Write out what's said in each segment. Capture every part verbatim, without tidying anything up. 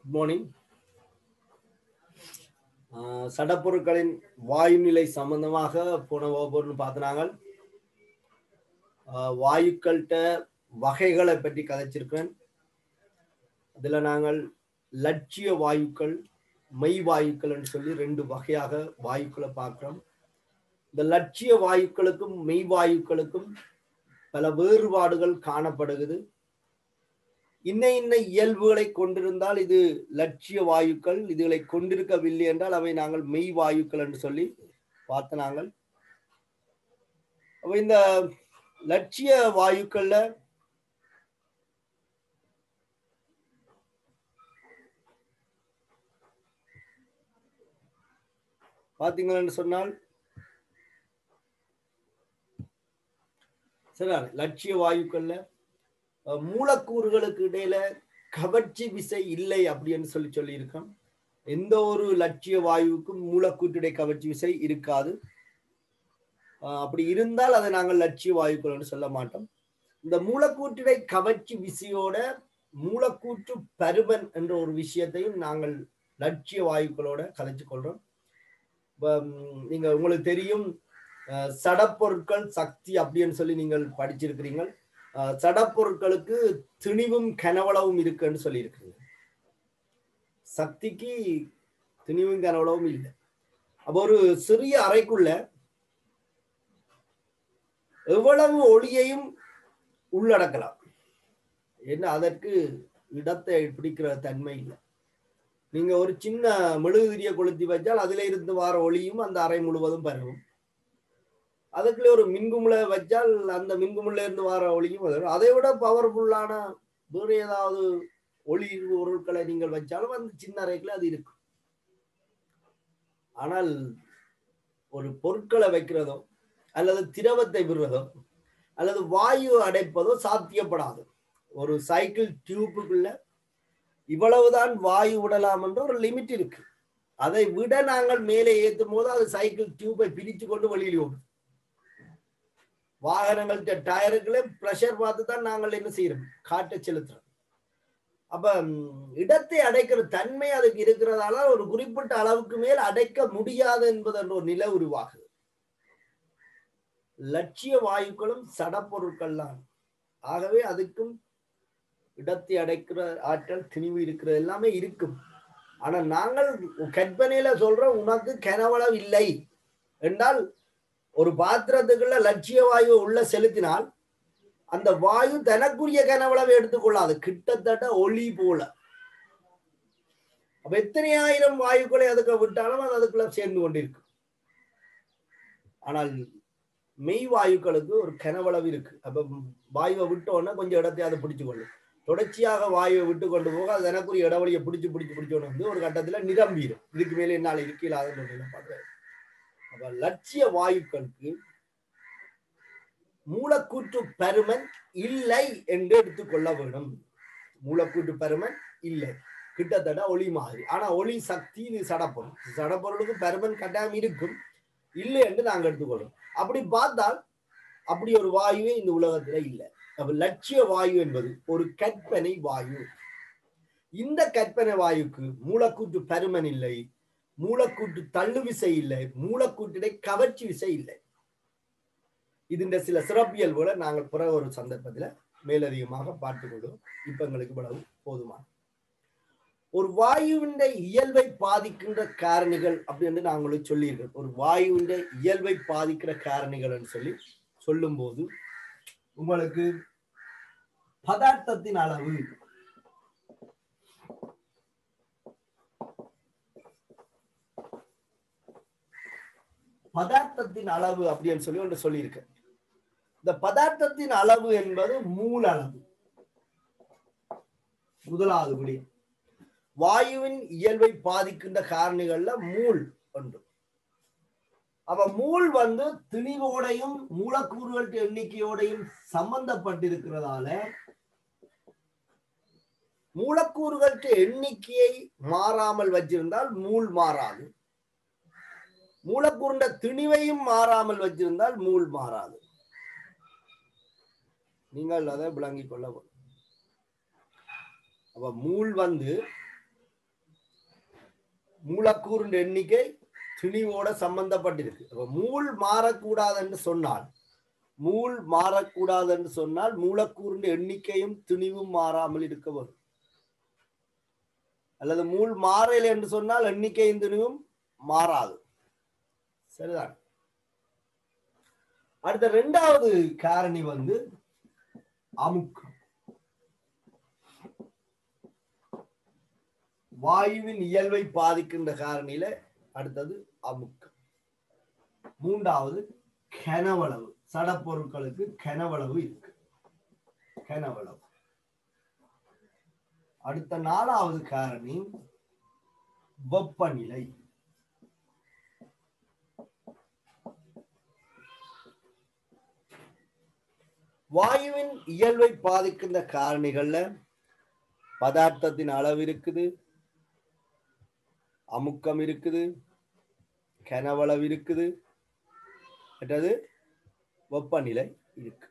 Good morning. சடப்பொருட்களின் வாயுநிலை சம்பந்தமாக போன வகுப்புன்னு பார்த்தினாங்க. வாயுக்கள்கிட்ட வகைகளை பற்றி கதைச்சிருக்கேன். அதுல நாங்கள் லட்சிய வாயுக்கள், மெய் வாயுக்கள் என்று சொல்லி ரெண்டு வகையாக வாயுக்களை பார்க்கிறோம். இந்த லட்சிய வாயுக்களுக்கும் மெய் வாயுக்களுக்கும் பல வேறுபாடுகள் காணப்படுகிறது. இன்ன இன்ன இயல்புகளை கொண்டிருந்தால் இது லட்சிய வாயுக்கள், இதுகளை கொண்டிருக்கவில்லை என்றால் அவை நாங்கள் மெய் வாயுக்கள் என்று சொல்லி பார்த்த நாங்கள். அப்ப இந்த லட்சிய வாயுக்கள்ல பாத்தீங்கன்னு சொன்னால் சரியா லட்சிய வாயுக்கள்ல மூலக்கூறுகளுக்கு இடையில கவர்ச்சி விசை இல்லை அப்படின்னு சொல்லி சொல்லி இருக்கோம். எந்த ஒரு லட்சிய வாயுவுக்கும் மூலக்கூற்றுடைய கவர்ச்சி விசை இருக்காது. அப்படி இருந்தால் அதை நாங்கள் லட்சிய வாயுக்கள் சொல்ல மாட்டோம். இந்த மூலக்கூற்றுடைய கவர்ச்சி விசையோட மூலக்கூற்று பருமன் என்ற ஒரு விஷயத்தையும் நாங்கள் லட்சிய வாயுக்களோட கலைச்சு கொள்றோம். நீங்க உங்களுக்கு தெரியும் சடப்பொருட்கள் சக்தி அப்படின்னு சொல்லி நீங்கள் படிச்சிருக்கிறீங்க. சடப்பொருட்களுக்கு திணிவும் கனவளவும் இருக்குன்னு சொல்லி இருக்கிறீங்க. சக்திக்கு திணிவும் கனவளவும் இல்லை. அப்போ ஒரு சிறிய அறைக்குள்ள எவ்வளவு ஒளியையும் உள்ளடக்கலாம். என்ன அதற்கு இடத்தை பிடிக்கிற தன்மை இல்லை. நீங்க ஒரு சின்ன மெழுகுதிரியை கொளுத்தி வச்சால் அதுல இருந்து வார ஒளியும் அந்த அறை முழுவதும் பரவும். அதுக்குள்ள ஒரு மின்குமுளை வச்சால் அந்த மின்குமுள்ள இருந்து வார ஒளியும் வரும். அதை விட பவர்ஃபுல்லான வேறு ஏதாவது ஒளி பொருட்களை நீங்கள் வச்சாலும் அந்த சின்ன அறைக்குள்ள அது இருக்கும். ஆனால் ஒரு பொருட்களை வைக்கிறதோ அல்லது திரவத்தை விடுறதோ அல்லது வாயு அடைப்பதோ சாத்தியப்படாது. ஒரு சைக்கிள் டியூப்புக்குள்ள இவ்வளவுதான் வாயு விடலாம் என்ற ஒரு லிமிட் இருக்கு. அதை விட நாங்கள் மேலே ஏற்றும் போது அது சைக்கிள் டியூப்பை பிரித்து கொண்டு வெளியில் ஓடும். வாகனங்கள்கிட்ட டயருக்குள்ள பிரஷர் பார்த்து தான் நாங்கள் என்ன செய்யறோம், காற்றை செலுத்துறோம். அப்ப இடத்தை அடைக்கிற தன்மை அதுக்கு இருக்கிறதால ஒரு குறிப்பிட்ட அளவுக்கு மேல் அடைக்க முடியாது என்பதென்ற ஒரு நிலை உருவாகுது. லட்சிய வாயுக்களும் சடப்பொருட்கள் தான். ஆகவே அதுக்கும் இடத்தை அடைக்கிற ஆற்றல் திணிவு இருக்கிறது எல்லாமே இருக்கும். ஆனா நாங்கள் கற்பனையில சொல்றோம் உனக்கு கனவளவு இல்லை என்றால் ஒரு பாத்திரத்துக்குள்ள லட்சிய வாயு உள்ள செலுத்தினால் அந்த வாயு தனக்குரிய கனவளவை எடுத்துக்கொள்ளாது. கிட்டத்தட்ட ஒளி போல. அப்ப எத்தனை ஆயிரம் வாயுக்களை அதுக்கு விட்டாலும் அது அதுக்குள்ள சேர்ந்து கொண்டிருக்கு. ஆனால் மெய் வாயுக்களுக்கு ஒரு கனவளவு இருக்கு. அப்ப வாயுவை விட்டோன்னா கொஞ்சம் இடத்தை அதை பிடிச்சு கொள்ளும். தொடர்ச்சியாக வாயுவை விட்டு கொண்டு போக அது எனக்குரிய இடவழியை பிடிச்சு பிடிச்சு பிடிச்சோன்னு வந்து ஒரு கட்டத்துல நிரம்பிடும். இதுக்கு மேலே என்னால் இருக்கலாதுன்னு பார்க்கிறேன். அப்ப லட்சிய வாயுக்களுக்கு மூலக்கூற்று பருமன் இல்லை என்று எடுத்துக்கொள்ள வேண்டும். மூலக்கூற்று பருமன் இல்லை, கிட்டத்தட்ட ஒளி மாதிரி. ஆனா ஒளி சக்தி இது சடப்பொருள். சடப்பொருளுக்கு பருமன் கட்டாயம் இருக்கும், இல்லை என்று நாங்கள் எடுத்துக்கொள்றோம். அப்படி பார்த்தால் அப்படி ஒரு வாயுவே இந்த உலகத்துல இல்லை. அப்ப லட்சிய வாயு என்பது ஒரு கற்பனை வாயு. இந்த கற்பனை வாயுக்கு மூலக்கூற்று பருமன் இல்லை, மூலக்கூற்று தள்ளு விசை இல்லை, மூலக்கூற்றிடை கவர்ச்சி விசை இல்லை. இதுன்ற சில சிறப்பியல்புகளை நாங்கள் பிற ஒரு சந்தர்ப்பத்துல மேலதிகமாக பார்த்துக்கொள்வோம். இப்ப எங்களுக்கு இவ்வளவு போதுமான. ஒரு வாயுவின் இயல்பை பாதிக்கின்ற காரணிகள் அப்படின்னு நாங்களுக்கு சொல்லியிருக்கோம். ஒரு வாயுவின் இயல்பை பாதிக்கிற காரணிகள் சொல்லி சொல்லும் போது உங்களுக்கு பதார்த்தத்தின் அளவு, பதார்த்தத்தின் அளவு அப்படின்னு சொல்லி ஒன்று சொல்லியிருக்க. இந்த பதார்த்தத்தின் அளவு என்பது மூல அளவு. முதலாவது விடயம் வாயுவின் இயல்பை பாதிக்கின்ற காரணிகள்ல மூல் ஒன்று. அப்ப மூல் வந்து திணிவோடையும் மூலக்கூறுகள் எண்ணிக்கையோடையும் சம்பந்தப்பட்டிருக்கிறதால மூலக்கூறுகள் எண்ணிக்கையை மாறாமல் வச்சிருந்தால் மூல் மாறாது. மூலக்கூறுண்ட திணிவையும் மாறாமல் வச்சிருந்தால் மூல் மாறாது. நீங்கள் அதை விளங்கிக் கொள்ள வேண்டும். அப்ப மூல் வந்து மூலக்கூறின் எண்ணிக்கை திணிவோட சம்பந்தப்பட்டிருக்கு. மூல் மாறக்கூடாது என்று சொன்னால் மூல் மாறக்கூடாது என்று சொன்னால் மூலக்கூறின் எண்ணிக்கையும் திணிவும் மாறாமல் இருக்க வரும். அல்லது மூல் மாறல் என்று சொன்னால் எண்ணிக்கையும் திணிவும் மாறாது. சரிதான். அடுத்த இரண்டாவது காரணி வந்து அமுக்கம். வாயுவின் இயல்பை பாதிக்கின்ற காரணியில அடுத்தது அமுக்கம். மூன்றாவது கனவளவு. சடப்பொருட்களுக்கு கனவளவு இருக்கு. கனவளவு. அடுத்த நாலாவது காரணி வெப்பநிலை. வாயுவின் இயல்பை பாதிக்கின்ற காரணிகள்ல பதார்த்தத்தின் அளவு இருக்குது, அமுக்கம் இருக்குது, கனவளவு இருக்குது, மற்றது வெப்பநிலை இருக்கு.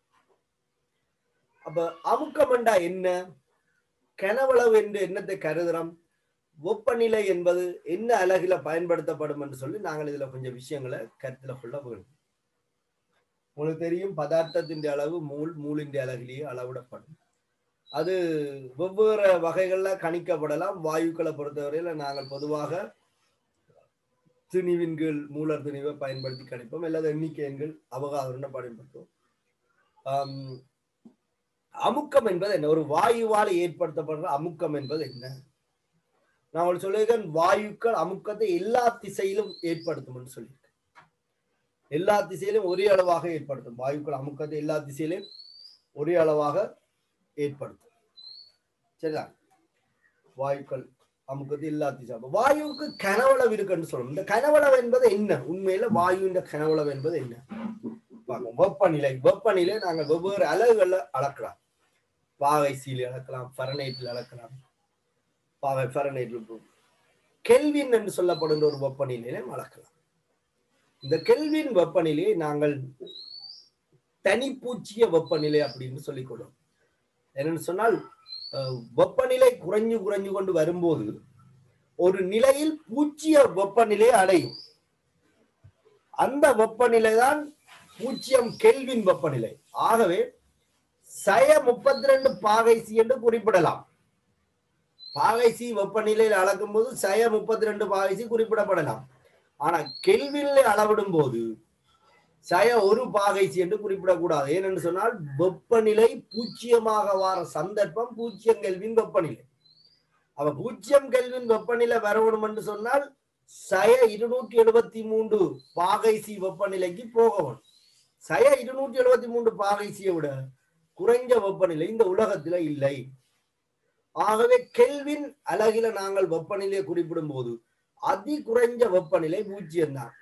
அப்ப அமுக்கம் என்றா என்ன, கனவளவு என்று என்னத்தை கருதுறோம், வெப்பநிலை என்பது என்ன அலகில பயன்படுத்தப்படும் என்று சொல்லி நாங்கள் இதுல கொஞ்சம் விஷயங்களை கருத்துல கொள்ள வேண்டும். உங்களுக்கு தெரியும், பதார்த்தத்தின் அளவு மூல் மூலின் அலகிலேயே அளவிடப்படும். அது வெவ்வேறு வகைகள்ல கணிக்கப்படலாம். வாயுக்களை பொறுத்தவரையில நாங்கள் பொதுவாக திணிவின் கீழ் மூலர் திணிவை பயன்படுத்தி கணிப்போம், அல்லது எண்ணிக்கை எண்கள் அவகாதம் பயன்படுத்துவோம். ஆஹ் அமுக்கம் என்பது என்ன, ஒரு வாயுவால் ஏற்படுத்தப்படுற அமுக்கம் என்பது என்ன? நான் சொல்லியிருக்கேன், வாயுக்கள் அமுக்கத்தை எல்லா திசையிலும் ஏற்படுத்தும் என்று சொல்லியிருக்கேன். எல்லா திசையிலும் ஒரே அளவாக ஏற்படுத்தும். வாயுக்கள் அமுக்கத்தை எல்லா திசையிலும் ஒரே அளவாக ஏற்படுத்தும். சரிதான். வாயுக்கள் அமுக்கத்தை எல்லா திசையும். வாயுவுக்கு கனவளவு இருக்குன்னு சொல்லணும். இந்த கனவளவு என்பது என்ன, உண்மையில வாயுவின் கனவளவு என்பது என்ன? வெப்பநிலை. வெப்பநிலை நாங்கள் வெவ்வேறு அலகுகள்ல அளக்கலாம். பாகை சீல அளக்கலாம், ஃபரனைட்டில் அளக்கலாம். பாகை ஃபரனைட்டில் கெல்வின் என்று சொல்லப்படுகின்ற ஒரு வெப்பநிலையில அளக்கலாம். இந்த கெல்வின் வெப்பநிலையை நாங்கள் தனிப்பூச்சிய வெப்பநிலை அப்படின்னு சொல்லிக் கொள்வோம். என்னன்னு சொன்னால், வெப்பநிலை குறைஞ்சு குறைஞ்சு கொண்டு வரும்போது ஒரு நிலையில் பூச்சிய வெப்பநிலையை அடையும். அந்த வெப்பநிலை தான் பூஜ்ஜியம் கெல்வின் வெப்பநிலை. ஆகவே சய முப்பத்தி ரெண்டு பாகை சி என்று குறிப்பிடலாம். பாகை சி வெப்பநிலையில் அளக்கும் போது சய முப்பத்தி ரெண்டு பாகை சி குறிப்பிடப்படலாம். ஆனா கெல்வினில் அளவிடும் போது சய ஒரு பாகை சி என்று குறிப்பிடக்கூடாது. ஏனென்று சொன்னால், வெப்பநிலை பூஜ்ஜியமாக வார சந்தர்ப்பம் பூஜ்ஜியம் கெல்வின் வெப்பநிலை. அவ பூஜ்ஜியம் கெல்வின் வெப்பநிலை வரணும் என்று சொன்னால் சய இருநூற்றி எழுபத்தி மூன்று பாகை சி வெப்பநிலைக்கு போகணும். சய இருநூற்றி எழுபத்தி மூன்று பாகை சியை விட குறைஞ்ச வெப்பநிலை இந்த உலகத்துல இல்லை. ஆகவே கெல்வின் அலகில நாங்கள் வெப்பநிலையை குறிப்பிடும் போது அதி குறைஞ்ச வெப்பநிலை பூஜ்ஜியம் தான்.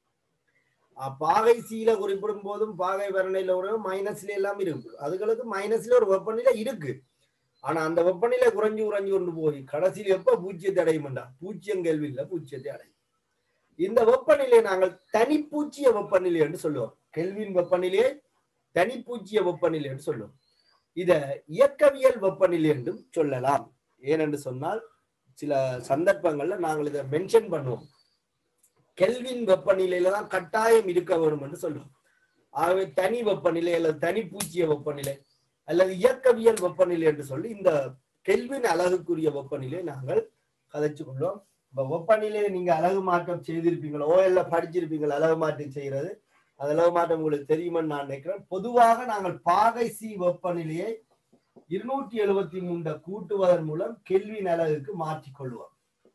பாகை சீல குறிப்பிடும் போதும் பாகை வரணையில ஒரு மைனஸ்ல எல்லாம் இருக்கு. அதுகளுக்கு மைனஸ்ல ஒரு வெப்பநிலை இருக்கு. ஆனா அந்த வெப்பநிலை குறைஞ்சு குறைஞ்சு கொண்டு போய் கடைசியில் எப்ப பூஜ்ஜியத்தை அடையும்டா, பூஜ்ஜியம் கெல்வின்ல பூஜ்ஜியத்தை அடையும். இந்த வெப்பநிலையை நாங்கள் தனிப்பூச்சிய வெப்பநிலை என்று சொல்லுவோம். கெல்வின் வெப்பநிலையை தனிப்பூச்சிய வெப்பநிலை என்று சொல்லுவோம். இத இயக்கவியல் வெப்பநிலை என்றும் சொல்லலாம். ஏனென்று சொன்னால், சில சந்தர்ப்பங்கள்ல நாங்கள் இதை மென்ஷன் பண்ணுவோம். கெல்வின் வெப்பநிலையில தான் கட்டாயம் இருக்க வேணும் என்று சொல்லுவோம். ஆகவே தனி வெப்பநிலை அல்லது தனிப்பூச்சிய வெப்பநிலை அல்லது இயக்கவியல் வெப்பநிலை என்று சொல்லி இந்த கெல்வின் அலகுக்குரிய வெப்பநிலை நாங்கள் கதைச்சு கொள்வோம். இப்ப வெப்பநிலையை நீங்க அலகு மாற்றம் செய்திருப்பீங்களோ, ஓஎல்ல படிச்சிருப்பீங்களா அலகு மாற்றம் செய்யறது. அது அலகு மாற்றம் உங்களுக்கு தெரியுமென்னு நான் நினைக்கிறேன். பொதுவாக நாங்கள் பாகை சி வெப்பநிலையை இருநூற்றி எழுபத்தி மூன்று கூட்டுவதன் மூலம் கெல்வின் அலகுக்கு மாற்றிக்கொள்வோம்.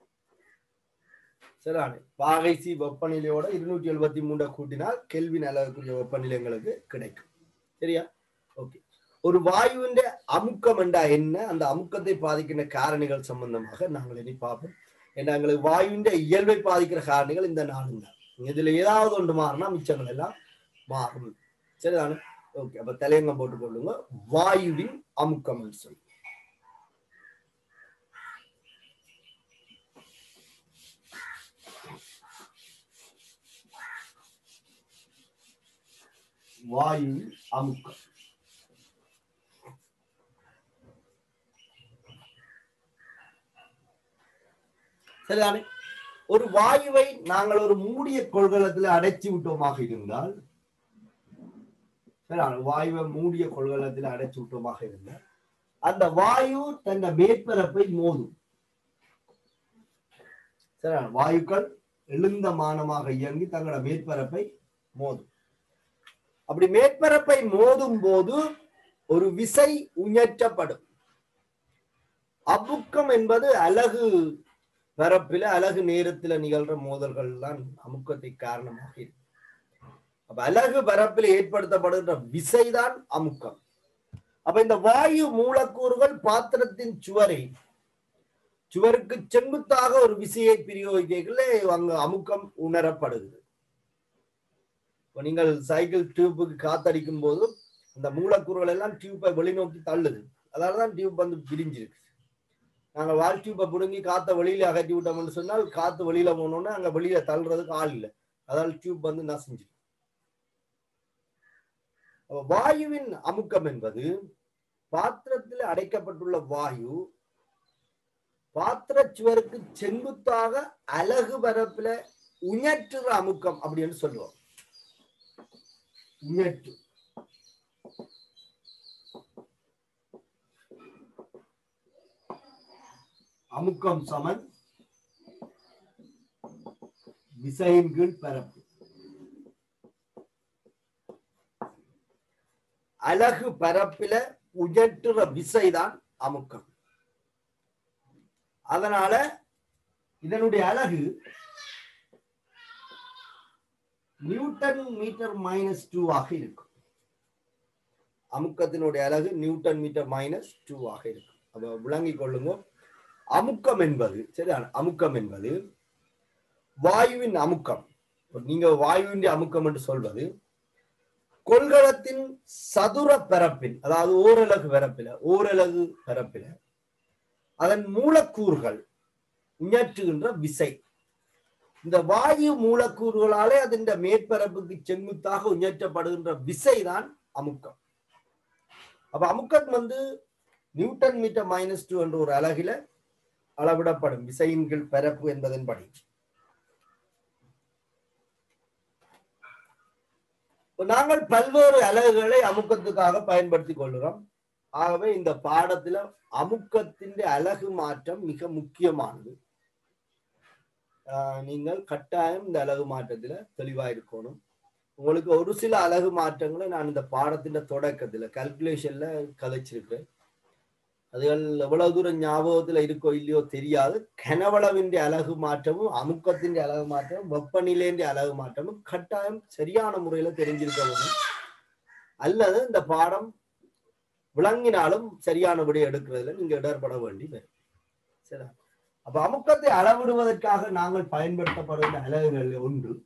சரிதானே? பாகை சி வெப்பநிலையோட இருநூற்றி எழுபத்தி மூன்று கூட்டினால் கெல்வின் அலகுக்குரிய வெப்பநிலை எங்களுக்கு கிடைக்கும். சரியா? ஓகே. ஒரு வாயுவின் அமுக்கம் என்றா என்ன, அந்த அமுக்கத்தை பாதிக்கின்ற காரணிகள் சம்பந்தமாக நாங்கள் இனி பார்ப்போம். ஏன்னா எங்களுக்கு வாயுவின் இயல்பை பாதிக்கிற காரணிகள் இந்த நாலு தான். இதுல ஏதாவது ஒன்று மாறினா மிச்சங்கள் எல்லாம் மாறும். சரிதானே? ஓகே. அப்ப தலையங்கம் போட்டு கொள்ளுங்க. வாயுவின் அமுக்கம் சொல்லி வாயுவின் அமுக்கம். சரிதானே? ஒரு வாயுவை நாங்கள் ஒரு மூடிய கொள்கலத்தில் அடைச்சி விட்டோமாக இருந்தால், வாயுவை மூடிய கொள்கலத்தில் அடைச்சி விட்டோமாக இருந்தால் அந்த வாயு தன் மேற்பரப்பை மோதும். சரி, வாயுக்கள் எழுந்த மானமாக இயங்கி தங்களோட மேற்பரப்பை மோதும். அப்படி மேற்பரப்பை மோதும் போது ஒரு விசை உயற்றப்படும். அமுக்கம் என்பது அலகு பரப்பில அலகு நேரத்தில் நிகழ்ற மோதல்கள் தான் அமுக்கத்தை காரணமாக இருக்கு. அப்ப அலகு பரப்பில் ஏற்படுத்தப்படுகின்ற விசைதான் அமுக்கம். அப்ப இந்த வாயு மூலக்கூறுகள் பாத்திரத்தின் சுவரை சுவருக்கு செங்குத்தாக ஒரு விசையை பிரயோகிக்கல அங்க அமுக்கம் உணரப்படுகிறது. நீங்கள் சைக்கிள் டியூபுக்கு காத்தடிக்கும் போது அந்த மூலக்கூறுகள் எல்லாம் டியூப்பை வெளிநோக்கி தள்ளுது. அதனாலதான் டியூப் வந்து பிரிஞ்சிருக்கு. நாங்க வால் டியூப்பை பிடுங்கி காத்த வெளியில அகற்றி விட்டோம்னு சொன்னால் காத்து வெளியில போனோம்னா அங்க வெளியில தள்ளுறதுக்கு ஆள் இல்லை. அதால் டியூப் வந்து நசிஞ்சு. வாயுவின் அமுக்கம் என்பது பாத்திரத்தில் அடைக்கப்பட்டுள்ள வாயு பாத்திர சுவருக்கு செங்குத்தாக அலகு பரப்புல உயற்றுற அமுக்கம் அப்படின்னு சொல்லுவோம். உயற்று அமுக்கம் சமன் விசையின் கீழ் பரப்பு. அலகு பரப்பில உயற்றுற விசைதான் அமுக்கம். அதனால இதனுடைய அலகு நியூட்டன் மீட்டர் மைனஸ் டூ ஆக இருக்கும். அமுக்கத்தினுடைய அலகு நியூட்டன் மீட்டர் மைனஸ் டூ ஆக இருக்கும். அப்ப விளங்கிக் கொள்ளுங்க. அமுக்கம் என்பது சரியான அமுக்கம் என்பது வாயுவின் அமுக்கம். நீங்க வாயுவின் அமுக்கம் என்று சொல்வது கொள்கலத்தின் சதுர பரப்பில், அதாவது ஓரலகு பரப்பில ஓரலகு பரப்பில அதன் மூலக்கூறுகள் உயற்றுகின்ற விசை. இந்த வாயு மூலக்கூறுகளாலே அதன் மேற்பரப்புக்கு செங்குத்தாக உயற்றப்படுகின்ற விசைதான் அமுக்கம். அப்ப அமுக்கம் வந்து நியூட்டன் மீட்டர் மைனஸ் டூ என்ற ஒரு அலகில அளவிடப்படும் விசையின் கீழ் பரப்பு என்பதன்படி. நாங்கள் பல்வேறு அலகுகளை அமுக்கத்துக்காக பயன்படுத்திக் கொள்கிறோம். ஆகவே இந்த பாடத்துல அமுக்கத்தின் அலகு மாற்றம் மிக முக்கியமானது. ஆஹ் நீங்கள் கட்டாயம் இந்த அலகு மாற்றத்துல தெளிவா இருக்கணும். உங்களுக்கு ஒரு சில அலகு மாற்றங்களை நான் இந்த பாடத்தின் தொடக்கத்துல கால்குலேஷன்ல கதைச்சிருக்கேன். அதுகள் எவ்வளவு தூரம் ஞாபகத்துல இருக்கோ இல்லையோ தெரியாது. கனவளவின் அலகு மாற்றமும் அமுக்கத்தின் அலகு மாற்றமும் வெப்பநிலையின் அலகு மாற்றமும் கட்டாயம் சரியான முறையில தெரிஞ்சிருக்க வேண்டும். அல்லது இந்த பாடம் விளங்கினாலும் சரியான விடை எடுக்கிறதுல நீங்க இடர்பட வேண்டி வரும். சரி, அப்ப அமுக்கத்தை அளவிடுவதற்காக நாங்கள் பயன்படுத்தப்படுகின்ற அலகுகள் ஒன்று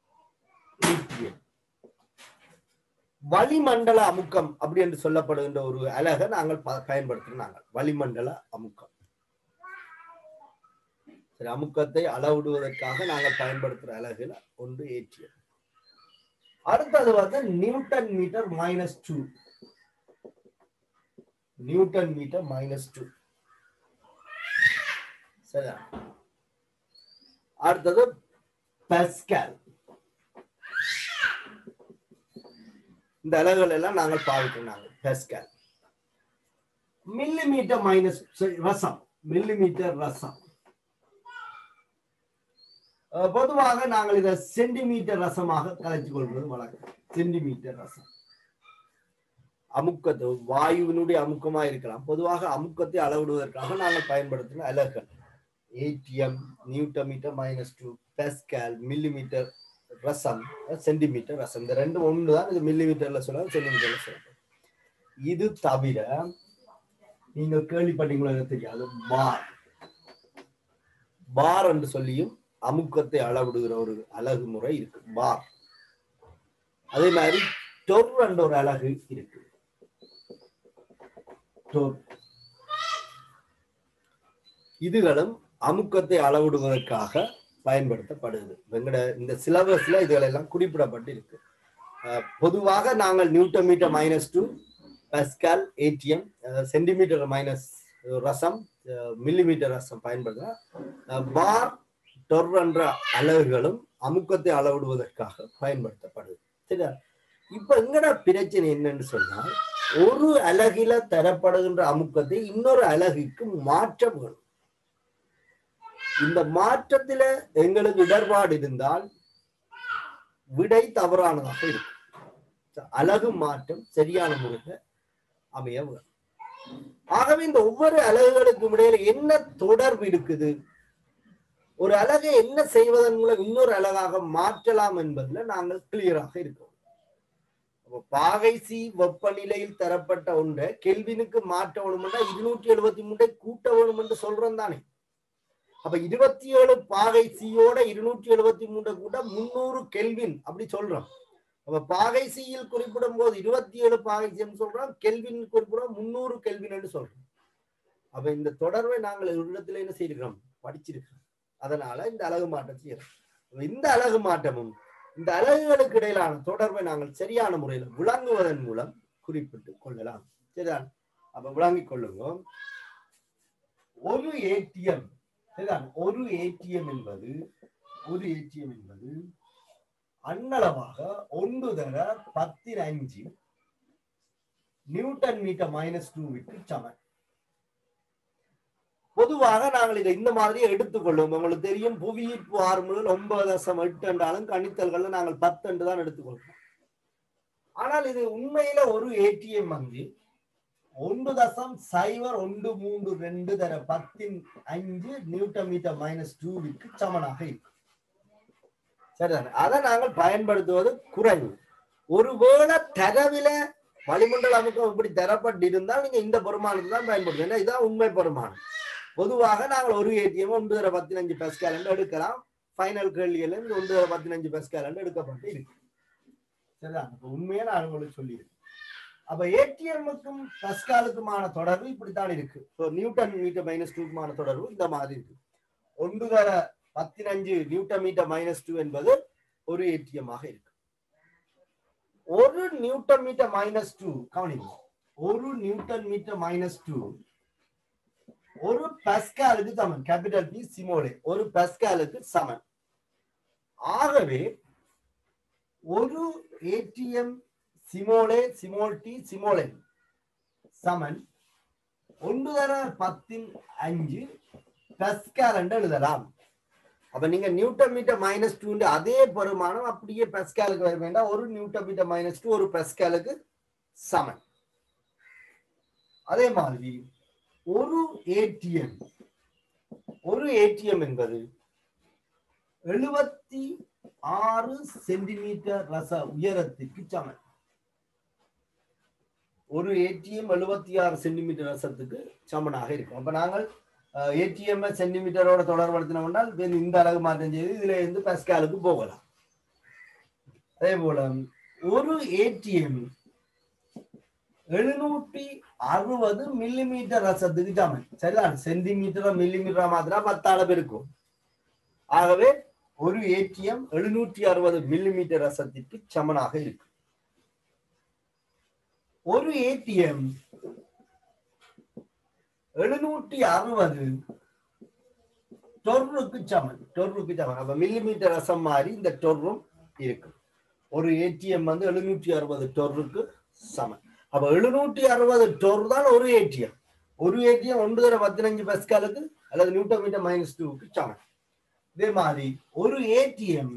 வளிமண்டல அமுக்கம் அப்படி என்று சொல்லப்படுகின்ற ஒரு அலகை நாங்கள் பயன்படுத்துகிறோம். நாங்கள் வளிமண்டல அமுக்கம். சரி, அமுக்கத்தை அளவிடுவதற்காக நாங்கள் பயன்படுத்துகிற அலகுல ஒன்று ஏற்றியது. அடுத்தது வந்து newton metre minus two. Newton metre minus two. சரியா? அடுத்தது பாஸ்கல். இந்த அலகுகள் எல்லாம் நாங்கள் பாவிக்கிறோம். பாஸ்கல். மில்லி மீட்டர் மைனஸ் ரசம். மில்லி மீட்டர் ரசம். பொதுவாக நாங்கள் இதை சென்டிமீட்டர் ரசமாக கலைச்சு கொள்வது வழக்கம். சென்டிமீட்டர் ரசம். அமுக்கத்தை வாயுவினுடைய அமுக்கமா இருக்கலாம். பொதுவாக அமுக்கத்தை அளவிடுவதற்காக நாங்கள் பயன்படுத்தின அலகுகள் ATM, newton metre minus two, pascal, millimetre ரசம், சென்டிமீட்டர் ரசம். இந்த ரெண்டு ஒன்று தான். இது மில்லி மீட்டர்ல சொல்லலாம், சென்டிமீட்டர்ல சொல்லலாம். இது தவிர நீங்கள் கேள்விப்பட்டீங்களோ தெரியாது, பார். பார் என்று சொல்லியும் அமுக்கத்தை அளவிடுகிற ஒரு அலகு முறை இருக்கு, பார். அதே மாதிரி டொர் என்ற ஒரு அலகு இருக்கு. இதுகளும் அமுக்கத்தை அளவிடுவதற்காக பயன்படுத்தப்படுது. வெங்கட இந்த சிலபஸ்ல இதுகள் எல்லாம் குறிப்பிடப்பட்டு இருக்கு. பொதுவாக நாங்கள் newton metre minus two, pascal, ATM, centimetre minus ரசம், மில்லிமீட்டர் ரசம் பயன்படுத்தலாம். பார், டொர் என்ற அலகுகளும் அமுக்கத்தை அளவிடுவதற்காக பயன்படுத்தப்படுது. சரியா? இப்ப எங்கட பிரச்சனை என்னன்னு சொன்னால், ஒரு அலகில தரப்படுகின்ற அமுக்கத்தை இன்னொரு அலகுக்கு மாற்ற வேணும். இந்த மாற்றத்தில எங்களுக்கு இடர்பாடு இருந்தால் விடை தவறானதாக இருக்கும். அலகு மாற்றம் சரியான முறையில் அமைய வேணும். ஆகவே இந்த ஒவ்வொரு அலகுகளுக்கும் இடையில என்ன தொடர்பு இருக்குது, ஒரு அலகை என்ன செய்வதன் மூலம் இன்னொரு அலகாக மாற்றலாம் என்பதுல நாங்கள் கிளியராக இருக்கோம். பாகை சி வெப்பநிலையில் தரப்பட்ட ஒன்றை கெல்வினுக்கு மாற்ற வேணும்னா இருநூற்றி எழுபத்தி மூன்றை கூட்ட வேணும் என்று சொல்றோம் தானே. அப்ப இருபத்தி ஏழு பாகை சியோட இருநூற்றி எழுபத்தி மூன்று கூட முன்னூறு கெல்வின் அப்படி சொல்றோம். அப்ப பாகை சியில் குறிப்பிடும் போது இருபத்தி ஏழு பாகை சின்னு சொல்றோம், கெல்வின் குறிப்பிடும் முன்னூறு கெல்வின் என்று சொல்றோம். அப்ப இந்த தொடர்பை நாங்கள் ஒரு இடத்துல என்ன செய்திருக்கிறோம், படிச்சிருக்கிறோம். அதனால இந்த அலகு மாற்றம் செய்யறோம். இந்த அலகு மாற்றமும் இந்த அலகுகளுக்கு இடையிலான தொடர்பை நாங்கள் சரியான முறையில் விளங்குவதன் மூலம் குறிப்பிட்டு கொள்ளலாம். சரிதான்? அப்ப விளங்கிக் கொள்ளுங்க. ஒரு ஏடிஎம் சரிதான், ஒரு ஏடிஎம் என்பது ஒரு ஏடிஎம் என்பது அன்னளவாக ஒன்று தர பத்தின் அஞ்சு நியூட்டன் மீட்டர் மைனஸ் டூவிற்கு சமன். பொதுவாக நாங்கள் இதை இந்த மாதிரியே எடுத்துக்கொள்ளும். உங்களுக்கு தெரியும், புவியீர்ப்பு ஆறு முதல் ஒன்பது தசம் எட்டு என்றாலும் கணித்தல்கள் நாங்கள் பத்து என்று தான் எடுத்துக்கொள்வோம். ஆனால் இது உண்மையில ஒரு ஏடிஎம் வந்து ஒன்று தசம் சைவர் ஒன்று மூன்று ரெண்டு தர பத்தின் அஞ்சு நியூட்டன் மீட்டர் மைனஸ் டூவிற்கு சமனாக இருக்கும். சரிதானே? அதை நாங்கள் பயன்படுத்துவது குறைவு. ஒருவேளை தரவில வளிமண்டல அமுக்கம் இப்படி தரப்பட்டு இருந்தால் நீங்க இந்த பெருமானத்தை தான் பயன்படுத்தும். இதுதான் உண்மை பெருமானம். பொதுவாக நாங்கள் ஒரு ஏடிஎம் ஒன்று தர பதினஞ்சு பெஸ்கால் என்று எடுக்கலாம். ஃபைனல் கேள்விகள் ஒன்று தர பதினஞ்சு பெஸ்கால் என்று எடுக்கப்பட்டு இருக்கு. சரிதான்? உண்மையை நான் உங்களுக்கு சொல்லியிருக்கேன். அப்ப ஏடிஎம்முக்கும் பெஸ்காலுக்குமான தொடர்பு இப்படித்தான் இருக்கு. நியூட்டன் மீட்டர் மைனஸ் டூக்குமான தொடர்பு இந்த மாதிரி இருக்கு. ஒன்று தர பதினஞ்சு நியூட்டன் மீட்டர் மைனஸ் டூ என்பது ஒரு ஏடிஎம் ஆக இருக்கு. ஒரு நியூட்டன் மீட்டர் மைனஸ் டூ கவனிங்க, ஒரு நியூட்டன் மீட்டர் மைனஸ் டூ ஒரு பெஸ்காலுக்கு சமன். கேபிட்டல் பி சிமோலே ஒரு பெஸ்காலுக்கு சமன். ஆகவே ஒரு ஏடிஎம் சிமோலே சிமோல் டி சிமோலே சமன் ஒன்று தர பத்தின் அஞ்சு பெஸ்கால் என்று எழுதலாம். அப்ப நீங்க நியூட்டன் மீட்டர் மைனஸ் டூ அதே பெருமானம் அப்படியே பெஸ்காலுக்கு வர வேண்டாம். ஒரு நியூட்டன் மீட்டர் மைனஸ் டூ ஒரு பெஸ்காலுக்கு சமன். அதே மாதிரி ஒரு ஏடிஎம் ஒரு ஏடிஎம் என்பது எழுபத்தி ஆறு சென்டிமீட்டர் ரச உயரத்திற்கு சமன். ஒரு ஏடிஎம் எழுபத்தி ஆறு சென்டிமீட்டர் ரசத்துக்கு சமனாக இருக்கும். அப்ப நாங்கள் ஏடிஎம் சென்டிமீட்டரோட தொடர்படுத்தினோம்னால் இந்த அலகு மாற்றம் செய்து இதுல இருந்து பெஸ்காலுக்கு போகலாம். அதே போல ஒரு ஏடிஎம் எழுநூற்றி அறுபது மில்லிமீட்டர் ரசத்துக்கு சமன். சரிதான்? சென்டிமீட்டர் மில்லிமீட்டர் மாத்திரம் பத்து அளவு இருக்கும். ஆகவே ஒரு ஏடிஎம் எழுநூற்றி அறுபது மில்லிமீட்டர் ரசத்திற்கு சமனாக இருக்கு. ஒரு ஏடிஎம் எழுநூற்றி அறுபது டொர்ருக்கு சமன். டொர்ருக்கு சமன். அப்ப மில்லிமீட்டர் ரசம் மாதிரி இந்த டொர்ரும் இருக்கு. ஒரு ஏடிஎம் வந்து எழுநூற்றி அறுபது டொர்ருக்கு சமன். அப்ப எழுநூற்றி அறுபது டொர் தான் ஒரு ஏடிஎம். ஒரு ஏடிஎம் ஒன்று தர பதினஞ்சு பெஸ்காலுக்கு அல்லது நியூட்டன் மீட்டர் மைனஸ் டூக்கு சமன். இதே மாதிரி ஒரு ஏடிஎம்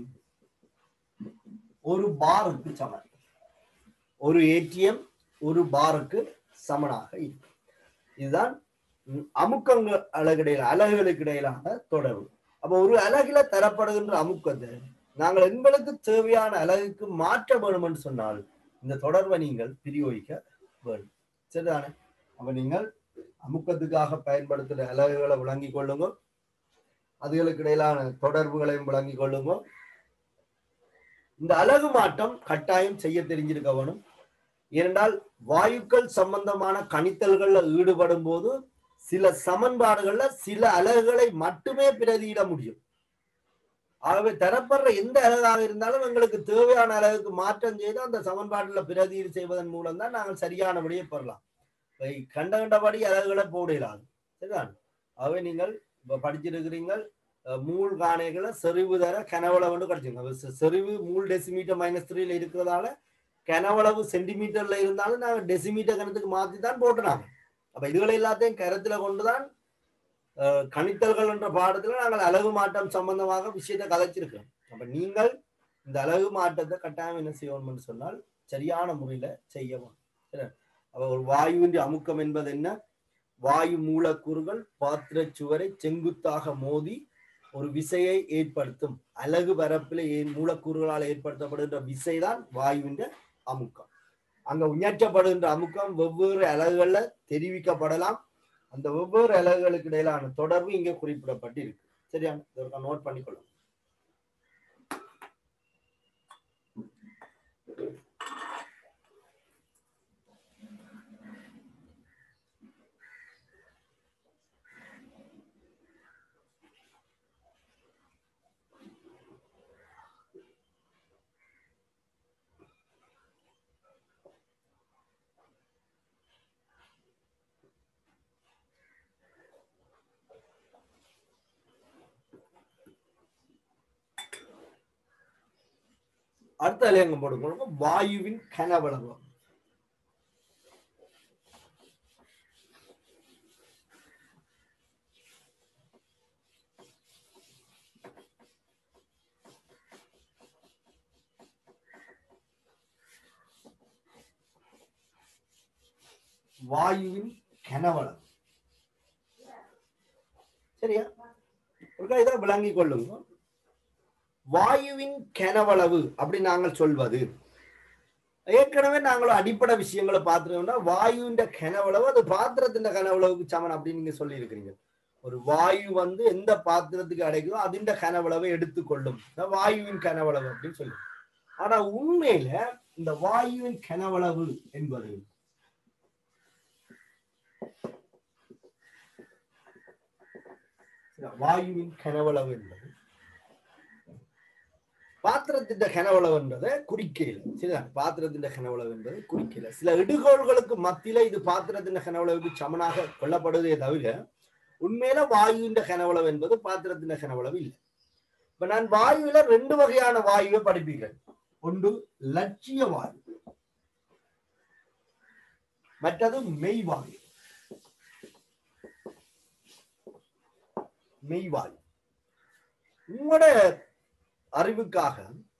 ஒரு பாருக்கு சமன். ஒரு ஏடிஎம் ஒரு பாருக்கு சமனாக இருக்கு. இதுதான் அமுக்கங்கள் அலகிடையில அலகுகளுக்கு இடையிலான தொடர்பு. அப்ப ஒரு அலகில தரப்படுகின்ற அமுக்கத்தை நாங்கள் எங்களுக்கு தேவையான அலகுக்கு மாற்ற வேண்டும் என்று சொன்னால் இந்த தொடர்பை நீங்கள் பிரயோகிக்க வேண்டும். சரிதானே? அப்ப நீங்கள் அமுக்கத்துக்காக பயன்படுத்துகிற அலகுகளை விளங்கிக் கொள்ளுங்க. அதுகளுக்கு இடையிலான தொடர்புகளையும் விளங்கிக் கொள்ளுங்க. இந்த அலகு மாற்றம் கட்டாயம் செய்ய தெரிஞ்சிருக்க வேணும். ஏனென்றால் வாயுக்கள் சம்பந்தமான கணித்தல்கள்ல ஈடுபடும் போது சில சமன்பாடுகள்ல சில அலகுகளை மட்டுமே பிரதியிட முடியும். ஆகவே தரப்படுற எந்த அலகாக இருந்தாலும் எங்களுக்கு தேவையான அலகுக்கு மாற்றம் செய்து அந்த சமன்பாட்டுல பிரதியீடு செய்வதன் மூலம் தான் நாங்கள் சரியான விடையை பெறலாம். கண்ட கண்டபடி அலகுகளை போடலாது. சரிதான்? ஆகவே நீங்கள் இப்ப படிச்சிருக்கிறீங்கள். மூல் காணைகளை செறிவு தர கனவளவு கிடைச்சிங்க. செறிவு மூல் டெசிமீட்டர் மைனஸ் த்ரீல இருக்கிறதால கனவளவு சென்டிமீட்டர்ல இருந்தாலும் நாங்கள் டெசிமீட்டர் கணத்துக்கு மாற்றி தான் போட்டுனாங்க. அப்ப இதுகளை எல்லாத்தையும் கருத்துல கொண்டுதான் கணித்தல்கள் என்ற பாடத்துல நாங்கள் அலகு மாற்றம் சம்பந்தமாக விஷயத்தை கதைச்சிருக்கோம். அப்ப நீங்கள் இந்த அலகு மாற்றத்தை கட்டாயம் என்ன செய்யணும்னு சொன்னால் சரியான முறையில செய்யவும். அப்ப ஒரு வாயுவின் அமுக்கம் என்பது என்ன? வாயு மூலக்கூறுகள் பாத்திர சுவரை செங்குத்தாக மோதி ஒரு விசையை ஏற்படுத்தும். அலகு பரப்பில் மூலக்கூறுகளால் ஏற்படுத்தப்படுகின்ற விசைதான் வாயுவின் அமுக்கம். அங்க உயர்த்தப்படுகின்ற அமுக்கம் வெவ்வேறு அலகுகள்ல தெரிவிக்கப்படலாம். அந்த வெவ்வேறு அலகுகளுக்கு இடையிலான தொடர்பு இங்கே குறிப்பிடப்பட்டிருக்கு. சரியா? நோட் பண்ணிக்கொள்ளும். அடுத்த அலையங்கம் போட்டுக்கொள்ளுங்க. வாயுவின் கனவளவு. வாயுவின் கனவளவு. சரியா? இதை விளங்கிக் கொள்ளுங்க. வாயுவின் கனவளவு அப்படி நாங்கள் சொல்வது, ஏற்கனவே நாங்களும் அடிப்படை விஷயங்களை பார்த்துட்டோம்னா வாயுவின் கனவளவு அது பாத்திரத்தின் கனவளவுக்கு சமன் அப்படின்னு நீங்க சொல்லி இருக்கிறீங்க. ஒரு வாயு வந்து எந்த பாத்திரத்துக்கு அடைக்குதோ அதிண்ட கனவளவை எடுத்துக்கொள்ளும் வாயுவின் கனவளவு அப்படின்னு சொல்லி. ஆனா உண்மையில இந்த வாயுவின் கனவளவு என்பது வாயுவின் கனவளவு என்பது பாத்திரத்தின் கனவளவு என்பதை குறிக்கையில். சரியா? பாத்திரத்தின் கனவளவு என்பதை குறிக்கையில சில இடுகோள்களுக்கு மத்தியில இது பாத்திரத்தின் கனவளவுக்கு சமனாக கொள்ளப்படுவதே தவிர உண்மையில வாயுவின் கனவளவு என்பது பாத்திரத்தின் கனவளவு இல்லை. இப்ப நான் வாயுவில ரெண்டு வகையான வாயுவை படிப்பீர்கள். ஒன்று லட்சிய வாயு, மற்றது மெய்வாயு. மெய்வாயு உங்களோட அறிவுக்காக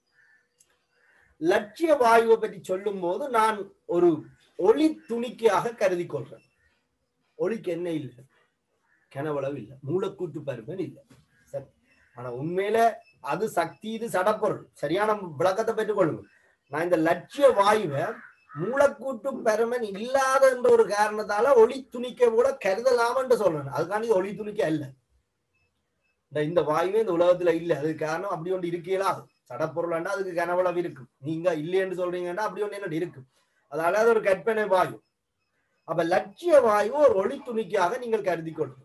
லட்சிய வாயுவை பற்றி சொல்லும் போது நான் ஒரு ஒளி துணிக்கையாக கருதி கொள்றேன். ஒளிக்கு என்ன இல்லை? கனவளவு இல்லை, மூலக்கூற்று பருமன் இல்லை. சரி, ஆனா உண்மையில அது சக்தி, இது சடப்பொருள். சரியான விளக்கத்தை பெற்றுக் கொள்ளுங்க. நான் இந்த லட்சிய வாயுவை மூலக்கூற்று பருமன் இல்லாத என்ற ஒரு காரணத்தால ஒளி துணிக்க கூட கருதலாம் என்று சொல்றேன். அதுக்காண்டி ஒளி துணிக்க அல்ல. இந்த வாயுவே இந்த உலகத்துல இல்லை. அதுக்கு காரணம் அப்படி ஒன்று இருக்கலாது. சடப்பொருள்னா அதுக்கு கனவளவு இருக்கும். நீங்க இல்லைன்னு சொல்றீங்கன்னா அப்படி ஒன்று என்ன இருக்கும். அதனால அது ஒரு கற்பனை வாயு. அப்ப லட்சிய வாயு ஒரு ஒளி துணிக்காக நீங்கள் கருதி கொள்ளுங்க.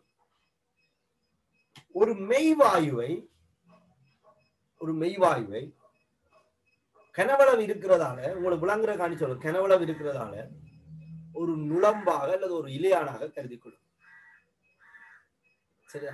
ஒரு மெய்வாயுவை ஒரு மெய்வாயுவை கனவளவு இருக்கிறதால உங்களுக்கு விளங்குற காணி சொல்லும். கனவளவு இருக்கிறதால ஒரு நுளம்பாக அல்லது ஒரு இலையானாக கருதி கொள்ளும். சரியா?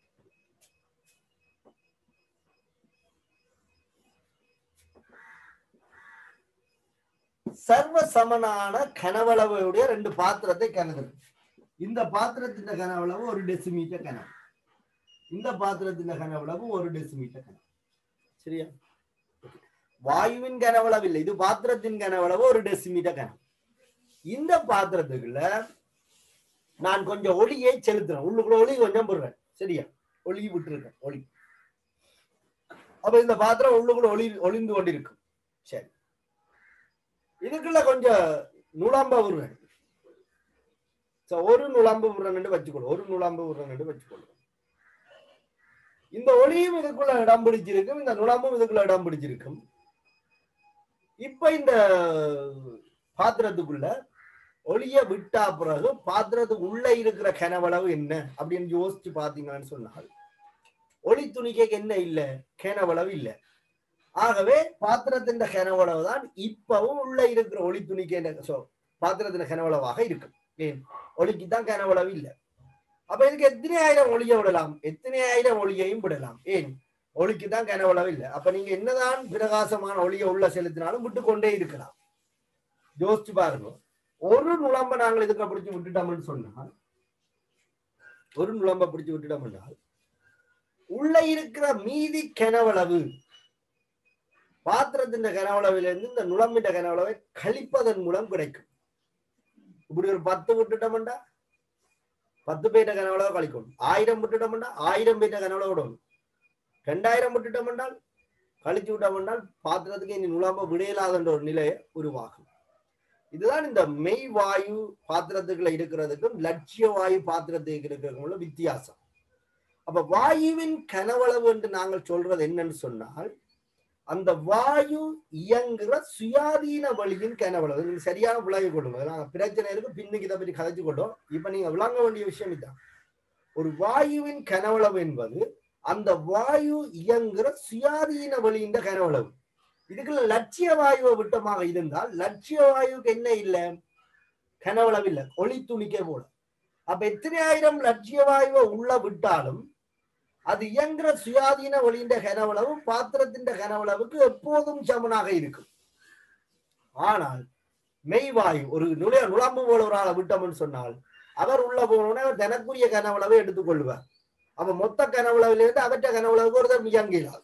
சர்வ சமனான கனவளவுடைய ரெண்டு பாத்திரத்தை கருதுறது. இந்த பாத்திரத்தின் கனவளவு ஒரு டெசிமீட்டர் கனம், இந்த பாத்திரத்தின் கனவளவு ஒரு டெசிமீட்டர் கனம். சரியா? வாயுவின் கனவளவு இல்லை, இது பாத்திரத்தின் கனவளவு ஒரு டெசிமீட்டர் கனம். இந்த பாத்திரத்துக்குள்ள நான் கொஞ்சம் ஒளியை செலுத்துறேன். உள்ளுக்குள்ள ஒளி கொஞ்சம் போடுறேன். சரியா? ஒளி விட்டுருக்கேன். ஒளி அப்ப இந்த பாத்திரம் உள்ளுக்குள்ள ஒளி ஒளிந்து கொண்டிருக்கும். சரி, இதுக்குள்ள கொஞ்சம் நுழம்ப விடுறேன். ஒரு நுழம்பு விடுறேன்னு வச்சுக்கொள்ளும். ஒரு நுழம்பு விடுறேன்னு வச்சுக்கொள்ளும். இந்த ஒளியும் இதுக்குள்ள இடம் பிடிச்சிருக்கும், இந்த நுழம்பும் இதுக்குள்ள இடம் பிடிச்சிருக்கும். இப்ப இந்த பாத்திரத்துக்குள்ள ஒளிய விட்டா பிறகு பாத்திரத்துக்கு உள்ள இருக்கிற கனவளவு என்ன அப்படின்னு யோசிச்சு பாத்தீங்கன்னு சொன்னால் ஒளி துணிக்க என்ன இல்லை? கனவளவு இல்லை. ஆகவே பாத்திரத்தின் கனவளவு தான் இப்பவும் உள்ள இருக்கிற ஒளி துணிக்க பாத்திரத்தின் கனவளவாக இருக்கும். ஏன்? ஒளிக்கு தான் கனவளவு இல்லை. அப்ப இதுக்கு எத்தனை ஆயிரம் ஒளியை விடலாம், எத்தனை ஆயிரம் ஒளியையும் விடலாம். ஏன்? ஒளிக்கு தான் கனவளவு இல்லை. அப்ப நீங்க என்னதான் பிரகாசமான ஒளியை உள்ள செலுத்தினாலும் விட்டு கொண்டே இருக்கலாம். யோசிச்சு பாருங்க, ஒரு நுழம்ப நாங்கள் இதுக்கு பிடிச்சு விட்டுட்டோம்னு சொன்னால், ஒரு நுழம்ப பிடிச்சு விட்டுட்டோம் என்றால் உள்ள இருக்கிற மீதி கனவளவு பாத்திரத்தின் கனவளவிலிருந்து இந்த நுழம்பிட்ட கனவளவை கழிப்பதன் மூலம் கிடைக்கும். இப்படி ஒரு பத்து விட்டுட்டோம்டா பத்து பேர்ட்ட கனவளவு கழிக்கணும். ஆயிரம் விட்டுட்டோம்டா ஆயிரம் பேர்ட்ட கனவளவு விடணும். ரெண்டாயிரம் விட்டுட்டோம் என்றால் கழிச்சு விட்டோம் என்றால் பாத்திரத்துக்கு இனி நுழம்ப விடையில்லாத ஒரு நிலையை உருவாகும். இதுதான் இந்த மெய் வாயு பாத்திரத்துக்குள்ள இருக்கிறதுக்கும் லட்சிய வாயு பாத்திரத்துக்கு இருக்கிறதுக்கும் வித்தியாசம். அப்ப வாயுவின் கனவளவு என்று நாங்கள் சொல்றது என்னன்னு சொன்னால், அந்த வாயு இயங்குற சுயாதீன வழியின் கனவளவு. நீங்க சரியான விளங்கி கொள்ளுங்க. நாங்க பிரச்சனை இருக்கு, பின்னுக்கு இதை பற்றி கதைச்சு கொண்டோம். இப்ப நீங்க விளங்க வேண்டிய விஷயம் இதுதான். ஒரு வாயுவின் கனவளவு என்பது அந்த வாயு இயங்குற சுயாதீன வழியின் கனவளவு. இதுக்குள்ள லட்சிய வாயுவை விட்டமாக இருந்தால் லட்சிய வாயுக்கு என்ன இல்லை, கனவளவு இல்லை, ஒளி துணிக்க போல. அப்ப எத்தனை ஆயிரம் லட்சிய வாயுவை உள்ள விட்டாலும் அது இயங்குற சுயாதீன ஒளியின் கனவளவு பாத்திரத்தின் கனவளவுக்கு எப்போதும் சமனாக இருக்கும். ஆனால் மெய்வாயு ஒரு நுழைய நுழம்பு போல ஒரு ஆளை விட்டோம்னு சொன்னால் அவர் உள்ள போனோடனே அவர் தனக்குரிய கனவளவை எடுத்துக்கொள்வார். அப்ப மொத்த கனவளவிலிருந்து அவற்ற கனவளவுக்கு ஒரு இயங்கிடாது.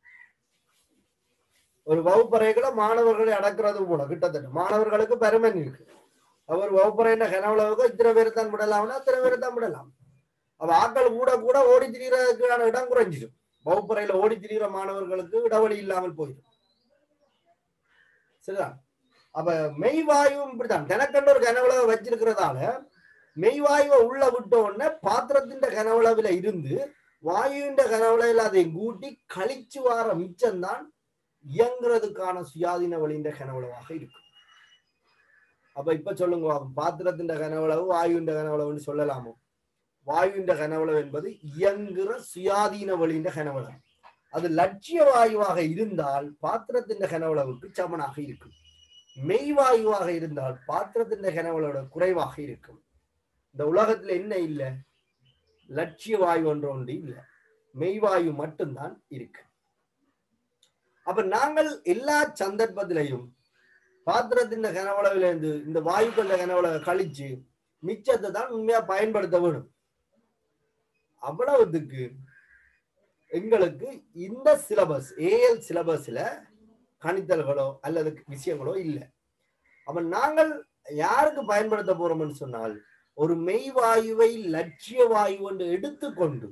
ஒரு வகுப்பறைகளை மாணவர்களை அடக்கிறது போல கிட்டத்தட்ட மாணவர்களுக்கு பெருமன் இருக்கு. அவர் வகுப்பறையின கனவளவுக்கு இத்தனை பேர் தான் விடலாம்னா அத்தனை பேர் தான் விடலாம். அப்ப ஆட்கள் கூட கூட ஓடி திரிகிறதுக்கான இடம் குறைஞ்சிடும். வகுப்பறையில ஓடி திரிகிற மாணவர்களுக்கு இடவெளி இல்லாமல் போயிடும். சரிதான். அப்ப மெய்வாயுவும் இப்படித்தான் தனக்கென்ற ஒரு கனவளவை வச்சிருக்கிறதால மெய்வாயுவை உள்ள விட்ட உடனே பாத்திரத்தின் கனவளவுல இருந்து வாயுவின் கனவளவில் அதை கூட்டி கழிச்சு வார மிச்சம்தான் இயங்குறதுக்கான சுயாதீன வழியின் கனவளவாக இருக்கும். அப்ப இப்ப சொல்லுங்க, பாத்திரத்தின் கனவளவு வாயுவின் கனவளவுன்னு சொல்லலாமோ? வாயுவின் கனவளவு என்பது இயங்குற சுயாதீன வழியின் கனவளவு. அது லட்சிய வாயுவாக இருந்தால் பாத்திரத்தின் கனவளவுக்கு சமனாக இருக்கும். மெய்வாயுவாக இருந்தால் பாத்திரத்தின் கனவளவோட குறைவாக இருக்கும். இந்த உலகத்துல என்ன இல்லை, லட்சிய வாயு ஒன்று ஒன்று இல்லை, மெய்வாயு மட்டும்தான் இருக்கு. அப்ப நாங்கள் எல்லா சந்தர்ப்பத்திலையும் பாத்திரத்தின் கனவளவிலிருந்து இந்த வாயு கொண்ட கனவளவை கழிச்சு மிச்சத்தை தான் உண்மையா பயன்படுத்த வேணும். அவ்வளவுக்கு எங்களுக்கு இந்த சிலபஸ் ஏஎல் சிலபஸ்ல கணித்தல்களோ அல்லது விஷயங்களோ இல்லை. அப்ப நாங்கள் யாருக்கு பயன்படுத்த போறோம்னு சொன்னால் ஒரு மெய்வாயுவை லட்சிய வாயு என்று எடுத்துக்கொண்டு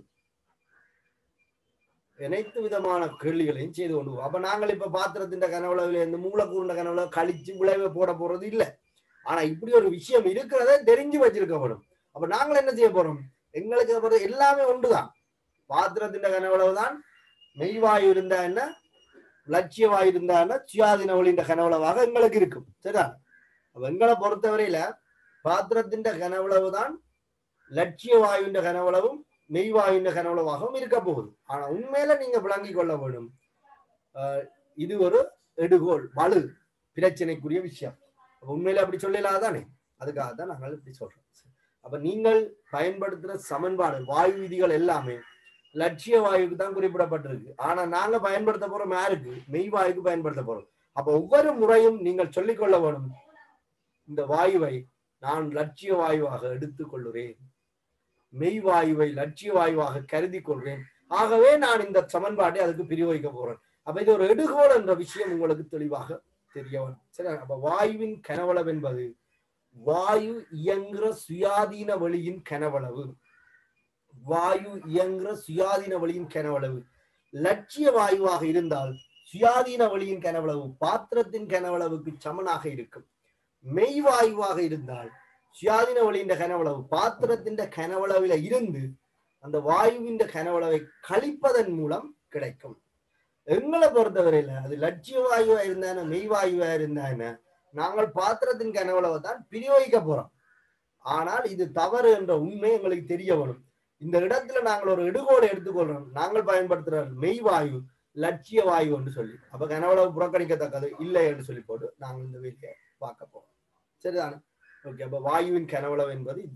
அனைத்து விதமான கேள்விகளையும் செய்து கொண்டு. அப்ப நாங்கள் இப்ப பாத்திரத்தின் கனவளவுல இருந்து மூலக்கூறுண்ட கனவுல கழிச்சு விளைவை போட போறது இல்லை. ஆனா இப்படி ஒரு விஷயம் இருக்கிறத தெரிஞ்சு வச்சிருக்கப்படும். அப்ப நாங்கள் என்ன செய்ய போறோம், எங்களுக்கு எல்லாமே ஒன்றுதான். பாத்திரத்தின் கனவளவு தான் மெய்வாயு இருந்தா என்ன, லட்சிய வாயு இருந்தா என்ன, சுயாதீன ஒளியின் கனவளவாக எங்களுக்கு இருக்கும். சரிதான். அப்ப எங்களை பொறுத்தவரையில பாத்திரத்தின் கனவளவு தான் லட்சிய வாயுவின் கனவளவும் மெய்வாயுவின் கனவளவாகவும் இருக்க போகுது. ஆனா உண்மையில நீங்க விளங்கிக் கொள்ள வேண்டும், அஹ் இது ஒரு எடுகோள் வலு பிரச்சனைக்குரிய விஷயம். உண்மையில அப்படி சொல்லலாதானே, அதுக்காக தான் நாங்கள் இப்படி சொல்றோம். அப்ப நீங்கள் பயன்படுத்துற சமன்பாடு வாயு விதிகள் எல்லாமே லட்சிய வாயுக்கு தான் குறிப்பிடப்பட்டிருக்கு. ஆனா நாங்க பயன்படுத்த போறோம் யாருக்கு, மெய்வாயுக்கு பயன்படுத்த போறோம். அப்ப ஒவ்வொரு முறையும் நீங்கள் சொல்லிக்கொள்ள வேணும், இந்த வாயுவை நான் லட்சிய வாயுவாக எடுத்துக் கொள்ளுறேன், மெய்வாயுவை லட்சிய வாயுவாக கருதி கொள்றேன். ஆகவே நான் இந்த சமன்பாட்டை அதுக்கு பிரிவகிக்க போறேன். அப்ப இது ஒரு எடுகோள் என்ற விஷயம் உங்களுக்கு தெளிவாக தெரிய வரும். சரி. அப்ப வாயுவின் கனவளவு என்பது வாயு இயங்குற சுயாதீன வழியின் கனவளவு. வாயு இயங்குற சுயாதீன வழியின் கனவளவு லட்சிய வாயுவாக இருந்தால் சுயாதீன வழியின் கனவளவு பாத்திரத்தின் கனவளவுக்கு சமனாக இருக்கும். மெய்வாயுவாக இருந்தால் சுயாதீன வழியின் கனவளவு பாத்திரத்தின் கனவளவில இருந்து அந்த வாயுவின் கனவளவை கழிப்பதன் மூலம் கிடைக்கும். எங்களை பொறுத்தவரையில அது லட்சிய வாயுவா இருந்தான மெய்வாயுவா இருந்தான நாங்கள் பாத்திரத்தின் கனவளவை தான் பிரிவகிக்க போறோம். ஆனால் இது தவறு என்ற உண்மை எங்களுக்கு தெரிய வரும். இந்த இடத்துல நாங்கள் ஒரு எடுகோலை எடுத்துக்கொள்றோம், நாங்கள் பயன்படுத்துற மெய்வாயு லட்சிய வாயு என்று சொல்லி, அப்ப கனவளவு புறக்கணிக்கத்தக்கது இல்லை என்று சொல்லி போட்டு நாங்கள் இந்த வீட்டை பார்க்க போறோம். சரிதானே? ஓகே. அப்ப வாயுவின் கனவளவு என்பது இதுதான்.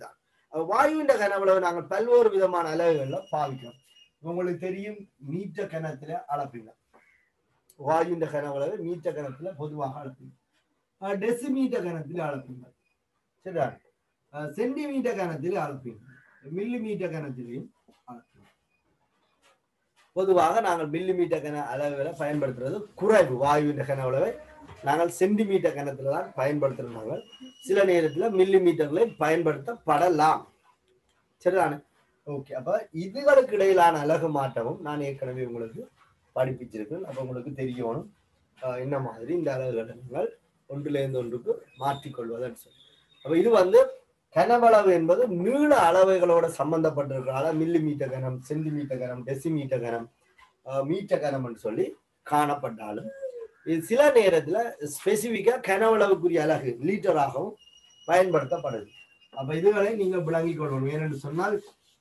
வாயுவின் கனவளவு நாங்கள் பல்வேறு விதமான அலகுகள்ல பாவிக்கிறோம். உங்களுக்கு தெரியும் மீட்டர் கணத்துல அளப்பீங்க. வாயுவின் கனவளவு மீட்டர் கணத்துல பொதுவாக அளப்பீங்க. டெசிமீட்டர் கணத்தில் அளப்பீங்க. சரியா? சென்டிமீட்டர் கணத்தில் அளப்பீங்க. Milli metre கணத்திலையும் அளப்பீங்க. பொதுவாக நாங்கள் மில்லி மீட்டர் கன அளவுகளை பயன்படுத்துறது குறைவு. வாயுவின் கனவளவை நாங்கள் சென்டிமீட்டர் கணத்துல தான் பயன்படுத்துறாங்க. சில நேரத்தில் மில்லி மீட்டர்களை பயன்படுத்தப்படலாம். சரிதானே? ஓகே. அப்ப இதுகளுக்கு இடையிலான அலகு மாற்றமும் நான் ஏற்கனவே உங்களுக்கு படிப்பிச்சிருக்கேன். அப்ப உங்களுக்கு தெரியணும் என்ன மாதிரி இந்த அலகுகளை நீங்கள் ஒன்றிலிருந்து ஒன்றுக்கு மாற்றிக்கொள்வதுன்னு சொல்லி. அப்ப இது வந்து கனவளவு என்பது நீள அளவுகளோட சம்பந்தப்பட்டிருக்கிறதால மில்லி மீட்டர் கனம், சென்டிமீட்டர் கனம், டெசிமீட்டர் கனம், மீட்டர் கனம்னு சொல்லி காணப்பட்டாலும் இது சில நேரத்துல ஸ்பெசிபிக்கா கனவளவுக்குரிய அலகு லீட்டராகவும் பயன்படுத்தப்படுது. அப்ப இதுகளை நீங்கள் விளங்கிக் கொள்ளணும். ஏனென்று சொன்னால்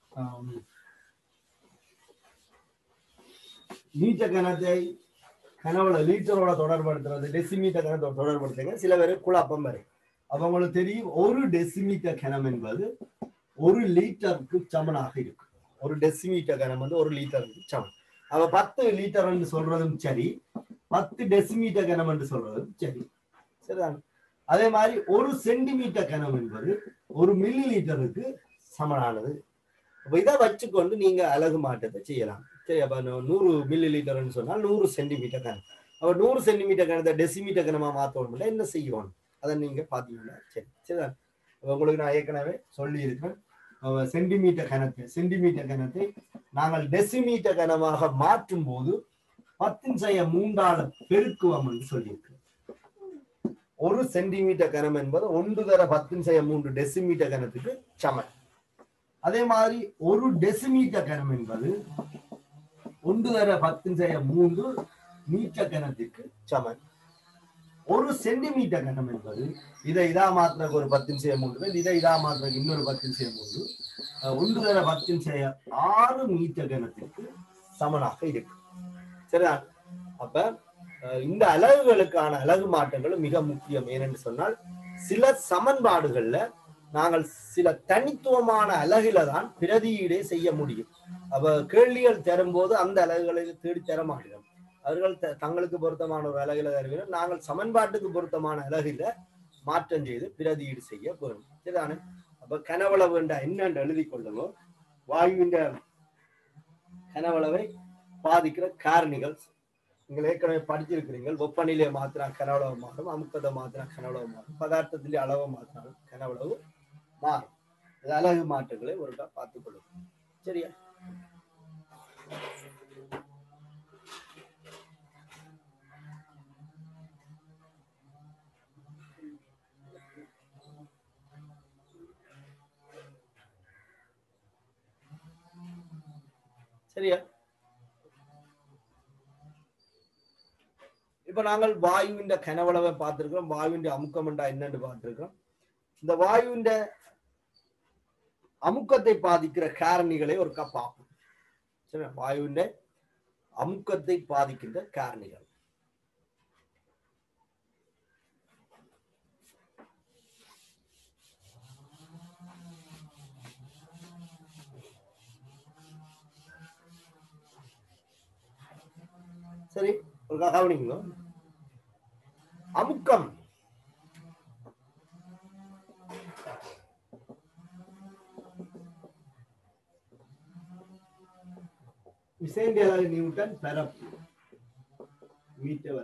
மீட்டர் கணத்தை கனவுல லீட்டரோட தொடர்படுத்துறது, டெசிமீட்டர் கணத்தோட தொடர்படுத்துங்க. சில பேர் குழப்பம் வரை. அப்ப உங்களுக்கு தெரியும் ஒரு டெசிமீட்டர் கனம் என்பது ஒரு லீட்டருக்கு சமனாக இருக்கு. ஒரு டெசிமீட்டர் கனம் வந்து ஒரு லீட்டருக்கு சமம். அப்ப பத்து லிட்டர் என்று சொல்றதும் சரி, பத்து டெசிமீட்டர் கனம் என்று சொல்றதும் சரி. சரிதான்? அதே மாதிரி ஒரு சென்டிமீட்டர் கனம் என்பது ஒரு மில்லி லிட்டருக்கு சமனானது. அப்ப இதை வச்சுக்கொண்டு நீங்க அலகு மாற்றத்தை செய்யலாம். சரி, அப்ப நூறு மில்லி லிட்டர்னு சொன்னால் நூறு சென்டிமீட்டர் கனம். அப்ப நூறு சென்டிமீட்டர் கனத்தை டெசிமீட்டர் கனமா மாற்றணும். என்ன செய்யணும் அதை நீங்க பாத்தீங்கன்னா சரி. சரிதான்? உங்களுக்கு நான் ஏற்கனவே சொல்லி இருக்கேன். சென்டிமீட்டர் கணத்தை சென்டிமீட்டர் கணத்தை நாங்கள் டெசிமீட்டர் கனமாக மாற்றும் போது பத்தின் செய்ய மூன்றால பெருக்குவோம் என்று சொல்லியிருக்கிறோம். ஒரு சென்டிமீட்டர் கனம் என்பது ஒன்று தர பத்தின் செய்ய மூன்று டெசிமீட்டர் கனத்துக்கு சமன். அதே மாதிரி ஒரு டெசிமீட்டர் கனம் என்பது ஒன்று தர பத்தின் செய்ய மூன்று மீட்டர் கனத்துக்கு சமன். ஒரு சென்டிமீட்டர் கனம் என்பது இதை இதா மாத்திரக்கு ஒரு பத்தின் செய்ய மூன்று, இதை இதா மாத்திரக்கு இன்னொரு பத்தின் செய்ய மூன்று, ஒன்று தர பத்தின் செய்ய ஆறு மீட்டர் கனத்திற்கு சமனாக இருக்கு. சரிதான்? அப்ப இந்த அலகுகளுக்கான அலகு மாற்றங்களும் மிக முக்கியம். ஏனென்று சொன்னால் சில சமன்பாடுகள்ல நாங்கள் சில தனித்துவமான அலகுல தான் பிரதியீடே செய்ய முடியும். அப்ப கேள்விகள் தரும்போது அந்த அலகுகளை தேடி தர மாட்டோம். அவர்கள் தங்களுக்கு பொருத்தமான ஒரு அலகுல தருகிறோம். நாங்கள் சமன்பாட்டுக்கு பொருத்தமான அலகுல மாற்றம் செய்து பிரதியீடு செய்ய போறோம். சரிதானே? அப்ப கனவளவு என்ற என்னென்று எழுதி கொள்ளுவோம். வாயுவின் கனவளவை பாதிக்கிற காரணிகள் நீங்கள் ஏற்கனவே படிச்சிருக்கிறீர்கள். வெப்பநிலையை மாத்தினா கனவளவு மாறும், அமுக்கத்தை மாத்தினா கனவளவு மாறும், பதார்த்தத்திலே அளவு மாற்றினாலும் கனவளவு மாறும். அலகு மாற்றங்களை ஒருக்கா பார்த்துக் கொள்ளும். சரியா? சரியா? இப்ப நாங்கள் வாயுவின் கனவளவை பார்த்திருக்கிறோம். வாயுவின் அமுக்கம் என்றா என்னன்னு பார்த்திருக்கிறோம். இந்த வாயுவின் அமுக்கத்தை பாதிக்கிற காரணிகளை ஒரு பார்ப்போம். சரி, வாயுவின் அமுக்கத்தை பாதிக்கின்ற காரணிகள். சரி, ஒரு கவனிங்க. அமுக்கம் விசையியல் நியூட்டன் பரப்பு மீட்டர்.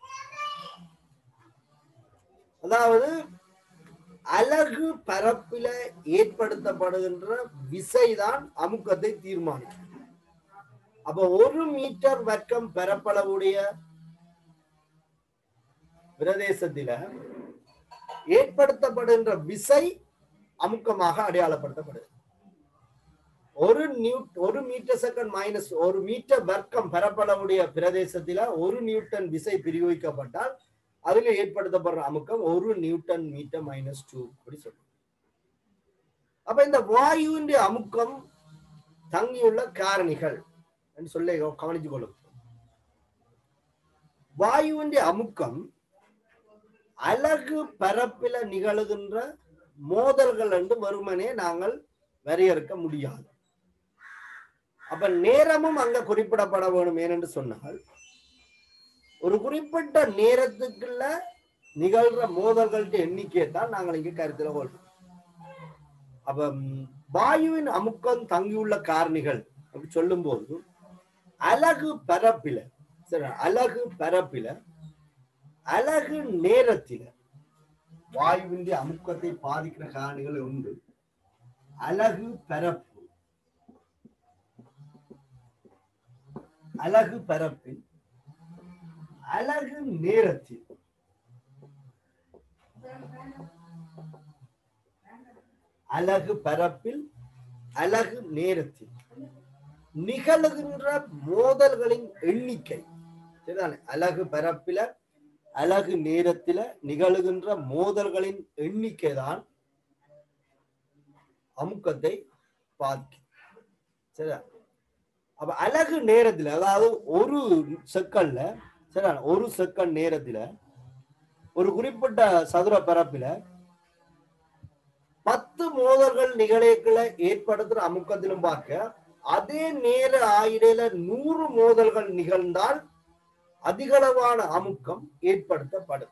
அதாவது அலகு பரப்பில ஏற்படுத்தப்படுகின்ற விசைதான் அமுக்கத்தை தீர்மானிக்கும். அப்ப ஒரு மீட்டர் வர்க்கம் பரப்பளவுடைய பிரதேசத்தில ஏற்படுத்தப்படுகின்ற விசை அமுக்கமாக அடையாளப்படுத்தப்படுது. ஒரு நியூ ஒரு மீட்டர் செகண்ட் மைனஸ் ஒரு மீட்டர் வர்க்கம் பரப்பளவுடைய பிரதேசத்தில ஒரு நியூட்டன் விசை பிரயோகிக்கப்பட்டால் அதுல ஏற்படுத்தப்படுற அமுக்கம் ஒரு நியூட்டன் மீட்டர் மைனஸ் டூ அப்படி சொல்லுவோம். அப்ப இந்த வாயுவின் அமுக்கம் தங்கியுள்ள காரணிகள் சொல்ல கவனித்துக் கொள்ளும். வாயுவின் அமுக்கம் அலகு பரப்பில நிகழுகின்ற மோதல்கள் என்று வெறுமனே நாங்கள் வரையறுக்க முடியாது. அப்ப நேரமும் அங்க குறிப்பிடப்பட வேண்டும். ஏனென்று சொன்னால் ஒரு குறிப்பிட்ட நேரத்துக்குள்ள நிகழ்ற மோதல்களுடைய எண்ணிக்கையை தான் நாங்கள் இங்கே கருத்தில் கொள்வோம். அப்ப வாயுவின் அமுக்கம் தங்கியுள்ள காரணிகள் அப்படி சொல்லும் போது அலகு பரப்பில சரி அலகு பரப்பில அலகு நேரத்தில வாயுவின் அமுக்கத்தை பாதிக்கிற காரணிகள் உண்டு. அலகு பரப்பு அலகு பரப்பில் அலகு நேரத்தில் அலகு பரப்பில் அலகு நேரத்தில் நிகழ்கின்ற மோதல்களின் எண்ணிக்கை சரிதானே. அலகு பரப்பில அலகு நேரத்தில நிகழ்கின்ற மோதல்களின் எண்ணிக்கை தான் அமுக்கத்தை பாதிக்கும். சரிதா. அப்ப அலகு நேரத்துல அதாவது ஒரு செகண்ட்ல சரிதா ஒரு செகண்ட் நேரத்துல ஒரு குறிப்பிட்ட சதுர பரப்பில பத்து மோதல்கள் நிகழ்ச்சிகளை ஏற்படுத்துற அமுக்கத்திலும் பார்க்க அதே நேர ஆயிடையில நூறு மோதல்கள் நிகழ்ந்தால் அதிகளவான அமுக்கம் ஏற்படுத்தப்படும்.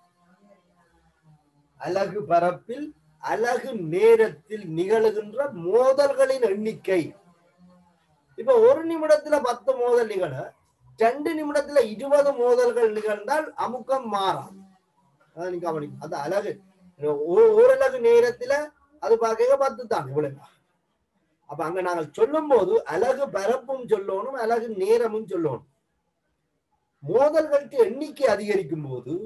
அலகு பரப்பில் அலகு நேரத்தில் நிகழ்கின்ற மோதல்களின் எண்ணிக்கை. இப்ப ஒரு நிமிடத்துல பத்து மோதல் நிகழ ரெண்டு நிமிடத்துல இருபது மோதல்கள் நிகழ்ந்தால் அமுக்கம் மாறாது. அது அலகு ஓரலகு நேரத்துல அது பார்க்க பத்து தான் இவ்வளவு. அப்ப அங்க நாங்கள் சொல்லும் போது அலகு பரப்பும் சொல்லணும் அலகு நேரமும் சொல்லணும். மோதல்களுக்கு எண்ணிக்கை அதிகரிக்கும் போது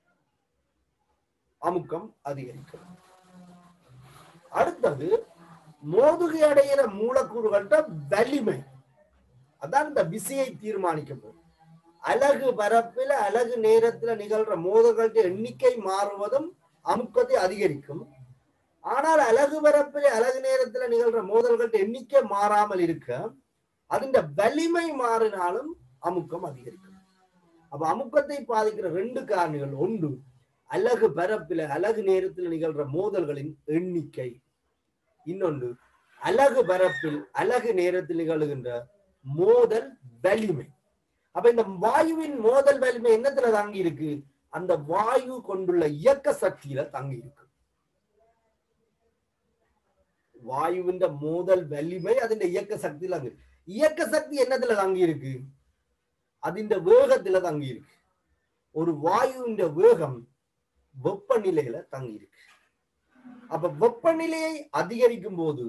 அமுக்கம் அதிகரிக்கும். அடுத்தது மோதுகை அடைகிற மூலக்கூறுகள்ட வலிமை. அதான் இந்த விசையை தீர்மானிக்கும் போது அலகு பரப்பில அலகு நேரத்துல நிகழ்ற மோதல்களுக்கு எண்ணிக்கை மாறுவதும் அமுக்கத்தை அதிகரிக்கும். ஆனால் அலகு பரப்பில அலகு நேரத்துல நிகழ்ற மோதல்களுக்கு எண்ணிக்கை மாறாமல் இருக்க அதுண்ட வலிமை மாறினாலும் அமுக்கம் அதிகரிக்கும். அப்ப அமுக்கத்தை பாதிக்கிற ரெண்டு காரணிகள். ஒன்று அலகு பரப்பில அலகு நேரத்தில் நிகழ்ற மோதல்களின் எண்ணிக்கை. இன்னொன்று அலகு பரப்பில் அலகு நேரத்தில் நிகழ்கின்ற மோதல் வலிமை. அப்ப இந்த வாயுவின் மோதல் வலிமை என்னத்துல தங்கி இருக்கு? அந்த வாயு கொண்டுள்ள இயக்க சக்தியில தங்கி இருக்கு. வாயுவின் மோதல் வலிமை அதிண்ட இயக்க சக்தியில தங்கி இருக்கு. இயக்க சக்தி என்னத்துல தங்கி இருக்கு? அதிண்ட வேகத்துல தங்கி இருக்கு. ஒரு வாயுவின் வேகம் வெப்பநிலையில தங்கி இருக்கு. அப்ப வெப்பநிலையை அதிகரிக்கும் போது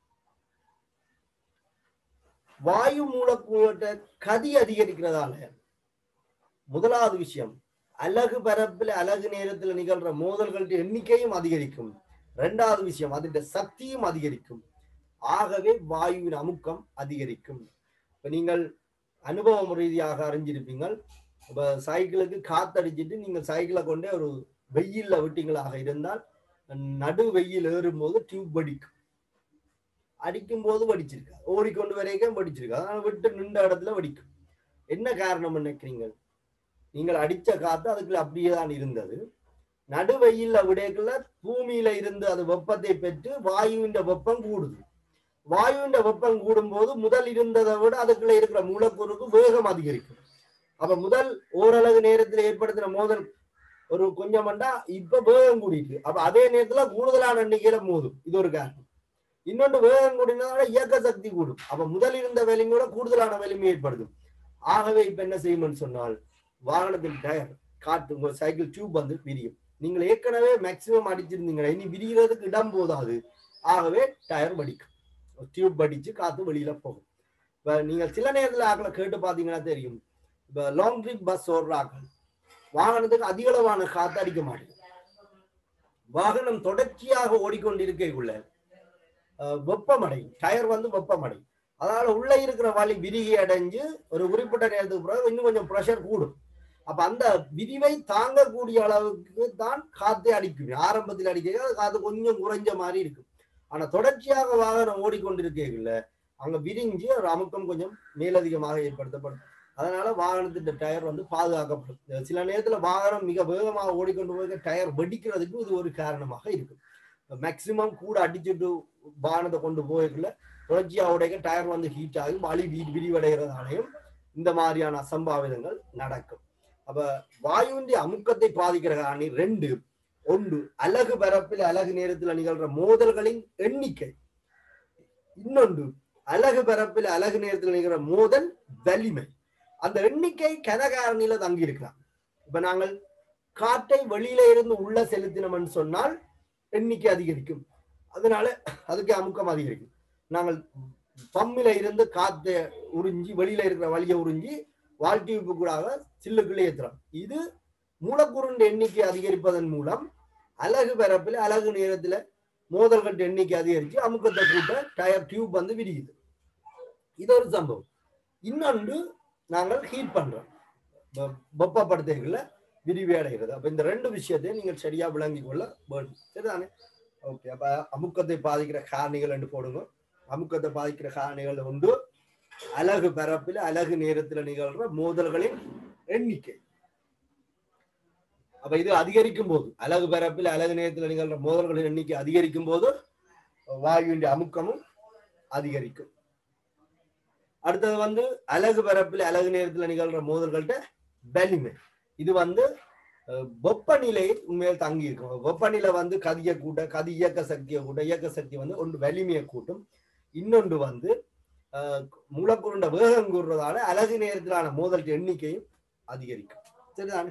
வாயு மூலக்கூறு கதி அதிகரிக்கிறதால முதலாவது விஷயம் அலகு பரப்பில் அலகு நேரத்தில் நிகழ்ற மோதல்களுடைய எண்ணிக்கையும் அதிகரிக்கும். இரண்டாவது விஷயம் அதோட சக்தியும் அதிகரிக்கும். ஆகவே வாயுவின் அமுக்கம் அதிகரிக்கும். இப்ப நீங்கள் அனுபவம் ரீதியாக அறிஞ்சிருப்பீங்கள். இப்ப சைக்கிளுக்கு காத்தடிச்சிட்டு நீங்க சைக்கிளை கொண்டே ஒரு வெயில்ல விட்டீங்களாக இருந்தால் நடு வெயில் ஏறும் போது டியூப் வடிக்கும். அடிக்கும் போது வடிச்சிருக்கா, ஓடிக்கொண்டு வரைக்கும் வடிச்சிருக்கா, அதனால விட்டு நின்ற இடத்துல வடிக்கும். என்ன காரணம் நினைக்கிறீங்க? நீங்கள் அடிச்ச காத்து அதுக்குள்ள அப்படியே தான் இருந்தது. நடு வெயில்ல விடைக்குள்ள பூமியில இருந்து அது வெப்பத்தை பெற்று வாயுவின் வெப்பம் கூடுது. வாயுவின் வெப்பம் கூடும் போது முதல் இருந்ததை விட அதுக்குள்ள இருக்கிற மூலக்கூறுக்கு வேகம் அதிகரிக்கும். அப்ப முதல் ஓரளவு நேரத்தில் ஏற்படுத்தின மோதல் ஒரு கொஞ்சம் மண்டா இப்ப வேகம் கூடிட்டு அப்ப அதே நேரத்துல கூடுதலான எண்ணிக்கையில மோதும். இது ஒரு காரணம். இன்னொன்று வேகம் கூடினதால இயக்க சக்தி கூடும். அப்ப முதல் இருந்த வலிமையோட கூடுதலான வலிமை ஏற்படுத்தும். ஆகவே இப்ப என்ன செய்யும்னு சொன்னால் வாகனத்தின் டயர் காற்று உங்க சைக்கிள் டியூப் வந்து விரியும். நீங்கள் ஏற்கனவே மேக்சிமம் அடிச்சிருந்தீங்க, இனி விரிகிறதுக்கு இடம் போதாது. ஆகவே டயர் வடிக்கும், டியூப் வடிச்சு காத்து வெளியில போகும். இப்ப நீங்கள் சில நேரத்துல ஆக்களை கேட்டு பாத்தீங்கன்னா தெரியும். இப்ப லாங் ட்ரிப் பஸ் ஓடுற ஆக்கள் வாகனத்துக்கு அதிக அளவான காத்து அடிக்க மாட்டேங்குது. வாகனம் தொடர்ச்சியாக ஓடிக்கொண்டிருக்கக்குள்ள வெப்பமடையும், டயர் வந்து வெப்பமடையும். அதனால உள்ள இருக்கிற வலி விரிகி அடைஞ்சு ஒரு குறிப்பிட்ட நேரத்துக்கு பிறகு இன்னும் கொஞ்சம் ப்ரெஷர் கூடும். அப்ப அந்த விரிவை தாங்கக்கூடிய அளவுக்கு தான் காத்தை அடிக்கும். ஆரம்பத்தில் அடிக்க காத்து கொஞ்சம் குறைஞ்ச மாதிரி இருக்கும். ஆனா தொடர்ச்சியாக வாகனம் ஓடிக்கொண்டிருக்கல அங்க விரிஞ்சு ஒரு அமுக்கம் கொஞ்சம் மேலதிகமாக ஏற்படுத்தப்படும். அதனால வாகனத்தின் டயர் வந்து பாதுகாக்கப்படும். சில நேரத்துல வாகனம் மிக வேகமாக ஓடிக்கொண்டு போய் டயர் வெடிக்கிறதுக்கு இது ஒரு காரணமாக இருக்கும். மேக்சிமம் கூட அடிச்சுட்டு வாகனத்தை கொண்டு போயிருக்கல தொடர்ச்சியா உடைய டயர் வந்து ஹீட் ஆகி வலி விரிவடைகிறதாலையும் இந்த மாதிரியான அசம்பாவிதங்கள் நடக்கும். அப்ப வாயுவின் அமுக்கத்தை பாதிக்கிற காரணி ரெண்டு. ஒன்று அலகு பரப்பில் அலகு நேரத்தில் நிகழ்ற மோதல்களின் எண்ணிக்கை. இன்னொன்று அலகு பரப்பில் அலகு நேரத்தில் நிகழ்ற மோதல் வலிமை. அந்த எண்ணிக்கை கனகாரணியில தங்கி இருக்கலாம். இப்ப நாங்கள் காற்றை வெளியில இருந்து உள்ள செலுத்தினோம்னு சொன்னால் எண்ணிக்கை அதிகரிக்கும், அதனால அதுக்கு அமுக்கம் அதிகரிக்கும். நாங்கள் பம்மில இருந்து காற்றை உறிஞ்சி வெளியில இருக்கிற வலியை உறிஞ்சி வாழ்க்கைக்கு கூட சில்லுக்குள்ளே ஏற்றுறோம். இது மூலக்கூறின் எண்ணிக்கை அதிகரிப்பதன் மூலம் அலகு பரப்பில் அலகு நேரத்துல மோதல்கள் எண்ணிக்கை அதிகரிச்சு அமுக்கத்தை கூட்ட டயர் டியூப் வந்து விரியுது. இது ஒரு சம்பவம். இன்னொன்று நாங்கள் ஹீட் பண்றோம், வெப்பப்படுத்துகைகள்ல விரிவு அடைகிறது. அப்ப இந்த ரெண்டு விஷயத்தையும் நீங்கள் சரியா விளங்கி கொள்ள வேண்டும். சரிதானே? ஓகே. அப்ப அமுக்கத்தை பாதிக்கிற காரணிகள் என்று போடுங்க. அமுக்கத்தை பாதிக்கிற காரணிகள் ஒன்று அலகு பரப்பில் அலகு நேரத்துல நிகழ்ற மோதல்களின் எண்ணிக்கை. அப்ப இது அதிகரிக்கும் போது அலகு பரப்பில் அலகு நேரத்தில் நிகழ்ற மோதல்களின் எண்ணிக்கை அதிகரிக்கும் போது வாயுவின் அமுக்கமும் அதிகரிக்கும். அடுத்தது வந்து அலகு பரப்பில் அலகு நேரத்தில் நிகழ்ற மோதல்கள்ட்ட வலிமை. இது வந்து வெப்பநிலை உண்மையில் தங்கி இருக்கும். வெப்பநிலை வந்து கதிய கூட்ட கதி இயக்க சக்தியை கூட்ட இயக்க சக்தி வந்து ஒன்று வலிமையை கூட்டும், இன்னொன்று வந்து அஹ் மூலக்கூறுண்ட வேகம் கூடுறதால அலகு நேரத்திலான மோதல் எண்ணிக்கையும் அதிகரிக்கும். சரிதானே?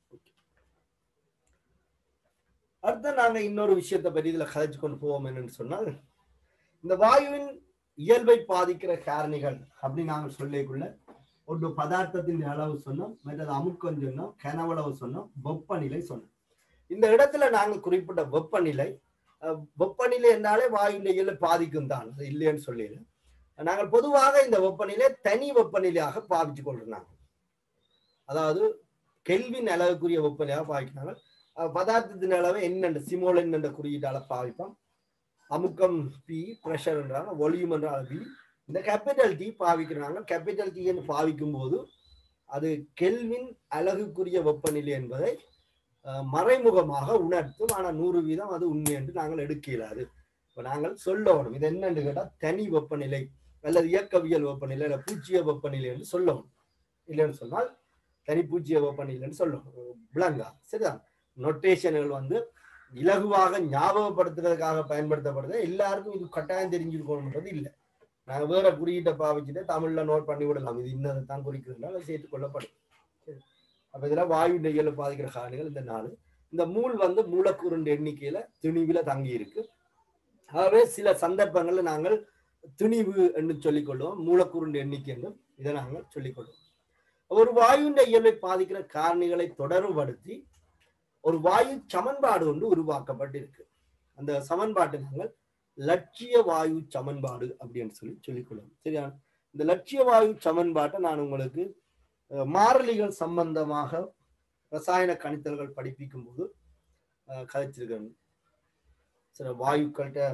அடுத்த நாங்க இன்னொரு விஷயத்தை பற்றி இதுல கதைச்சு கொண்டு போவோம் என்னன்னு சொன்னால், இந்த வாயுவின் இயல்பை பாதிக்கிற காரணிகள் அப்படின்னு நாங்கள் சொல்லிக்குள்ள ஒரு பதார்த்தத்தின் அளவு சொன்னோம், மற்றது அமுக்கம் சொன்னோம், கனவளவு சொன்னோம், வெப்பநிலை சொன்னோம். இந்த இடத்துல நாங்கள் குறிப்பிட்ட வெப்பநிலை வெப்பநிலை என்றாலே வாயுவின் இயல்பை பாதிக்கும் தான், அது இல்லைன்னு சொல்லிடு. நாங்கள் பொதுவாக இந்த வெப்பநிலை தனி வெப்பநிலையாக பாவிச்சு கொள்றாங்க. அதாவது கெல்வின் அளவுக்குரிய வெப்பநிலையாக பாவிக்கிறாங்க. பதார்த்தத்தின் அளவு என்னென்ன சிமோல் என்ற குறியீட்டால பாவிப்போம். அமுக்கம் பி, பிரஷர் என்றாங்க, வால்யூம் என்றால் பி. இந்த கேபிட்டல் டி பாவிக்கிறாங்க. கேபிட்டல் டி என்று பாவிக்கும் போது அது கெல்வின் அலகுக்குரிய வெப்பநிலை என்பதை மறைமுகமாக உணர்த்தும். ஆனால் நூறு வீதம் அது உண்மை என்று நாங்கள் எடுக்க இயலாது. இப்போ நாங்கள் சொல்லணும் இது என்னன்னு கேட்டால் தனி வெப்பநிலை அல்லது இயக்கவியல் வெப்பநிலை அல்ல பூச்சிய வெப்பநிலை என்று சொல்லணும். இல்லைன்னு சொன்னால் தனி பூச்சிய வெப்பநிலைன்னு சொல்லணும். விளங்கா? சரிதான்? நொட்டேஷன்கள் வந்து இலகுவாக ஞாபகப்படுத்துறதுக்காக பயன்படுத்தப்படுது. எல்லாருக்கும் இது கட்டாயம் தெரிஞ்சிருக்கணும்ன்றது இல்லை. நாங்கள் வேற குறியீட்டை பாவிச்சுட்டு தமிழ்ல நோட் பண்ணி விடலாம், இது இன்னதான் குறிக்கிறதுனால சேர்த்து கொள்ளப்படும். அப்ப இதுல வாயு இயல்பை பாதிக்கிற காரணிகள் இந்த நாலு. இந்த மூல் வந்து மூலக்கூறின் எண்ணிக்கையில திணிவுல தங்கி இருக்கு. ஆகவே சில சந்தர்ப்பங்கள்ல நாங்கள் திணிவு என்று சொல்லிக்கொள்வோம், மூலக்கூறின் எண்ணிக்கை என்றும் இதை நாங்கள் சொல்லிக்கொள்வோம். ஒரு வாயுவின் இயல்பை பாதிக்கிற காரணிகளை தொடர்புபடுத்தி ஒரு வாயு சமன்பாடு ஒன்று உருவாக்கப்பட்டிருக்கு. அந்த சமன்பாட்டை நாங்கள் லட்சிய வாயு சமன்பாடு அப்படின்னு சொல்லி சொல்லிக்கொள்வோம். சரியா? இந்த லட்சிய வாயு சமன்பாட்டை நான் உங்களுக்கு மாறிலிகள் சம்பந்தமாக ரசாயன கணித்தல்கள் படிப்பிக்கும் போது கதைச்சிருக்கேன். சில வாயுக்கள்கிட்ட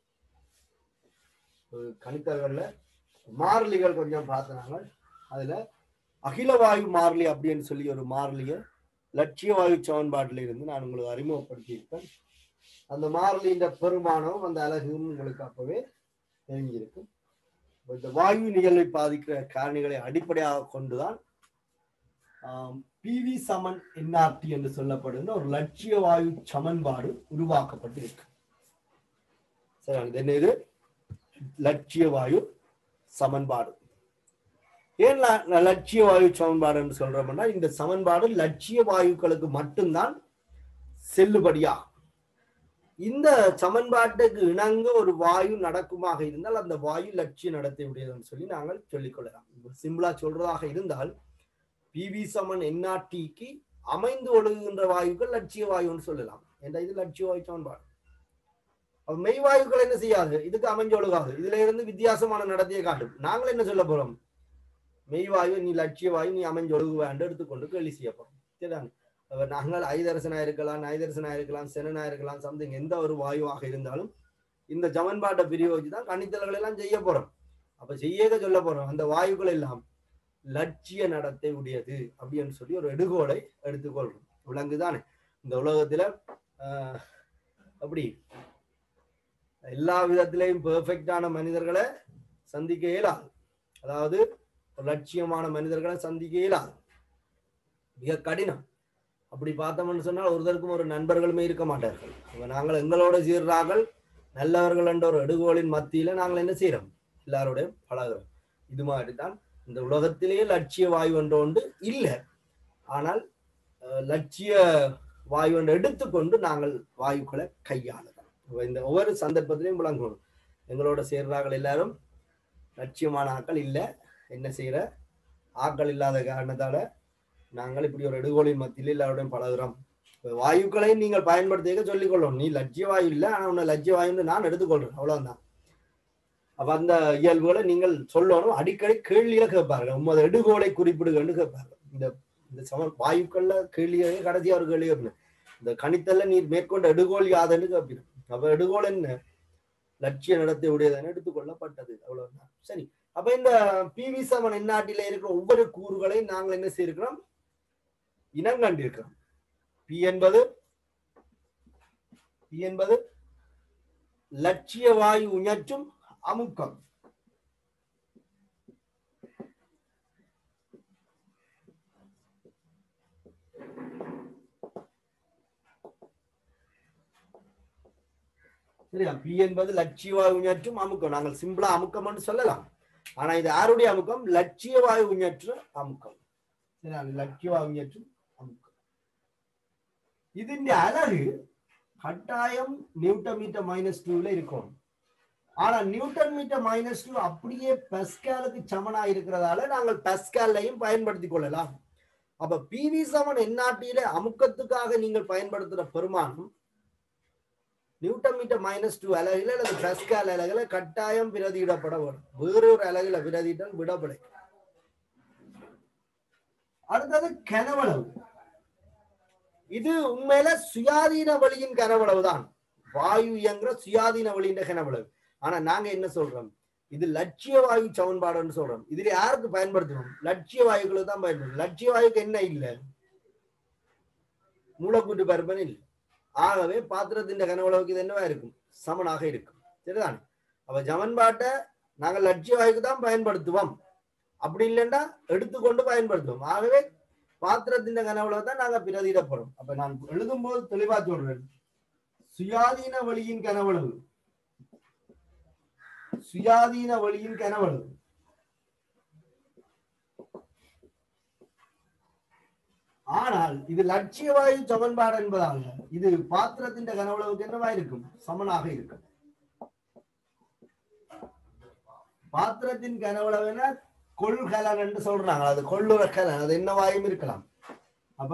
கணித்தல்கள்ல மாறிலிகள் கொஞ்சம் பார்த்தனாங்க. அதுல அகில வாயு மாறிலி அப்படின்னு சொல்லி ஒரு மாறிலிய லட்சிய வாயு சமன்பாட்டில இருந்து நான் உங்களுக்கு அறிமுகப்படுத்தியிருப்பேன். அந்த மாறிலியின் பெருமானம் அந்த அலகும் உங்களுக்கு அப்பவே தெரிஞ்சிருக்கும். இந்த வாயு நிகழ்வை பாதிக்கிற காரணிகளை அடிப்படையாக கொண்டுதான் பிவி சமன் என்ஆர்டி என்று சொல்லப்படுகிற ஒரு லட்சிய வாயு சமன்பாடு உருவாக்கப்பட்டிருக்கு. சரி, என்ன இது லட்சிய வாயு சமன்பாடு? ஏன் லட்சிய வாயு சமன்பாடு என்று சொல்றோம்னா, இந்த சமன்பாடு லட்சிய வாயுக்களுக்கு மட்டும்தான் செல்லுபடியாகும். இந்த சமன்பாட்டுக்கு இணங்க ஒரு வாயு நடக்குமாக இருந்தால் அந்த வாயு லட்சிய நடத்தை உடையதுன்னு சொல்லி நாங்கள் சொல்லிக் கொள்ளலாம். சிம்பிளா சொல்றதாக இருந்தால் பிவி சமன் என்ஆர்டிக்கு அமைந்து ஒழுகுகின்ற வாயுக்கள் லட்சிய வாயுன்னு சொல்லலாம். என்ற இது லட்சிய வாயு சமன்பாடு. மெய் வாயுக்கள் என்ன செய்யாது, இதுக்கு அமைஞ்சு ஒழுகாது. இதுல இருந்து வித்தியாசமான நடத்தையை காட்டும். நாங்கள் என்ன சொல்ல போறோம், மெய் வாயு நீ லட்சிய வாயு நீ அமைஞ்சு ஒழுகுவாண்டு எடுத்துக்கொண்டு கேள்வி செய்ய போறோம். சரிதான்? நாங்கள் ஐதரசனா இருக்கலாம், நைதரசனா இருக்கலாம், செனனா இருக்கலாம், சம்திங் எந்த ஒரு வாயுவாக இருந்தாலும் இந்த சமன்பாட்டை பிரிவு வச்சுதான் கணித்தல்கள் எல்லாம் செய்ய போறோம். அப்ப செய்ய சொல்ல போறோம் அந்த வாயுக்கள் எல்லாம் லட்சிய நடத்தை உடையது அப்படின்னு சொல்லி ஒரு எடுகோலை எடுத்துக்கொள்றோம். விலங்குதானே இந்த உலகத்துல ஆஹ் அப்படி எல்லா விதத்திலையும் பெர்ஃபெக்டான மனிதர்களை சந்திக்க இயலாது. அதாவது லட்சியமான மனிதர்களை சந்திக்க இயலாது, மிக கடினம். அப்படி பார்த்தோம்னு சொன்னால் ஒருத்தருக்கும் ஒரு நண்பர்களுமே இருக்க மாட்டார்கள். நாங்கள் எங்களோட சீர்றார்கள் நல்லவர்கள் என்ற ஒரு எடுகோளின் மத்தியில நாங்கள் என்ன செய்யறோம், எல்லாரோடையும் பழகிறோம். இது மாதிரி தான் இந்த உலகத்திலேயே லட்சிய வாயு என்ற ஒன்று இல்லை. ஆனால் லட்சிய வாயு என்று எடுத்துக்கொண்டு நாங்கள் வாயுக்களை கையாளலாம். இந்த ஒவ்வொரு சந்தர்ப்பத்திலையும் விளங்கணும், எங்களோட சேர்றார்கள் எல்லாரும் லட்சியமான ஆக்கள் இல்லை. என்ன செய்யற ஆக்கள் இல்லாத காரணத்தால நாங்கள் இப்படி ஒரு எடுகோளின் மத்தியில் எல்லாரோடையும் பழகிறோம். வாயுக்களை நீங்கள் பயன்படுத்திக்க சொல்லிக் கொள்ளணும். நீ லட்சிய வாயு இல்லை, ஆனா உன்னை லட்சிய வாயுன்னு நான் எடுத்துக்கொள்றேன், அவ்வளவுதான். அப்ப அந்த இயல்புகளை நீங்கள் சொல்லணும். அடிக்கடி கேள்வியில கேட்பார்கள், உமது எடுகோளை குறிப்பிடுகன்னு கேட்பார்கள். இந்த இந்த சம வாயுக்கள்ல கேள்வியே கடைசியா ஒரு கேள்வி இருக்கு, இந்த கணித்தல்ல நீர் மேற்கொண்ட எடுகோள் யாதுன்னு கேட்பீங்க. அப்ப எடுகோள் என்ன, லட்சிய நடத்தை உடையதுன்னு எடுத்துக்கொள்ளப்பட்டது, அவ்வளவுதான். சரி, அப்ப இந்த பி வி செவன் எந்நாட்டில இருக்கிற ஒவ்வொரு கூறுகளையும் நாங்கள் என்ன செய்திருக்கிறோம், இனங்கண்டிருக்கிறோம். பி என்பது பி என்பது லட்சிய வாயு உணர்த்தும் அமுக்கம். சரியா, பி என்பது லட்சிய வாயு உணர்த்தும் அமுக்கம். நாங்கள் சிம்பிளா அமுக்கம் சொல்லலாம், ஆனா இது யாருடைய அமுக்கம், லட்சிய வாயு உணர்ற்று அமுக்கம். சரியா, லட்சிய வாயு உணர்த்தும் அமுக்கம். ഇതിന്റെ அலகு கட்டாயம் நியூட்டன் மீட்டர் மைனஸ் டூல இருக்கும். ஆனா நியூட்டன் மீட்டர் மைனஸ் டூ அப்படியே பஸ்காலுக்கு சமனா இருக்கிறதால நாங்கள் பஸ்காலையும் பயன்படுத்திக் கொள்ளலாம். அப்ப பி வி செவன் எந்நாட்டில அமுக்கத்துக்காக நீங்கள் பயன்படுத்துற பெருமானம் நியூட்டன் மீட்டர் மைனஸ் டூ அலகுல அல்லது பஸ்கால் அலகுல கட்டாயம் பிரதியிடப்பட வரும். வேறொரு அலகுல பிரதியிட்டால் விடப்படை. அடுத்தது கனவளவு. இது உண்மையில சுயாதீன வழியின் கனவளவு தான், வாயு இயங்குற சுயாதீன வழியின் கனவளவு. ஆனா நாங்க என்ன சொல்றோம், இது லட்சிய வாயு சமன்பாடுன்னு சொல்றோம். இதுல யாருக்கு பயன்படுத்துறோம், லட்சிய வாயுக்களுக்கு தான் பயன்படுத்தும். லட்சிய வாயுக்கு என்ன இல்லை, மூலக்கூட்டு பருமன் இல்லை. ஆகவே பாத்திரத்தின் கனவளவுக்கு இது என்னவா இருக்கும், சமனாக இருக்கும். சரிதான். அப்ப சமன்பாட்டை நாங்கள் லட்சிய வாயுக்கு தான் பயன்படுத்துவோம், அப்படி இல்லைன்னா எடுத்துக்கொண்டு பயன்படுத்துவோம். ஆகவே பாத்திரத்தின் கனவுல தான் நாங்க பிரதியிட போறோம். அப்ப நான் எழுதும் போது தெளிவா சொல்றேன், சுயாதீன வழியின் கனவளவு, சுயாதீன வழியின் கனவளவு. ஆனால் இது லட்சிய வாயு சமன்பாடு என்பதால் இது பாத்திரத்தின் கனவளவுக்கு என்னவா இருக்கும், சமனாக இருக்கும். பாத்திரத்தின் கனவளவு என்ன, கொள்கலன் என்று சொல்றாங்க, அது கொள்ளுற கலன், அது என்னவாயும் இருக்கலாம். அப்ப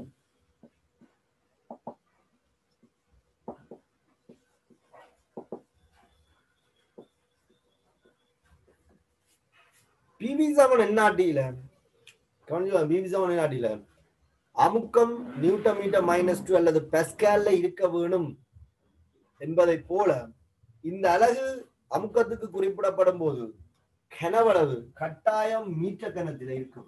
பி வி செவன் எந்நாட்டில பி வி செவன் எந்நாட்டில அமுக்கம் நியூட்டன் மீட்டர் மைனஸ் டூ அல்லது பஸ்கால்ல இருக்க வேணும் என்பதை போல இந்த அலகு அமுக்கத்துக்கு குறிப்பிடப்படும் போது கனவளவு கட்டாயம் மீட்டர் கணத்தில் இருக்கும்.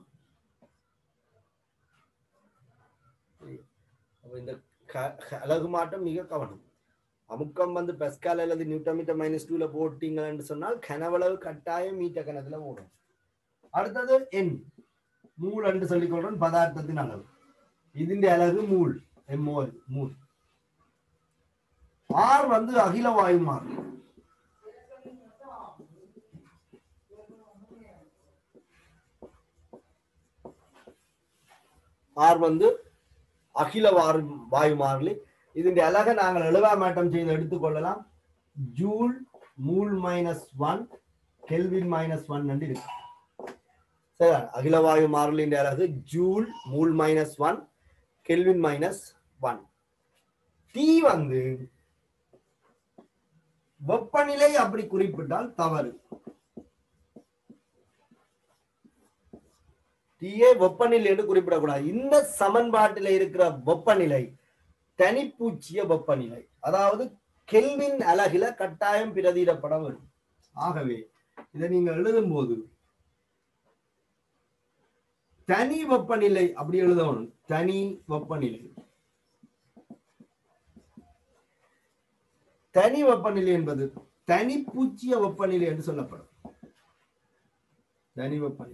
இந்த அலகு மாற்றம் மிக கவனம். அமுக்கம் வந்து பஸ்கால் அல்லது நியூட்டன் மீட்டர் மைனஸ் டூல போட்டீங்கன்னு சொன்னால் கனவளவு கட்டாயம் மீட்டர் கணத்துல ஓடும். அடுத்தது எண் மூல் என்று சொல்லிக் கொள்றோம், பதார்த்தத்தின் அளவு. ഇതിന്റെ அலகு மூல், எம்ஓஎல் மூல். ஆர் வந்து அகில வாயு மாறி. ஆர் வந்து அகில வாயு மாறிலி. ഇതിന്റെ அலகை நாங்கள் எழுவா மாற்றம் செய்து எடுத்துக்கொள்ளலாம். Joule mole minus one kelvin minus one என்று இருக்கு. சரி, அகில வாயு மாறிலின் அலகு joule mole minus one kelvin minus one. T வந்து வெப்பநிலை அப்படி குறிப்பிட்டால் தவறு. தீயே வெப்பநிலை என்று குறிப்பிடக்கூடாது. இந்த சமன்பாட்டில் இருக்கிற வெப்பநிலை தனிப்பூச்சிய வெப்பநிலை, அதாவது கெல்வின் அலகில கட்டாயம் பிரதியிடப்பட வேண்டும். ஆகவே இதை நீங்க எழுதும் போது தனி வெப்பநிலை அப்படி எழுதணும், தனி வெப்பநிலை. தனி வெப்பநிலை என்பது தனி பூச்சிய வெப்பநிலை என்று சொல்லப்படும். தனி வெப்பநிலை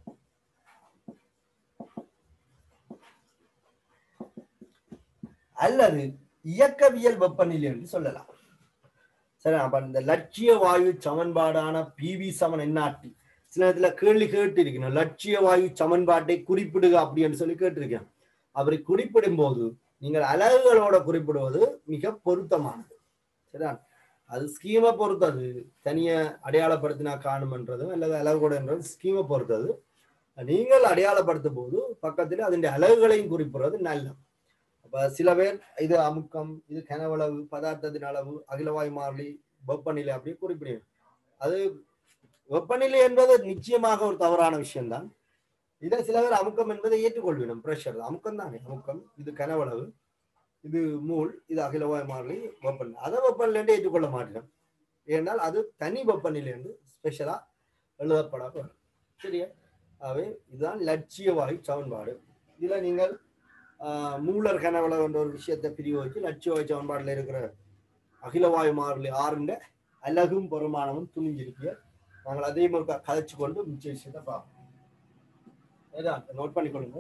அல்லது இயக்கவியல் வெப்பநிலை என்று சொல்லலாம். சரி, அப்ப இந்த லட்சிய வாயு சமன்பாடான பிவி சமன் என்னாட்டி சில நேரத்துல கேள்வி கேட்டு இருக்கணும். லட்சிய வாயு சமன்பாட்டை குறிப்பிடுக அப்படின்னு சொல்லி கேட்டிருக்கேன். அப்படி குறிப்பிடும் போது நீங்கள் அலகுகளோட குறிப்பிடுவது மிக பொருத்தமானது. சரியா? அது ஸ்கீமை பொறுத்தது, தனிய அடையாளப்படுத்தினா காணும்ன்றதும் அல்லது அலகுகூடன்றது ஸ்கீமை பொறுத்தது. நீங்கள் அடையாளப்படுத்தும் போது பக்கத்தில் அதனுடைய அலகுகளையும் குறிப்பிடுறது நல்லது. அப்ப சில பேர் இது அமுக்கம், இது கனவளவு, பதார்த்தத்தின் அளவு, அகிலவாயு மாறிலி, வெப்பநிலை அப்படி குறிப்பிடுங்க. அது வெப்பநிலை என்பது நிச்சயமாக ஒரு தவறான விஷயம்தான். இதை சில பேர் அமுக்கம் என்பதை ஏற்றுக்கொள்விடும். பிரஷர் அமுக்கம் தானே அமுக்கம், இது கனவளவு, இது மூல், இது அகிலவாயு மாறிலி, வெப்பநிலை. அதை வெப்பநிலை என்று ஏற்றுக்கொள்ள மாட்டேன். ஏனால் அது தனி வெப்பநிலை என்று ஸ்பெஷலா எழுதப்படாது. சரியா? ஆகவே இதுதான் லட்சிய வாயு சமன்பாடு. இதுல நீங்கள் ஆஹ் மூலர் கனவளவு என்ற ஒரு விஷயத்தை பிரிவு வச்சு லட்சிய வாயு சமன்பாடுல இருக்கிற அகிலவாயு மாறிலி ஆறுண்ட அலகும் பெருமானமும் துணிஞ்சிருக்கிய நாங்கள் அதே மாதிரி கதைச்சு கொண்டு மிச்ச விஷயத்தை பார்ப்போம். நோட் பண்ணிக்கொள்ளுங்க.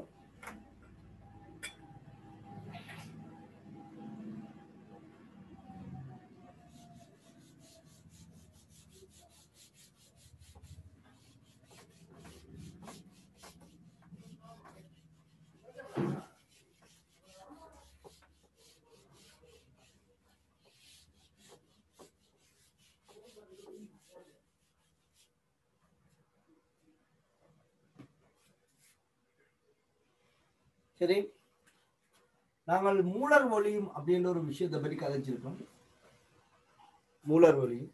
சரி, நாங்கள் மூலர் ஒளியும் அப்படின்ற ஒரு விஷயத்தை பற்றி கதைச்சிருக்கோம். மூலர் ஒளியும்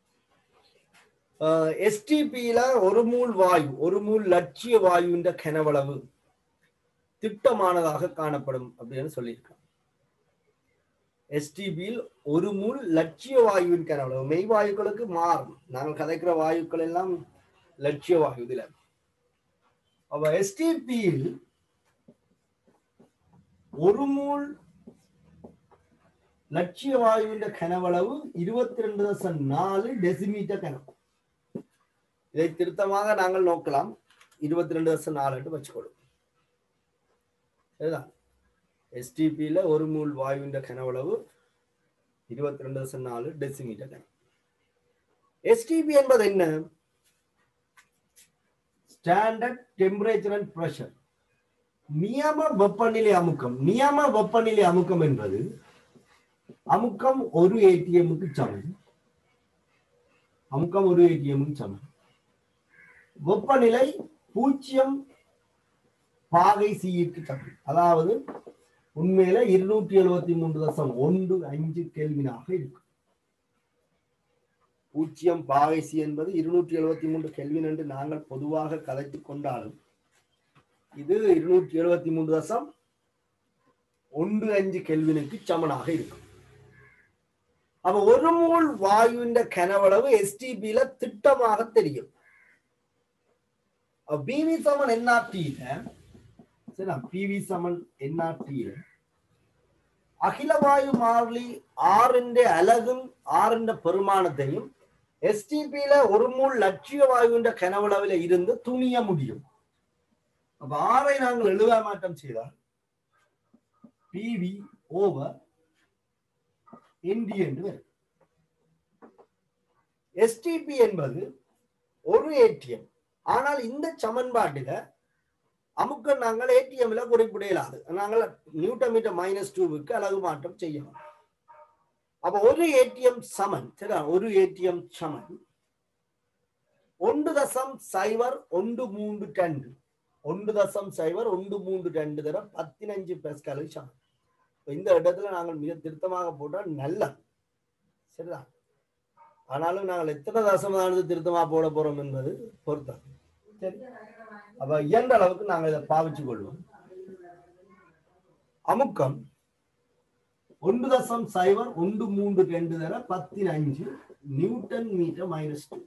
எஸ்டிபியில ஒரு மூல் வாயு, ஒரு மூல் லட்சிய வாயுன்ற கனவளவு திட்டமானதாக காணப்படும் அப்படின்னு சொல்லியிருக்கோம். எஸ்டிபியில் ஒரு மூல் லட்சிய வாயுவின் கனவளவு மெய் வாயுக்களுக்கு மாறும். நாங்கள் கதைக்கிற வாயுக்கள் எல்லாம் லட்சிய வாயு. இதுல அப்ப எஸ்டிபியில் ஒரு மூல் லட்சிய வாயுவின் கனவளவு இருபத்தி ரெண்டு தசம் நாலு டெசிமீட்டர் கனம். இதை திருத்தமாக நாங்கள் நோக்கலாம். இருபத்தி ரெண்டு தசம் நாலு என்று வச்சுக்கொள்ளும். சரிதான்? எஸ்டிபியில ஒரு மூல் வாயுவின் கனவளவு இருபத்தி ரெண்டு தசம் நாலு டெசிமீட்டர் கனம். எஸ்டிபி என்பது என்ன? Standard temperature and pressure. நியம வெப்பநிலை அமுக்கம். நியம வெப்பநிலை அமுக்கம் என்பது அமுக்கம் ஒரு ஏடிஎம்முக்கு சமம். அமுக்கம் ஒரு ஏடிஎம்முக்கு சமம். வெப்பநிலை பூஜ்ஜியம் பாகை சிக்கு சமம். அதாவது உண்மையில இருநூற்றி எழுபத்தி மூன்று தசம் ஒன்று அஞ்சு கெல்வினாக இருக்கும். பூஜ்ஜியம் பாகை சி என்பது இருநூற்றி எழுபத்தி மூன்று கெல்வின் என்று நாங்கள் பொதுவாக கதைத்துக் கொண்டாலும் இது இருநூற்றி எழுபத்தி மூன்று தசம் ஒன்று அஞ்சு கெல்வினுக்கு சமனாக இருக்கும். அப்ப ஒரு மூல் வாயுவின் கனவளவு எஸ்டிபியில திட்டமாக தெரியும். பிவி சமன் என்ஆர்டியில சரி பிவி சமன் என்ஆர்டியில அகில வாயு மாறிலி ஆறிന്റെ அலகும் ஆறிന്റെ பெருமானத்தையும் எஸ்டிபியில ஒரு மூல் லட்சிய வாயுவின் கனவளவில இருந்து துணிய முடியும். அப்ப ஆரை நாங்கள் எழுத மாற்றம் செய்தால் பிவி ஓவர் என்டி என்று வரும். எஸ்டிபி என்பது ஒரு ஏடிஎம். ஆனால் இந்த சமன்பாட்டில அமுக்க நாங்கள் ஏடிஎம்ல குறிப்பிடலாது. நாங்கள் நியூட்டன் மீட்டர் மைனஸ் டூவுக்கு அலகு மாற்றம் செய்யலாம். அப்ப ஒரு ஏடிஎம் சமன் சரியா? ஒரு ஏடிஎம் சமன் ஒன்று தசம் சைவர் ஒன்று மூன்று ரெண்டு ஒன்று தசம் சைவர் ஒன்று மூன்று ரெண்டு தர பதினஞ்சு பெஸ்கலை சமம். இந்த இடத்துல நாங்கள் மிக திருத்தமாக போட்டால் நல்ல சரிதான். ஆனாலும் நாங்கள் எத்தனை தசமானது திருத்தமா போட போறோம் என்பது பொறுத்தது. சரி, அப்ப இயன்ற அளவுக்கு நாங்கள் இதை பாவிச்சு கொள்வோம். அமுக்கம் ஒன்று தசம் சைவர் ஒன்று மூன்று ரெண்டு தர பதினஞ்சு நியூட்டன் மீட்டர் மைனஸ் டூ.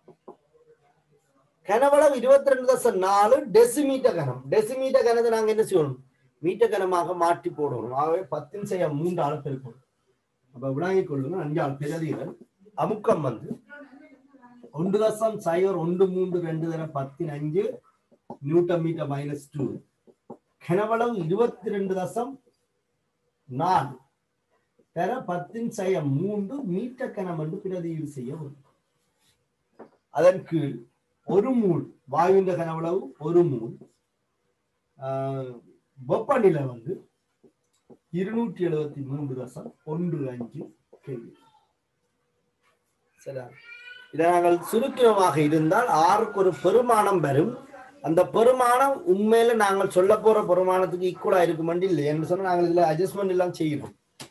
கனவளவு இருபத்தி ரெண்டு தசம் நாலு டெசிமீட்டர் கனம். டெசிமீட்டர் கனத்தை நாங்க என்ன செய்யணும்? மீட்டர் கனமாக மாற்றி போடணும். ஆகவே பத்தின் செய்ய மூன்று ஆள் பெருக்கணும். அப்ப விளங்கிக் கொள்ளுங்க. அஞ்சால் பிரதிகள் அமுக்கம் வந்து ஒன்று தசம் சைவர் ஒன்று மூன்று ரெண்டு தர பத்தின் அஞ்சு நியூட்டன் மீட்டர் மைனஸ் டூ கனவளவு இருபத்தி ரெண்டு தசம் நாலு தர பத்தின் சய மூன்று மீட்டர் கனம் என்று பிரதியீடு செய்ய வேண்டும். அதன் கீழ் ஒரு மூல் வாயுவின் கனவளவு ஒரு மூல் வெப்பநிலை வந்து இருநூற்றி எழுபத்தி மூன்று தசம் ஒன்று அஞ்சு கேள்வி. சரி, இதை நாங்கள் சுருக்கமாக இருந்தால் ஆறுக்கு ஒரு பெருமானம் வரும். அந்த பெருமானம் உண்மையில நாங்கள் சொல்ல போற பெருமானத்துக்கு ஈக்குவலா இருக்கும் இல்லை என்று சொன்னா நாங்கள் இதுல அட்ஜஸ்ட்மெண்ட் எல்லாம் செய்யறோம்.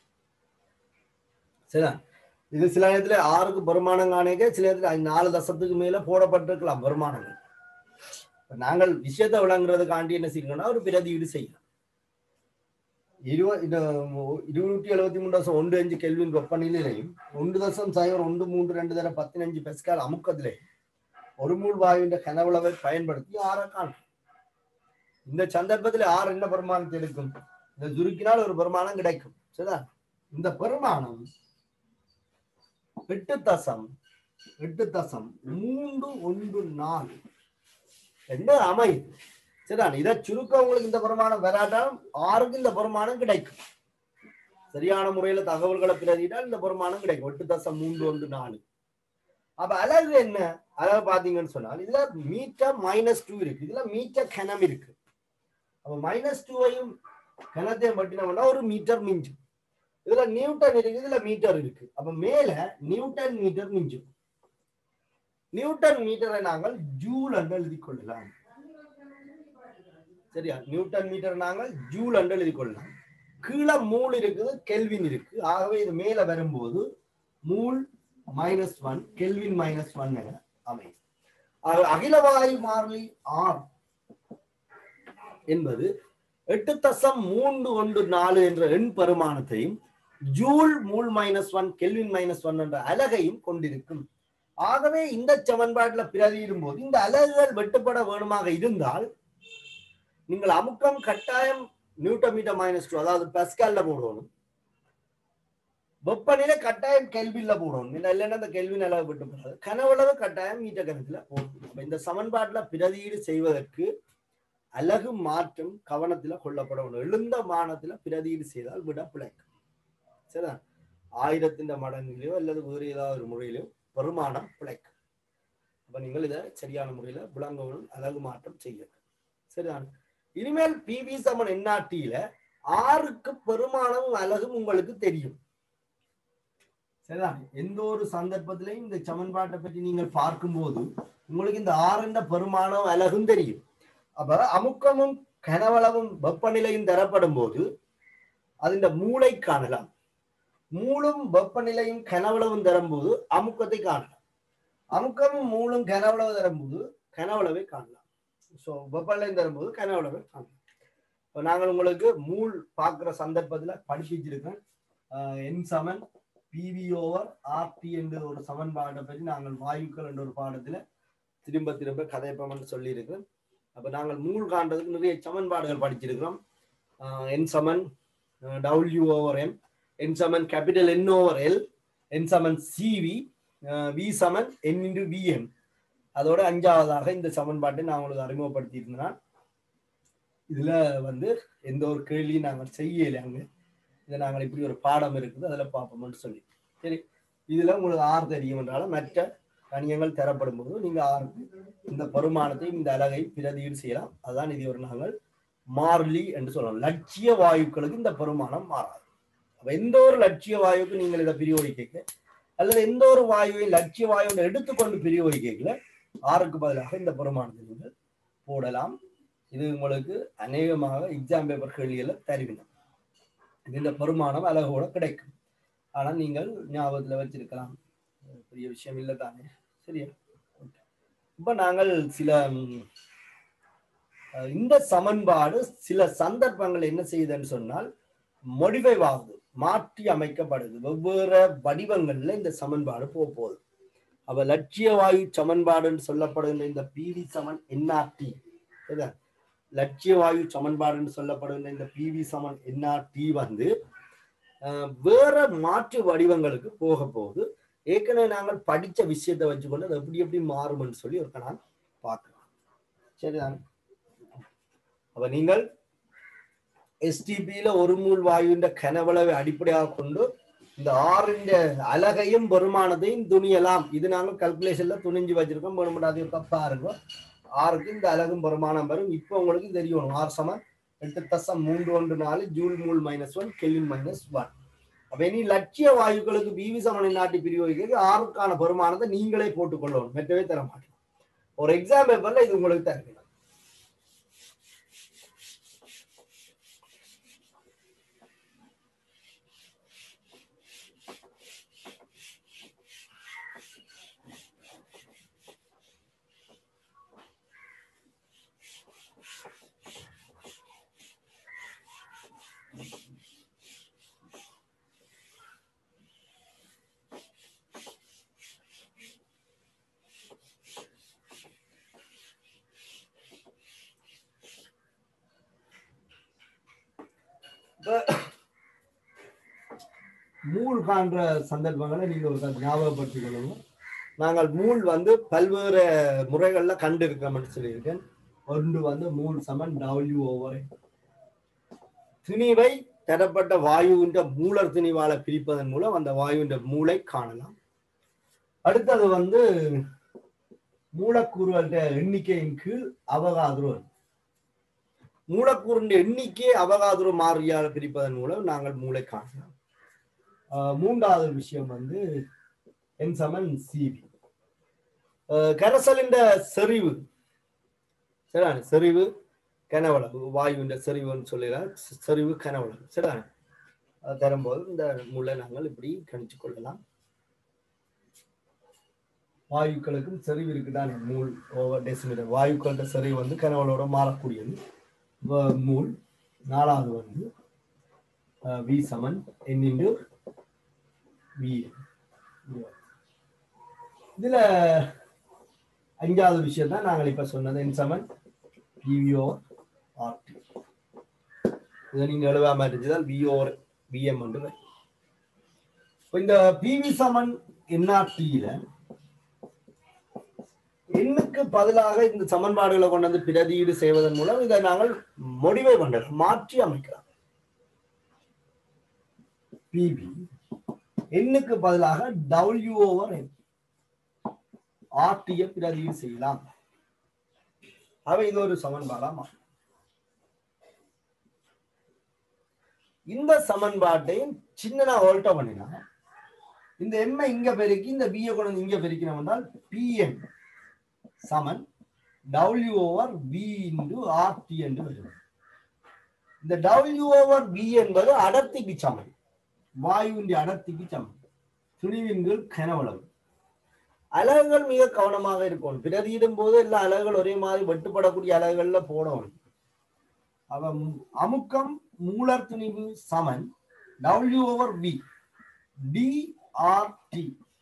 சரியா, இது சில நேரத்துல ஆறுக்கு பெருமானம் காணிக்க, சில நேரத்துல நாலு தசத்துக்கு மேல போடப்பட்டிருக்கலாம் பெருமானங்கள். நாங்கள் விஷயத்தை விளங்குறதுக்காண்டி என்ன செய்யணும்னா ஒரு பிரதியீடு செய்யணும். இருபது இருநூற்றி எழுபத்தி மூணு தசம் ஒன்று அஞ்சு கெல்வின் வெப்பநிலையிலையும் ஒன்று தசம் சைவர் ஒன்று மூன்று ரெண்டு தர பதினஞ்சு பெஸ்கால் அமுக்கத்திலே ஒரு மூல் வாயுவின் கனவளவை பயன்படுத்தி ஆற காணும். இந்த சந்தர்ப்பத்தில் ஆறு என்ன பெருமானத்தை எடுக்கும்? இந்த சுருக்கினால் ஒரு பெருமானம் கிடைக்கும். சரிதா, இந்த பெருமானம் எட்டு தசம் எட்டு தசம் மூன்று ஒன்று நாலு என்று அமையுது. சரிதான், இதை சுருக்க உங்களுக்கு இந்த பெருமானம் வராட்டாலும் ஆறுக்கு இந்த பெருமானம் கிடைக்கும். சரியான முறையில தகவல்களை பிரதிட்டால் இந்த பெருமானம் கிடைக்கும். எட்டு தசம் மூன்று ஒன்று நாலு. அப்ப அழகு என்ன அழகு பாத்தீங்கன்னு சொன்னால் இதுல மீட்டர் மைனஸ் டூ இருக்கு, இதுல மீட்டர் கனம் இருக்கு. அப்ப மைனஸ் டூவையும் கனத்தையும் பட்டினோம்னா ஒரு மீட்டர் மிஞ்சும். இதுல நியூட்டன் இருக்கு, இதுல மீட்டர் இருக்கு. அப்ப மேல நியூட்டன் மீட்டர் மிஞ்சும். நியூட்டன் மீட்டரை நாங்கள் ஜூல் என்று எழுதி கொள்ளலாம். சரியா, நியூட்டன் மீட்டர் நாங்கள் ஜூல் என்று எழுதி கொள்ளலாம். கீழே மூல் இருக்குது, கெல்வின் இருக்கு. ஆகவே இது மேல வரும்போது mole minus one kelvin minus one என அமையும். அகிலவாயு மாறிலி ஆர் என்பது எட்டு தசம் மூன்று ஒன்று நாலு என்ற எண் பரிமாணத்தையும் joule mole minus one kelvin minus one என்ற அலகையும் கொண்டிருக்கும். ஆகவே இந்த சமன்பாட்டுல பிரதியிடும் போது இந்த அலகுகள் வெட்டுப்பட வேணுமாக இருந்தால் நீங்கள் அமுக்கம் கட்டாயம் நியூட்டன் மீட்டர் மைனஸ் டூ அதாவது பெஸ்கால்ல போடணும். வெப்பநிலை கட்டாயம் கெல்வின்ல போடணும். இல்லைன்னா அந்த கெல்வின் அளவு விட்டு போடாது. கனவளவு கட்டாயம் மீட்டர் கணக்குல போடணும். இந்த சமன்பாட்டுல பிரதியீடு செய்வதற்கு அலகு மாற்றம் கவனத்துல கொள்ளப்படணும். எழுந்த மானத்துல பிரதியீடு செய்தால் விட பிழைக்கும். சரிதான், ஆயிரத்தின் மடங்கிலோ அல்லது வேறு ஏதாவது ஒரு முறையிலோ பெருமானம் பிழைக்கும். அப்ப நீங்கள் இதை சரியான முறையில விளங்கவும் அலகு மாற்றம் செய்யணும். சரிதான், இனிமேல் பிவி சமன் என்ஆர்டியில ஆறுக்கு பெருமானமும் அலகும் உங்களுக்கு தெரியும். சரிதான், எந்த ஒரு சந்தர்ப்பத்திலையும் இந்த சமன்பாட்டை பற்றி நீங்கள் பார்க்கும்போது உங்களுக்கு இந்த ஆறு என்ற பெருமானம் அலகும் தெரியும். அப்ப அமுக்கமும் கனவளவும் வெப்பநிலையும் தரப்படும் போது அது மூளை காணலாம். மூலும் வெப்பநிலையும் கனவளவும் தரும்போது அமுக்கத்தை காணலாம். அமுக்கமும் மூலும் கனவளவு தரும்போது கனவளவை காணலாம். ஸோ வெப்பநிலையும் தரும்போது கனவளவை காணலாம். இப்போ நாங்கள் உங்களுக்கு மூல் பார்க்குற சந்தர்ப்பத்தில் படிப்பிச்சிருக்கேன். என் சமன் பிவி ஓவர் ஆர்டி என்ற ஒரு சமன்பாட்டை பற்றி நாங்கள் வாயுக்கள் என்ற ஒரு பாடத்தில் திரும்ப திரும்ப கதைப்போம்னு சொல்லியிருக்கேன். அப்போ நாங்கள் மூல் காண்றதுக்கு நிறைய சமன்பாடுகள் படிச்சிருக்கிறோம். என் சமன் டபிள்யூ ஓவர் எம், என் சமன் capital N over L, n சமன் சிவி, வி சமன் என் இன்டு விஎம். அதோட அஞ்சாவதாக இந்த சமன்பாட்டை நான் உங்களுக்கு அறிமுகப்படுத்தி இருந்தேன். இதுல வந்து எந்த ஒரு கேள்வியும் நாங்கள் செய்யலை. அங்கே இதை நாங்கள் இப்படி ஒரு பாடம் இருக்குது அதில் பார்ப்போம்னு சொல்லி. சரி, இதுல உங்களுக்கு ஆறு தெரியும் என்றாலும் மற்ற கணியங்கள் தரப்படும் போது நீங்க ஆறுக்கு இந்த பருமானத்தை இந்த அலகை பிரதியீடு செய்யலாம். அதுதான் இது ஒரு நாங்கள் மாறிலி என்று சொல்லலாம். லட்சிய வாயுக்களுக்கு இந்த பருமானம் மாறாது. அப்ப எந்த ஒரு லட்சிய வாயுக்கு நீங்கள் இதை பிரியோகிக்க அல்லது எந்த ஒரு வாயுவை லட்சிய வாயுவை எடுத்துக்கொண்டு பிரியோகிக்கல ஆறுக்கு பதிலாக இந்த பருமானத்தை நீங்கள் போடலாம். இது உங்களுக்கு அநேகமாக எக்ஸாம் பேப்பர் கேள்வியில தருவினம். இந்த பருமானம் அழகோட கிடைக்கும். ஆனா நீங்கள் ஞாபகத்துல வச்சிருக்கலாம், பெரிய விஷயம் இல்லை தானே. சரியா, இப்ப நாங்கள் சில இந்த சமன்பாடு சில சந்தர்ப்பங்கள் என்ன செய்யுதுன்னு சொன்னால் மோடிஃபை ஆகுது, மாற்றி அமைக்கப்படுது. வெவ்வேறு வடிவங்கள்ல இந்த சமன்பாடு போக போகுது. அப்ப லட்சிய வாயு சமன்பாடுன்னு சொல்லப்படுகின்ற இந்த பிவி சமன் என்ஆர்டி, லட்சிய வாயு சமன்பாடுன்னு சொல்லப்படுகின்ற இந்த பிவி சமன் என்ஆர்டி வந்து வேற மாற்று வடிவங்களுக்கு போக போகுது. ஏற்கனவே நாங்கள் படிச்ச விஷயத்தை வச்சுக்கொண்டு அது எப்படி எப்படி மாறும்னு சொல்லி ஒரு நான் பார்க்கலாம். சரிதான். அப்ப நீங்கள் எஸ்டிபியில ஒரு மூல் வாயுவின் கனவளவை அடிப்படையாக கொண்டு இந்த ஆறின் அலகையும் பெருமானத்தையும் துணியலாம். இது நாங்கள் கல்குலேஷன்ல துணிஞ்சு வச்சிருக்கோம். வேணும்னு தப்பா இருக்கும். ஆறுக்கு இந்த அலகும் பெருமானம் வரும். இப்போ உங்களுக்கு தெரியணும் ஆறு சமன் எட்டு தசம் மூன்று ஒன்று நாலு joule mole minus one kelvin minus one. அப்ப இனி லட்சிய வாயுக்களுக்கு பிவி சமனை நாட்டி பிரிவு ஆறுக்கான பெருமானத்தை நீங்களே போட்டுக்கொள்ளணும். மெட்டவே தர மாட்டோம். ஒரு எக்ஸாம் பேப்பர்ல இது உங்களுக்கு தரணும். மூல் காண்ற சந்தர்ப்பங்களை நீங்க ஒரு ஞாபகப்படுத்திக் கொள்ளணும். நாங்கள் மூல் வந்து பல்வேறு முறைகள்ல கண்டு இருக்கோம்னு சொல்லியிருக்கேன். ஒன்று வந்து மூல் சமன் டபிள்யூ ஓவர் திணிவை தரப்பட்ட வாயுவின் மூலர் திணிவால பிரிப்பதன் மூலம் அந்த வாயுவின் மூளை காணலாம். அடுத்தது வந்து மூலக்கூறுகள எண்ணிக்கையின் கீழ் அவகாதுரோ மூலக்கூறின் எண்ணிக்கை அவகாதுரோ மாறியால் பிரிப்பதன் மூலம் நாங்கள் மூளை காணலாம். மூன்றாவது விஷயம் வந்து என் சமன் சிபி கரைசலின் செறிவு சரிதானே. செறிவு கனவளவு வாயுவின் செறிவுன்னு சொல்லிடலாம். செறிவு கனவளவு சரிதானே. அது தரும்போது இந்த மூளை நாங்கள் இப்படி கணிச்சு கொள்ளலாம். வாயுக்களுக்கும் செறிவு இருக்குதானே. மூல் ஓவர் டெசிமீட்டர் வாயுக்களோட செறிவு வந்து கனவளோட மாறக்கூடியது மூல். நாலாவது வந்து வி சமன் என் இன்டு வி. இதுல அஞ்சாவது விஷயம் தான் நாங்கள் இப்ப சொன்னது என் சமன் பிவிஓ ஆர்டி. இதை நீங்க எழுதாம இருந்துச்சுதான் விஓர் விஎம் வந்து. இந்த பிவி சமன் என்ஆர்டியில எண்ணுக்கு பதிலாக இந்த சமன்பாடுகளை கொண்டு வந்து பிரதியீடு செய்வதன் மூலம் இதை நாங்கள் மோடிஃபை பண்றோம், மாற்றி அமைக்கலாம். பிபி எண்ணுக்கு பதிலாக டபிள்யூ ஓவர் என் ஆர்டியை பிரதியீடு செய்யலாம். அவை இது ஒரு சமன்பாடா மாறும். இந்த சமன்பாட்டையும் சின்ன ஓல்ட்ட பண்ணினா இந்த எம்ஐ இங்க பெருக்கி இந்த பிஏ கொண்டு இங்க பெருக்கணும் என்றால் பிஎம் சமன் W over V into RT என்று வருகிறது. இந்த டபிள்யூ ஓவர் வி என்பது அடர்த்திக்கு சமன், வாயுவின் அடர்த்திக்கு சமன், துணிவின்கள் கனவளவு. அலகுகள் மிக கவனமாக இருக்கும். பிரதியிடும் போது எல்லா அலகுகள் ஒரே மாதிரி வெட்டுப்படக்கூடிய அலகுகள்ல போடணும். அவ அமுக்கம் மூலர் துணிவு சமன் W over V T R T.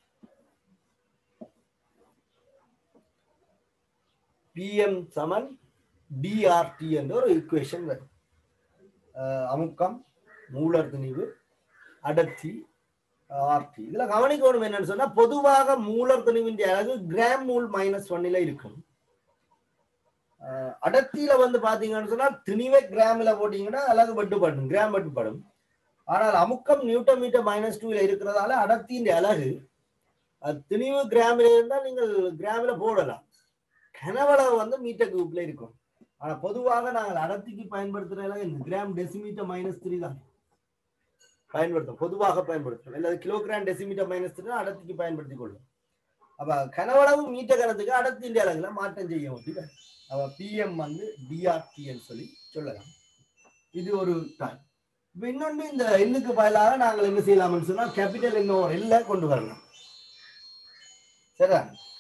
PM சமன் டிஆர்டி என்ற ஒரு ஈக்குவேஷன் வரும். அமுக்கம் மூலர் துணிவு அடர்த்தி ஆர்டி. இதுல கவனிக்கணும் என்னன்னு சொன்னா பொதுவாக மூலர் துணிவின் அலகு கிராம் மூல் மைனஸ் ஒன்னில இருக்கும். அடர்த்தியில வந்து பாத்தீங்கன்னு சொன்னா திணிவை கிராம்ல போட்டீங்கன்னா அலகு வெட்டுப்படும், கிராம் வெட்டுப்படும். ஆனால் அமுக்கம் நியூட்டன் மீட்டர் மைனஸ் டூல இருக்கிறதால அடர்த்தியின் அலகு திணிவு கிராமில இருந்தால் நீங்கள் கிராமில போடலாம். கனவளவு வந்து மீட்டர் கியூப்ல இருக்கும். ஆனா பொதுவாக நாங்கள் அடர்த்திக்கு பயன்படுத்துற கிராம் டெசிமீட்டர் மைனஸ் த்ரீ தான் பயன்படுத்தும், பொதுவாக பயன்படுத்தும். அல்லது கிலோகிராம் டெசிமீட்டர் மைனஸ் த்ரீ அடர்த்திக்கு பயன்படுத்திக் கொள்ளும். அப்ப கனவளவு மீட்டர் கணத்துக்கு அடர்த்தியின் அலகுல மாற்றம் செய்ய முடியும். அவ பிஎம் வந்து டிஆர்டின்னு சொல்லி சொல்லலாம். இது ஒரு டைம். இப்ப இன்னொன்று இந்த எண்ணுக்கு பதிலாக நாங்கள் என்ன செய்யலாம்னு சொன்னா கேபிட்டல் எண் ஓவர் எல்ல கொண்டு வரலாம். சரியா?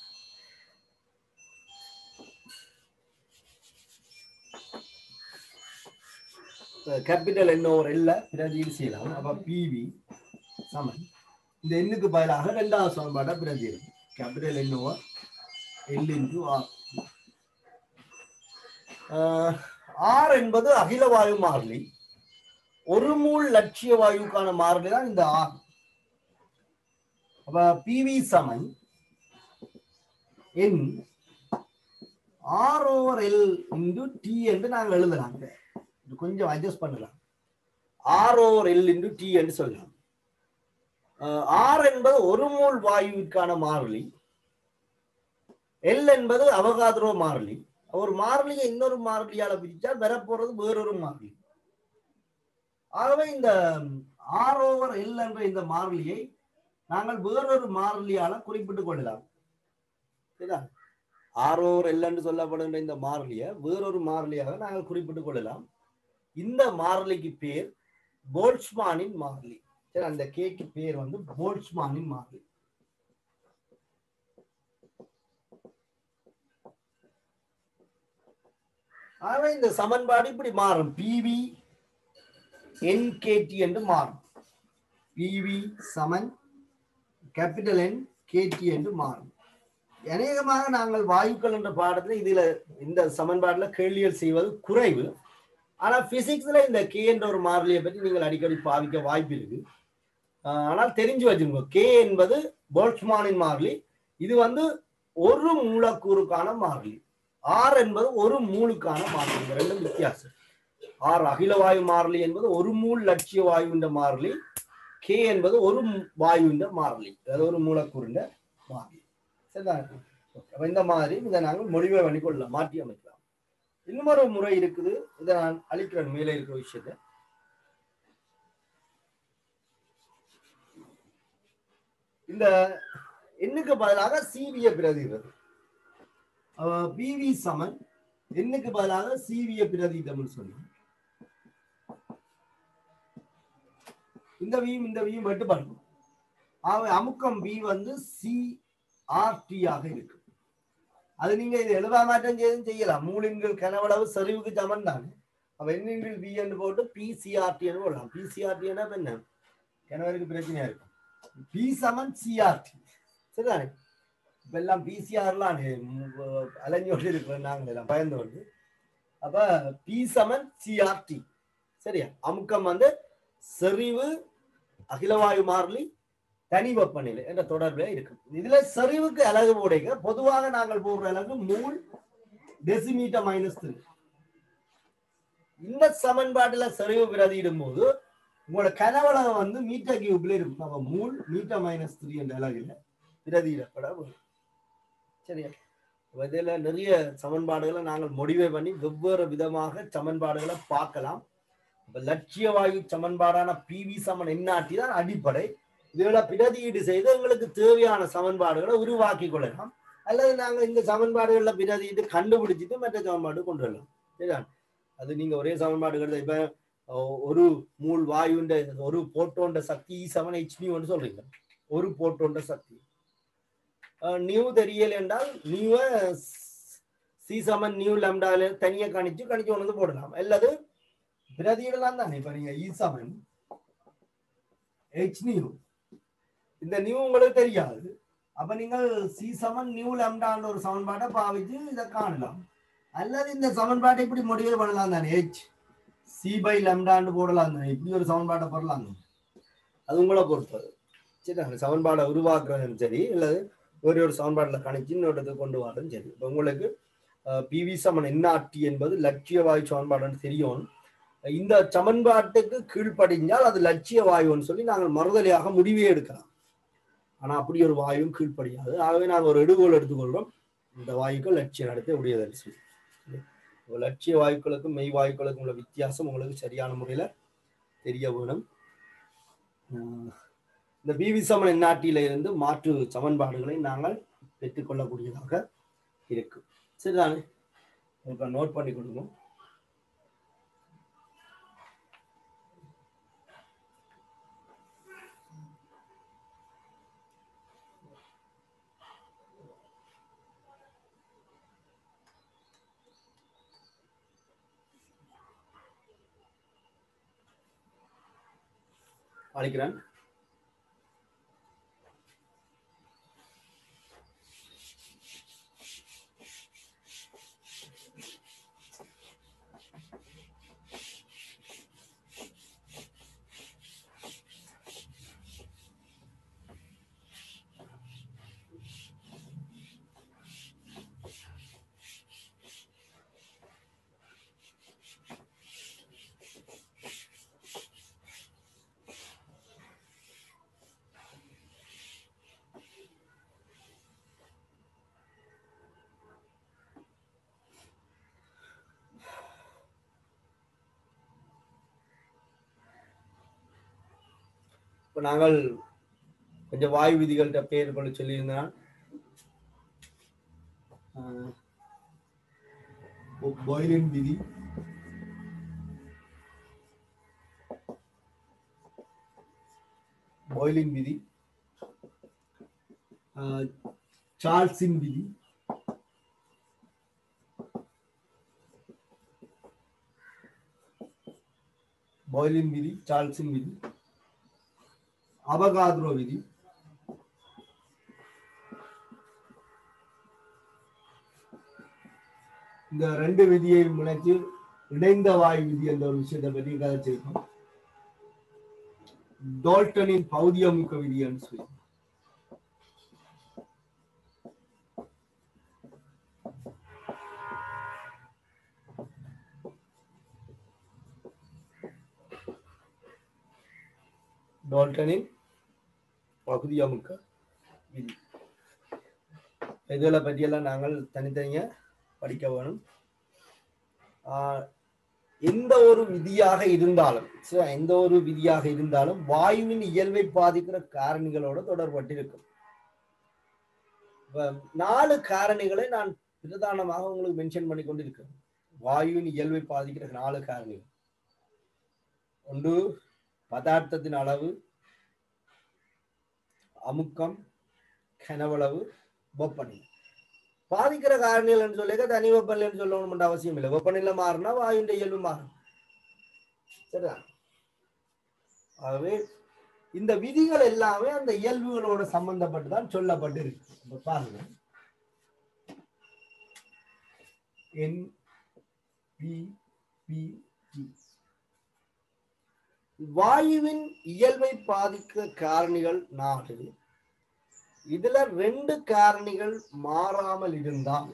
கேபிட்டல் எண் ஓவர் எல்ல பிரதியீடு செய்யலாம். அப்ப பிவி சமன் இந்த எண்ணுக்கு பதிலாக இரண்டாவது சமன்பாட்டை பிரதியீடு capital N over L into R. R என்பது அகில வாயு மாறிலி. ஒரு மூல் லட்சிய வாயுக்கான மாறிலி தான் இந்த ஆர். அப்ப பிவி சமன் n R over L into T என்று நாங்கள் எழுதலாம். கொஞ்சம் அட்ஜஸ்ட் பண்ணலாம். R over L into T என்று சொல்லலாம். ஆர் என்பது ஒரு மூல் வாயுவிற்கான மாறிலி, எல் என்பது அவகாத்ரோ மாறிலி. ஒரு மாறிலியை இன்னொரு மாறிலியால பிரிச்சால் வரப்போறது வேறொரு மாறிலி. ஆகவே இந்த ஆர் ஓவர் எல் என்ற இந்த மாறிலியை நாங்கள் வேறொரு மாறிலியால குறிப்பிட்டுக் கொள்ளலாம். ஆர் ஓவர் எல் என்று சொல்லப்படுகின்ற இந்த மாறிலியை வேறொரு மாறிலியாக நாங்கள் குறிப்பிட்டுக் கொள்ளலாம். இந்த மாறிலிக்கு பேர் போல்ட்ஸ்மானின் மாறிலி. சரி, அந்த கேக்கு பேர் வந்து போல்ட்ஸ்மானின் மாறிலி. ஆகவே இந்த சமன்பாடு இப்படி மாறும். பிவி என்கேடி என்று மாறும். பிவி சமன் கேபிட்டல் என் கேடி என்று மாறும். அநேகமாக நாங்கள் வாயுக்கள் என்ற பாடத்துல இதுல இந்த சமன்பாடுல கேள்விகள் செய்வது குறைவு. ஆனா பிசிக்ஸ்ல இந்த கே என்ற ஒரு மாறிலியை பற்றி நீங்கள் அடிக்கடி பாவிக்க வாய்ப்பு இருக்கு. ஆனால் தெரிஞ்சு வச்சுக்கோங்க, கே என்பது போல்ட்ஸ்மானின் மாறிலி. இது வந்து ஒரு மூலக்கூறுக்கான மாறிலி. ஆர் என்பது ஒரு மூலுக்கான மாறிலி. இந்த ரெண்டும் வித்தியாசம். ஆர் அகில வாயு மாறிலி என்பது ஒரு மூல் லட்சிய வாயுவின் மாறிலி. கே என்பது ஒரு வாயுவின் மாறிலி, அதாவது ஒரு மூலக்கூறின் மாறிலி. சரிதான். இந்த மாதிரி இதை நாங்கள் மொழிபெயர்ப்பு பண்ணி கொள்ளலாம், மாற்றி அமைக்கலாம். இன்னொரு முறை இருக்குது, இதை நான் அளிக்கிறேன். மேலே இருக்கிற விஷயத்தை இந்த எண்ணுக்கு பதிலாக சிவிய பிரதிகிறது. பிவி சமன் எண்ணுக்கு பதிலாக சிவிய பிரதிதம் சொல்லி இந்த வியும் இந்த வியும் வெட்டுப்படும். அமுக்கம் வி வந்து சி ஆர் டி ஆக இருக்கு. அது நீங்க இது எழுதா மாற்றம் செய்தும் செய்யலாம். மூலின்கள் கனவளவு செறிவுக்கு சமன் தானே. அப்ப எண்ணின்கள் வி என்று போட்டு பிசிஆர்டி என்று போடலாம். பிசிஆர்டி என்ன என்ன கனவருக்கு பிரச்சனையா இருக்கும். பி சமன் சிஆர்டி. சரிதானே. இப்ப எல்லாம் பிசிஆர்லாம் அலைஞ்சோடு இருக்கிறோம் நாங்கள் எல்லாம் பயந்து கொண்டு. அப்ப பி சமன் சிஆர்டி. சரியா. அமுக்கம் வந்து செறிவு அகிலவாயு மாறிலி தனி வெப்பநிலை என்ற தொடர்புல இருக்கு. இதுல செறிவுக்கு அலகு போடுங்க. பொதுவாக நாங்கள் போடுற அலகு மூல் டெசிமீட்டர் மைனஸ் த்ரீ. இந்த சமன்பாட்டுல செறிவு பிரதியிடும் போது உங்களோட கனவளவு வந்து மீட்டர் கியூப்ல இருக்கும். அப்ப மூல் மீட்டர் மைனஸ் த்ரீ என்ற அலகுல பிரதியிடப்பட வரும். சரியா. இதுல நிறைய சமன்பாடுகளை நாங்கள் முடிவை பண்ணி வெவ்வேறு விதமாக சமன்பாடுகளை பார்க்கலாம். லட்சிய வாயு சமன்பாடான பிவி சமன் என்னாட்டி தான் அடிப்படை. இதுல பிரதியீடு செய்து எங்களுக்கு தேவையான சமன்பாடுகளை உருவாக்கி கொள்ளலாம். அல்லது நாங்கள் இந்த சமன்பாடுகள்ல பிரதியீடு கண்டுபிடிச்சிட்டு மற்ற சமன்பாடு கொண்டு வரலாம். சரியா. அது நீங்க ஒரே சமன்பாடுகள் இப்ப ஒரு மூல் வாயுண்ட ஒரு போட்டோண்ட சக்தி சமன் ஹெச் நியூ என்று சொல்றீங்க. ஒரு போட்டோண்ட சக்தி நியூ தெரியல என்றால் நியூவ சி சமன் நியூ லம்டால தனியா கணிச்சு கணிச்சு கொண்டு வந்து போடலாம். அல்லது பிரதியிடலாம் தானே. இப்ப நீங்க இ சமன் ஹெச் நியூ, இந்த நியூ உங்களுக்கு தெரியாது. அப்ப நீங்கள் சி சமன் நியூ லம்டான்ற ஒரு சமன்பாட்டை பாவிச்சு இதை காணலாம். அல்லது இந்த சமன்பாட்டை இப்படி முடிவு பண்ணலாம் தானே. ஹெச் சி பை லம்டான்னு போடலாம் தானே. இப்படி ஒரு சமன்பாட்டை போடலாம். அது உங்களை பொறுத்தது. சரி, அந்த சமன்பாடை உருவாக்குறதும் சரி, அல்லது ஒரு ஒரு சமன்பாட்டில் கணிச்சு இன்னொரு கொண்டு வரதும் சரி. இப்போ உங்களுக்கு பிவி சமன் என்ஆர்டி என்பது லட்சிய வாயு சமன்பாடுன்னு தெரியும். இந்த சமன்பாட்டுக்கு கீழ்ப்படிஞ்சால் அது லட்சிய வாயுன்னு சொல்லி நாங்கள் மறுதலையாக முடிவே எடுக்கலாம். ஆனா அப்படி ஒரு வாயுவும் கீழ்ப்படியாது. ஆகவே நாங்கள் ஒரு எடுகோல் எடுத்துக்கொள்றோம். இந்த வாயுக்கள் லட்சிய நடத்த உடையதன் சொல்லி. லட்சிய வாயுக்களுக்கும் மெய் வாயுக்களுக்கும் உள்ள வித்தியாசம் உங்களுக்கு சரியான முறையில தெரிய வேணும். இந்த பிவி சமன் என்ஆர்டியில இருந்து மாற்று சமன்பாடுகளை நாங்கள் பெற்றுக்கொள்ளக்கூடியதாக இருக்கு. சரிதானே. உங்களுக்கு நோட் பண்ணி கொடுங்க. அழைக்கிறேன். இப்ப நாங்கள் கொஞ்சம் வாயு விதிகள்கிட்ட பேர் கொண்டு சொல்லியிருந்தேன். பாய்லின் விதி, பாய்லின் விதி, சார்ல்ஸின் விதி, பாய்லின் விதி, சார்ல்ஸின் விதி, அவகாத்ரோ விதி, இந்த ரெண்டு விதியை முனைச்சு இணைந்த வாயு விதி என்ற ஒரு விஷயத்தை பற்றி கதை செய்யணும். டால்டனின் பௌதியமுக்க விதி என்று சொல்லி டால்டனின் பகுதியமுக்க விதி. இதுகளை பற்றியெல்லாம் நாங்கள் தனித்தனியா படிக்க வேணும். எந்த ஒரு விதியாக இருந்தாலும் எந்த ஒரு விதியாக இருந்தாலும் வாயுவின் இயல்பை பாதிக்கிற காரணிகளோட தொடர்பட்டிருக்கும். நாலு காரணிகளை நான் பிரதானமாக உங்களுக்கு மென்ஷன் பண்ணி கொண்டிருக்கிறேன். வாயுவின் இயல்பை பாதிக்கிற நாலு காரணிகள். ஒன்று பதார்த்தத்தின் அளவு, அமுக்கம், கனவளவு, வெப்பநிலை. பாதிக்கிற காரணிகள் சொல்லிக்க தனி வெப்பநிலைன்னு சொல்லணும் அவசியம் இல்லை. வெப்பநிலை மாறினா வாயுடைய இயல்பு மாறும். சரிதான். ஆகவே இந்த விதிகள் எல்லாமே அந்த இயல்புகளோட சம்பந்தப்பட்டுதான் சொல்லப்பட்டு இருக்கு. பாருங்க, என் பி பி டி வாயுவின் இயல்பை பாதிக்க காரணிகள் நாலு. இதுல ரெண்டு காரணிகள் மாறாமல் இருந்தால்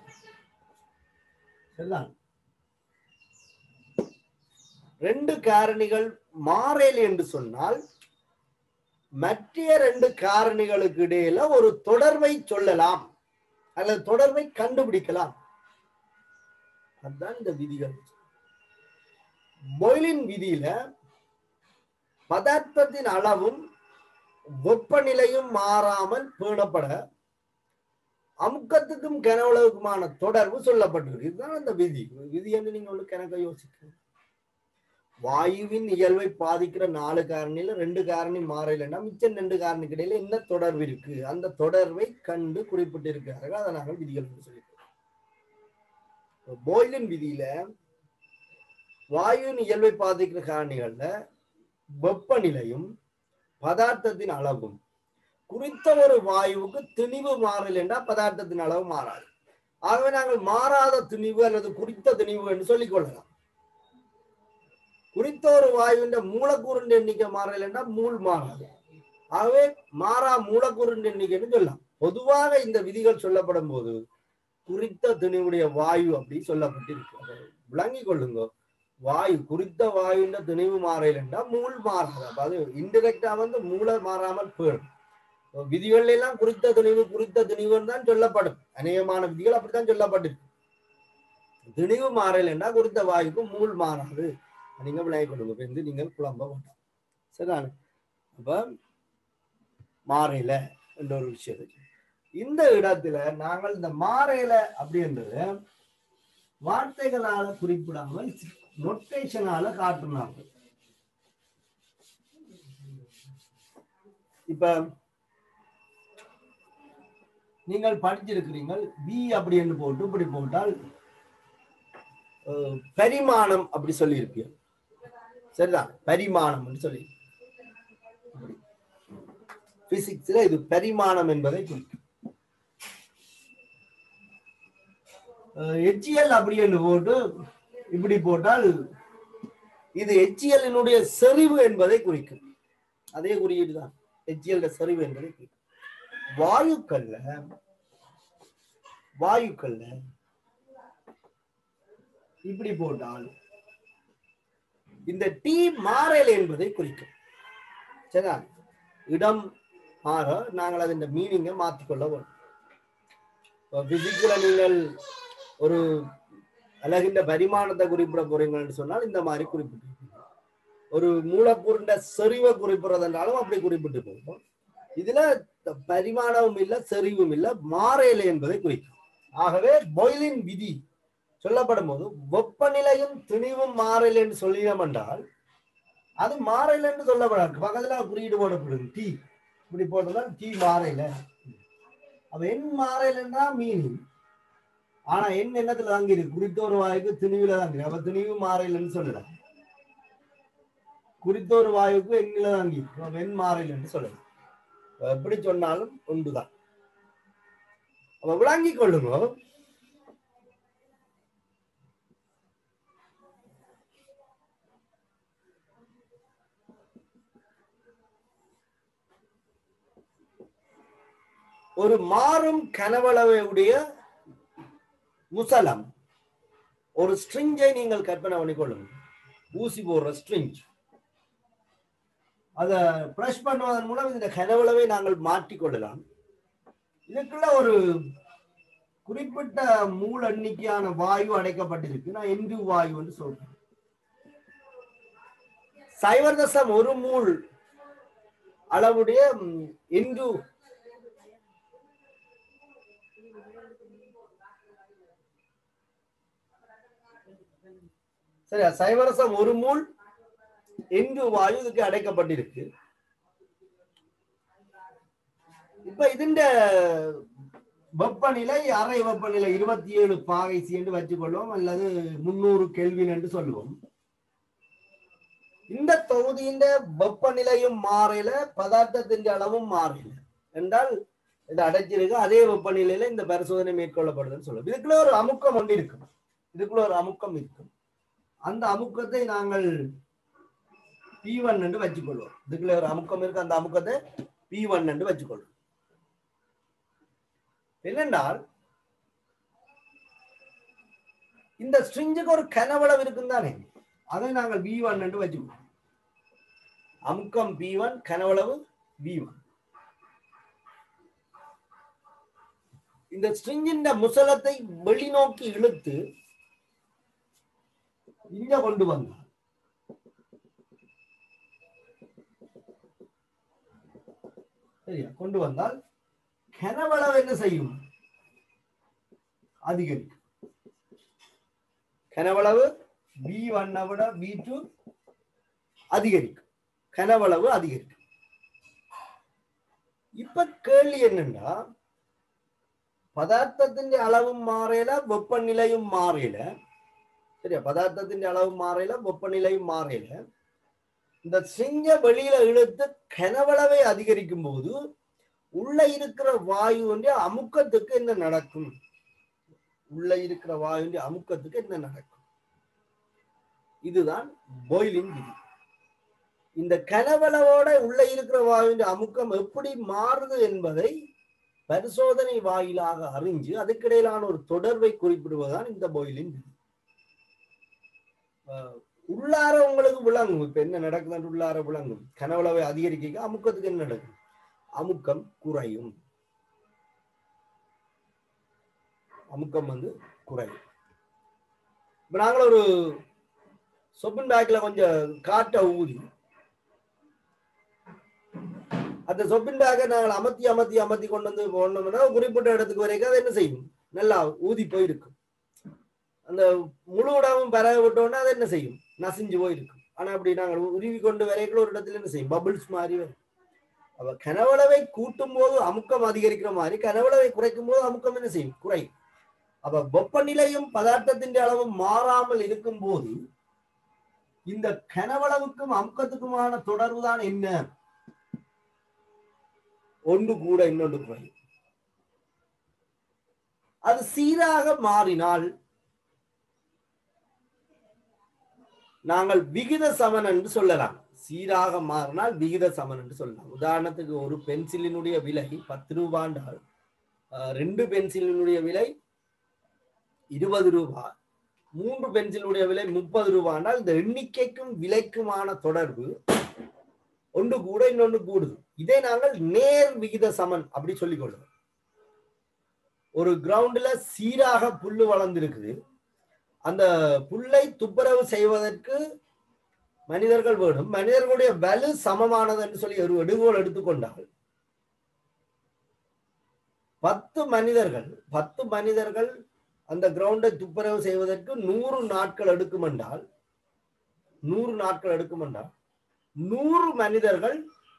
ரெண்டு காரணிகள் மாறேல் என்று சொன்னால் மற்ற ரெண்டு காரணிகளுக்கு இடையில ஒரு தொடர்பை சொல்லலாம் அல்லது தொடர்பை கண்டுபிடிக்கலாம். அதுதான் இந்த விதிகள். பாய்லின் விதியில பதார்த்தத்தின் அளவும் வெப்பநிலையும் மாறாமல் பேணப்பட அமுக்கத்துக்கும் கனவளவுக்குமான தொடர்பு சொல்லப்பட்டிருக்கு. இதுதான் அந்த விதி. விதி என்று நீங்க ஒண்ணு கணக்க யோசிக்க. வாயுவின் இயல்பை பாதிக்கிற நாலு காரணியில ரெண்டு காரணி மாறலைன்னா மிச்சம் ரெண்டு காரணிக்கு இடையில என்ன தொடர்பு இருக்கு, அந்த தொடர்பை கண்டு குறிப்பிட்டு இருக்கிறார்கள். அதை நாங்கள் விதிகள் சொல்லியிருக்கோம். பாய்லின் விதியில வாயுவின் இயல்பை பாதிக்கிற காரணிகள்ல வெப்பநிலையும் பதார்த்தத்தின் அளவும். குறித்த ஒரு வாயுவுக்கு திணிவு மாறல் என்றால் பதார்த்தத்தின் அளவு மாறாது. ஆகவே நாங்கள் மாறாத திணிவு அல்லது குறித்த திணிவு என்று சொல்லிக் கொள்ளலாம். குறித்த ஒரு வாயுவின் மூலக்கூறின் எண்ணிக்கை மாறல் என்றால் மூல் மாறாது. ஆகவே மாறா மூலக்கூறின் எண்ணிக்கைன்னு சொல்லலாம். பொதுவாக இந்த விதிகள் சொல்லப்படும் போது குறித்த திணிவுடைய வாயு அப்படி சொல்லப்பட்டிருக்கு. விளங்கி கொள்ளுங்க. வாயு குறித்த வாயுன்ற திணிவு மாறல் என்றால் மூல் மாறாது. அது இன்டிரெக்டா வந்து மூல மாறாமல் போயிடும். விதிகள் எல்லாம் குறித்த திணிவு குறித்த திணிவுன்னு தான் சொல்லப்படும். அநேகமான விதிகள் அப்படித்தான் சொல்லப்பட்டிருக்கு. திணிவு மாறல் என்றால் குறித்த வாயுக்கு மூல் மாறாது. நீங்க விளங்கி கொள்ளுங்க. என்று நீங்கள் குழம்ப வேண்டாம். சரிதானே? அப்ப மாறையில என்ற ஒரு விஷயம். இந்த இடத்துல நாங்கள் இந்த மாறையில அப்படின்றது வார்த்தைகளால குறிப்பிடாமல் நொட்டேஷனால காட்டுனாங்க. இப்ப நீங்கள் படிச்சிருக்கிறீர்கள் பி அப்படி என்று போட்டு இப்படி போட்டால் பரிமாணம் அப்படி சொல்லி இருப்பீங்க. சரிதான், பரிமாணம் சொல்லி பிசிக்ஸ்ல இது பரிமாணம் என்பதை குறிக்கும். எச்சிஎல் அப்படி என்று போட்டு இப்படி போட்டால் இது எச்சிஎல்லினுடைய செறிவு என்பதை குறிக்கும். அதே குறியீடு தான் எச்சிஎல் செறிவு என்பதை குறிக்கும். வாயுக்கள்ல வாயுக்கள்ல இப்படி போட்டால் இந்த டி மாறல் என்பதை குறிக்கும். சரிதா? இடம் மாற நாங்கள் அதன் மீனிங்கை மாற்றிக்கொள்ள வேண்டும். பிசிக்ஸ்ல நீங்கள் ஒரு அழகின்ற பரிமாணத்தை குறிப்பிட போறீங்கன்னு சொன்னால் இந்த மாதிரி குறிப்பிட்டு ஒரு மூலக்கூறுண்ட செறிவை குறிப்பிடுறதுனாலும் அப்படி குறிப்பிட்டு போகும். இதுல பரிமாணமும் இல்லை செறிவும் இல்லை மாறையில என்பதை குறிக்கும். ஆகவே பாய்லின் விதி சொல்லப்படும் போது வெப்பநிலையும் திணிவும் மாறையில் என்று சொல்லினோம் என்றால் அது மாறையில் என்று சொல்லப்படாது. பக்கத்துல குறியீடு போடப்படுது டீ இப்படி போட்டதால் டீ மாறையில. அப்ப என் மாறையிலன்னா மீனிங். ஆனா என் எண்ணத்துல தாங்கி இருக்கு, குறித்த ஒரு வாயுக்கு திணிவுல தாங்கி. அப்ப திணிவு மாறையிலன்னு சொல்லலாம். குறித்த ஒரு வாயுக்கு எண்ணில தாங்கி இருக்கு, வெண் மாறையில் என்று சொல்லலாம். எப்படி சொன்னாலும் ஒன்றுதான். அப்ப விளங்கிக் கொள்ளுங்க. ஒரு மாறும் கனவளவுடைய முசலம், ஒரு ஸ்ட்ரிங்கை நீங்கள் கற்பனை பண்ணிக்கொள்ளுங்க. ஊசி போடுற ஸ்ட்ரிங், அதை பிரஷ் பண்ணுவதன் மூலம் இந்த கனவளவை நாங்கள் மாற்றிக்கொள்ளலாம். இதுக்குள்ள ஒரு குறிப்பிட்ட மூல எண்ணிக்கையான வாயு அடைக்கப்பட்டிருக்கு. நான் எந்து வாயு என்று சொல்றேன். சைவர் தசம் ஒரு மூல் அளவுடைய இந்து சரியா சைவரசம் ஒரு மூல் இந்து வாயு இதுக்கு அடைக்கப்பட்டிருக்கு. இப்ப இதுண்ட வெப்பநிலை அறை வெப்பநிலை இருபத்தி ஏழு பாகை சி என்று வச்சுக்கொள்வோம், அல்லது முன்னூறு கெல்வின் என்று சொல்லுவோம். இந்த தொகுதியின் வெப்பநிலையும் மாறையில பதார்த்தத்தின் அளவும் மாறையில என்றால் இது அடைச்சிருக்கு. அதே வெப்பநிலையில இந்த பரிசோதனை மேற்கொள்ளப்படுதுன்னு சொல்லுவோம். இதுக்குள்ள ஒரு அமுக்கம் ஒன்று இருக்கும். இதுக்குள்ள ஒரு அமுக்கம் இருக்கும். அந்த அமுக்கத்தை நாங்கள் பி ஒன் என்று வச்சுக்கொள்வோம். இதுக்குள்ள ஒரு அமுக்கம் இருக்கு, அந்த அமுக்கத்தை பி ஒன் என்று வச்சுக்கொள்வோம். என்னென்றால் இந்த ஸ்ட்ரிங்குக்கு ஒரு கனவளவு இருக்கும் தானே, அதை நாங்கள் வி ஒன் என்று வச்சுக்கொள்வோம். அமுக்கம் பி ஒன், கனவளவு வி ஒன். இந்த ஸ்ட்ரிங்கின் முசலத்தை வெளிநோக்கி இழுத்து இங்க கொண்டு வந்தார். சரியா கொண்டு வந்தால் கனவளவு என்ன செய்யும்? அதிகரிக்கும். கனவளவு பி ஒன்னை விட பி டூ அதிகரிக்கும். கனவளவு அதிகரிக்கும். இப்ப கேள்வி என்னன்னா, பதார்த்தத்தின் அளவும் மாறையில வெப்பநிலையும் மாறையில. சரியா பதார்த்தத்தின் அளவு மாறையில வெப்பநிலையும் மாறையில இந்த சிங்க வெளியில இழுத்து கனவளவை அதிகரிக்கும் போது உள்ள இருக்கிற வாயு வந்து அமுக்கத்துக்கு என்ன நடக்கும்? உள்ள இருக்கிற வாயு அமுக்கத்துக்கு என்ன நடக்கும்? இதுதான் பாய்லின் விதி. இந்த கனவளவோட உள்ள இருக்கிற வாயு அமுக்கம் எப்படி மாறுது என்பதை பரிசோதனை வாயிலாக அறிஞ்சு அதுக்கிடையிலான ஒரு தொடர்பை குறிப்பிடுவதுதான் இந்த பாய்லின் விதி. உள்ளார உங்களுக்கு விளங்கும் இப்ப என்ன நடக்குதுன்னு உள்ளார விளங்கும். கனவளவை அதிகரிக்க அமுக்கத்துக்கு என்ன நடக்கும்? அமுக்கம் குறையும். அமுக்கம் வந்து குறையும். இப்ப நாங்கள் ஒரு சொப்பின் பேக்ல கொஞ்சம் காற்றை ஊதி அந்த சொப்பின் பேக்கை நாங்கள் அமர்த்தி அமர்த்தி அமர்த்தி கொண்டு வந்து போனோம்னா குறிப்பிட்ட இடத்துக்கு வரைக்கும் அது என்ன செய்யும்? நல்லா ஊதி போயிருக்கும். அந்த முழு உடம்பும் பரவ விட்டோம்னா அது என்ன செய்யும்? நசிஞ்சு போயிருக்கும். ஆனா அப்படி நாங்கள் உருவி கொண்டு வரைக்கும் ஒரு இடத்துல என்ன செய்யும்? பபிள்ஸ் மாதிரி வரும். அப்ப கனவளவை கூட்டும் போது அமுக்கம் அதிகரிக்கிற மாதிரி கனவளவை குறைக்கும் போது அமுக்கம் என்ன செய்யும்? குறையும். அப்ப வெப்பநிலையும் பதார்த்தத்தின் அளவும் மாறாமல் இருக்கும் போது இந்த கனவளவுக்கும் அமுக்கத்துக்குமான தொடர்பு தான் என்ன? ஒன்று கூட இன்னொன்று குறையும். அது சீராக மாறினால் நாங்கள் விகித சமன் என்று சொல்லலாம். சீராக மாறினால் விகித சமன் என்று சொல்லலாம். உதாரணத்துக்கு ஒரு பென்சிலினுடைய விலை பத்து ரூபாண்டால் ரெண்டு பென்சிலினுடைய விலை இருபது ரூபாய், மூன்று பென்சிலுடைய விலை முப்பது ரூபாண்டால் இந்த எண்ணிக்கைக்கும் விலைக்குமான தொடர்பு ஒன்று கூட இன்னொன்று கூடுது. இதை நாங்கள் நேர் விகித சமன் அப்படி சொல்லிக் கொள்ளுவோம். ஒரு கிரவுண்ட்ல சீராக புல்லு வளர்ந்திருக்குது. அந்த புல்லை துப்புரவு செய்வதற்கு மனிதர்கள் வேணும். மனிதர்களுடைய வலு சமமானது என்று சொல்லி ஒரு எடுகோல் எடுத்துக்கொண்டால் பத்து மனிதர்கள் பத்து மனிதர்கள் அந்த கிரவுண்டை துப்புரவு செய்வதற்கு நூறு நாட்கள் எடுக்கும் என்றால் நூறு நாட்கள் எடுக்கும் என்றால் நூறு மனிதர்கள்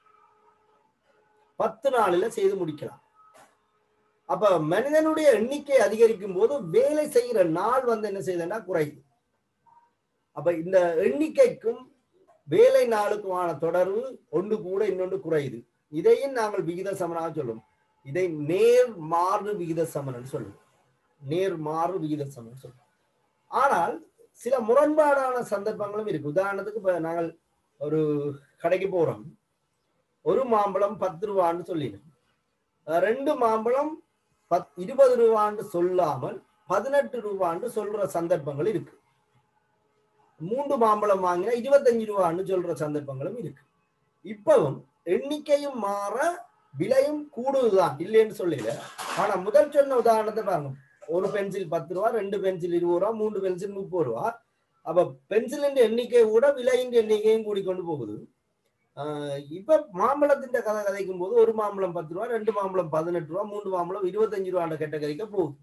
பத்து நாளில செய்து முடிக்கலாம். அப்ப மனிதனுடைய எண்ணிக்கை அதிகரிக்கும் போது வேலை செய்கிற நாள் வந்து என்ன செய்யுதுன்னா குறையுது. அப்ப இந்த எண்ணிக்கைக்கும் வேலை நாளுக்குமான தொடர்பு ஒன்று கூட இன்னொன்று குறையுது. இதையும் நாங்கள் விகித சமனாக சொல்லுவோம். இதை நேர் மாறு விகித சமன் சொல்லுவோம். நேர் மாறு விகித சமன் சொல்லுவோம். ஆனால் சில முரண்பாடான சந்தர்ப்பங்களும் இருக்கு. உதாரணத்துக்கு இப்ப நாங்கள் ஒரு கடைக்கு போறோம், ஒரு மாம்பழம் பத்து ரூபான்னு சொல்லிடும், ரெண்டு மாம்பழம் பத் இருபது ரூபான்னு சொல்லாமல் பதினெட்டு ரூபான்னு சொல்ற சந்தர்ப்பங்கள் இருக்கு. மூன்று மாம்பழம் வாங்கினா இருபத்தஞ்சு ரூபான்னு சொல்ற சந்தர்ப்பங்களும் இருக்கு. இப்பவும் எண்ணிக்கையும் மாற விலையும் கூடுதுதான், இல்லைன்னு சொல்லல. ஆனா முதல் சொன்ன உதாரணத்தை பாருங்க, ஒரு பென்சில் பத்து ரூபா, ரெண்டு பென்சில் இருபது ரூபா, மூன்று பென்சில் முப்பது ரூபா. அப்ப பென்சிலின் எண்ணிக்கை கூட விலையின் எண்ணிக்கையும் கூடிக்கொண்டு போகுது. ஆஹ் இப்ப மாம்பழத்தின் கதை கதைக்கும் போது ஒரு மாம்பழம் பத்து ரூபா, ரெண்டு மாம்பழம் பதினெட்டு ரூபா, மூன்று மாம்பழம் இருபத்தஞ்சு ரூபாண்ட கேட்டகரிக்க போகுது.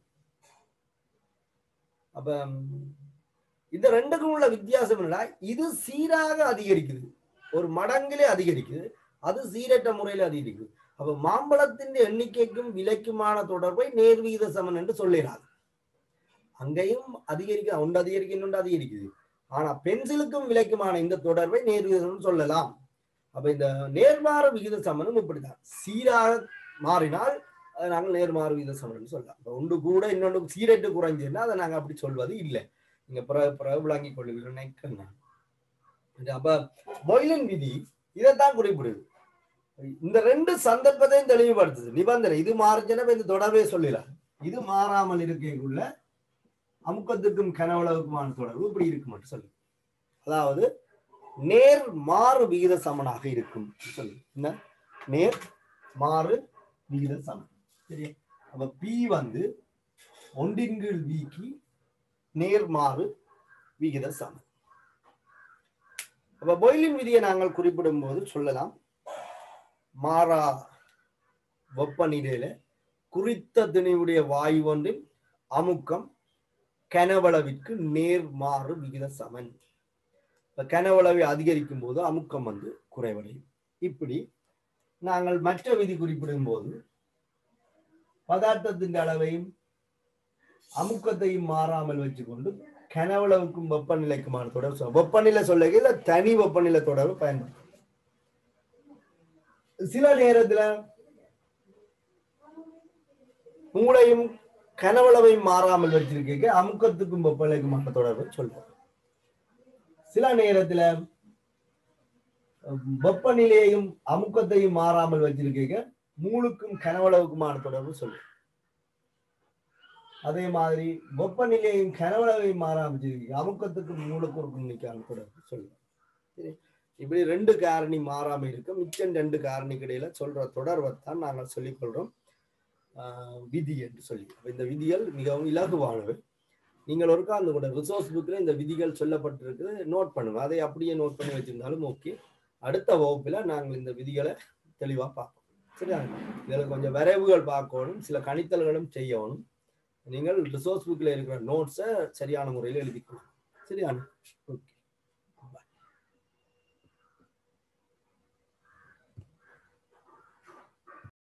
அப்ப இந்த ரெண்டுக்கும் உள்ள வித்தியாசம் என்னன்னா, இது சீராக அதிகரிக்குது, ஒரு மடங்கிலே அதிகரிக்குது, அது சீரற்ற முறையில அதிகரிக்குது. அப்ப மாம்பழத்தின் எண்ணிக்கைக்கும் விலைக்குமான தொடர்பை நேர்வீத சமன் என்று சொல்லிடாது. அங்கேயும் அதிகரிக்க ஒன்று அதிகரிக்க இன்னொன்று அதிகரிக்குது. ஆனா பென்சிலுக்கும் விலைக்குமான இந்த தொடர்பை நேர்வீதம் சொல்லலாம். அப்ப இந்த நேர்மாறு விகித சமனும் இப்படிதான், சீராக மாறினால் அதை நாங்கள் நேர்மாறு விகித சமன் சொல்லலாம். ஒன்று கூட இன்னொன்று சீரற்று குறைஞ்சுன்னா அதை நாங்கள் அப்படி சொல்வது இல்லை. நீங்க பிறகு பிறகு விளங்கிக் கொள்வீர்கள் நினைக்கிறேன். அப்ப பாய்லின் விதி இதைத்தான் குறிப்பிடுது. இந்த ரெண்டு சந்தர்ப்பத்தையும் தெளிவுபடுத்துது. நிபந்தனை இது மாறுச்சுன்னா இந்த தொடர்பே சொல்லிடலாம். இது மாறாமல் இருக்கக்குள்ள அமுக்கத்துக்கும் கனவளவுக்குமான தொடர்பு இப்படி இருக்கு மட்டும் சொல்லு. அதாவது நேர் மாறு விகித சமனாக இருக்கும் சொல்லு. என்ன நேர் மாறு விகித சமன், சரியா? அப்ப பி வந்து ஒன்றின் கீழ் விக்கு நேர்மாறு விகித சமன். அப்ப பாய்லின் விதியை நாங்கள் குறிப்பிடும் போது சொல்லலாம், மாறா வெப்பநிலையில குறித்த திணிவுடைய வாயு ஒன்றின் அமுக்கம் கனவளவிற்கு நேர்மாறு விகித சமன். கனவளவை அதிகரிக்கும் போது அமுக்கம் வந்து குறைவடையும். இப்படி நாங்கள் மற்ற விதி குறிப்பிடும் போது பதார்த்தத்தின் அளவையும் அமுக்கத்தையும் மாறாமல் வச்சுக்கொண்டு கனவளவுக்கும் வெப்பநிலைக்குமான தொடர்பு, வெப்பநிலை சொல்ல தனி வெப்பநிலை தொடர்பு பயன்படுத்தும். சில நேரத்துல மூளையும் கனவளவையும் மாறாமல் வச்சிருக்க அமுக்கத்துக்கும் வெப்பநிலைக்குமான தொடர்பு சொல்றோம். சில நேரத்துல வெப்பநிலையையும் அமுக்கத்தையும் மாறாமல் வச்சிருக்க மூளுக்கும் கனவளவுக்குமான தொடர்பு சொல்றோம். அதே மாதிரி வெப்பநிலையும் கனவளவையும் மாறாமல் அமுக்கத்துக்கும் மூலக்கூறுக்கும் நிற்கான தொடர்பு சொல்லுவோம். சரி, இப்படி ரெண்டு காரணி மாறாம இருக்கு, மிச்சம் ரெண்டு காரணிக்கு இடையில சொல்ற தொடர்பைத்தான் நாங்கள் சொல்லிக் கொள்றோம் ஆஹ் விதி என்று சொல்லி. இந்த விதிகள் மிகவும் இலகுவானவை. நீங்கள் ஒருக்கா அந்த கூட ரிசோர்ஸ் புக்ல இந்த விதிகள் சொல்லப்பட்டிருக்கு, நோட் பண்ணுங்க. அதை அப்படியே நோட் பண்ணி வச்சிருந்தாலும் ஓகே. அடுத்த வகுப்புல நாங்கள் இந்த விதிகளை தெளிவா பார்ப்போம். சரியா? இதுல கொஞ்சம் வரைவுகள் பார்க்கணும், சில கணித்தல்களும் செய்யணும். நீங்கள் ரிசோர்ஸ் புக்ல இருக்கிற நோட்ஸை சரியான முறையில் எழுதிக்கணும். சரியான ஓகே.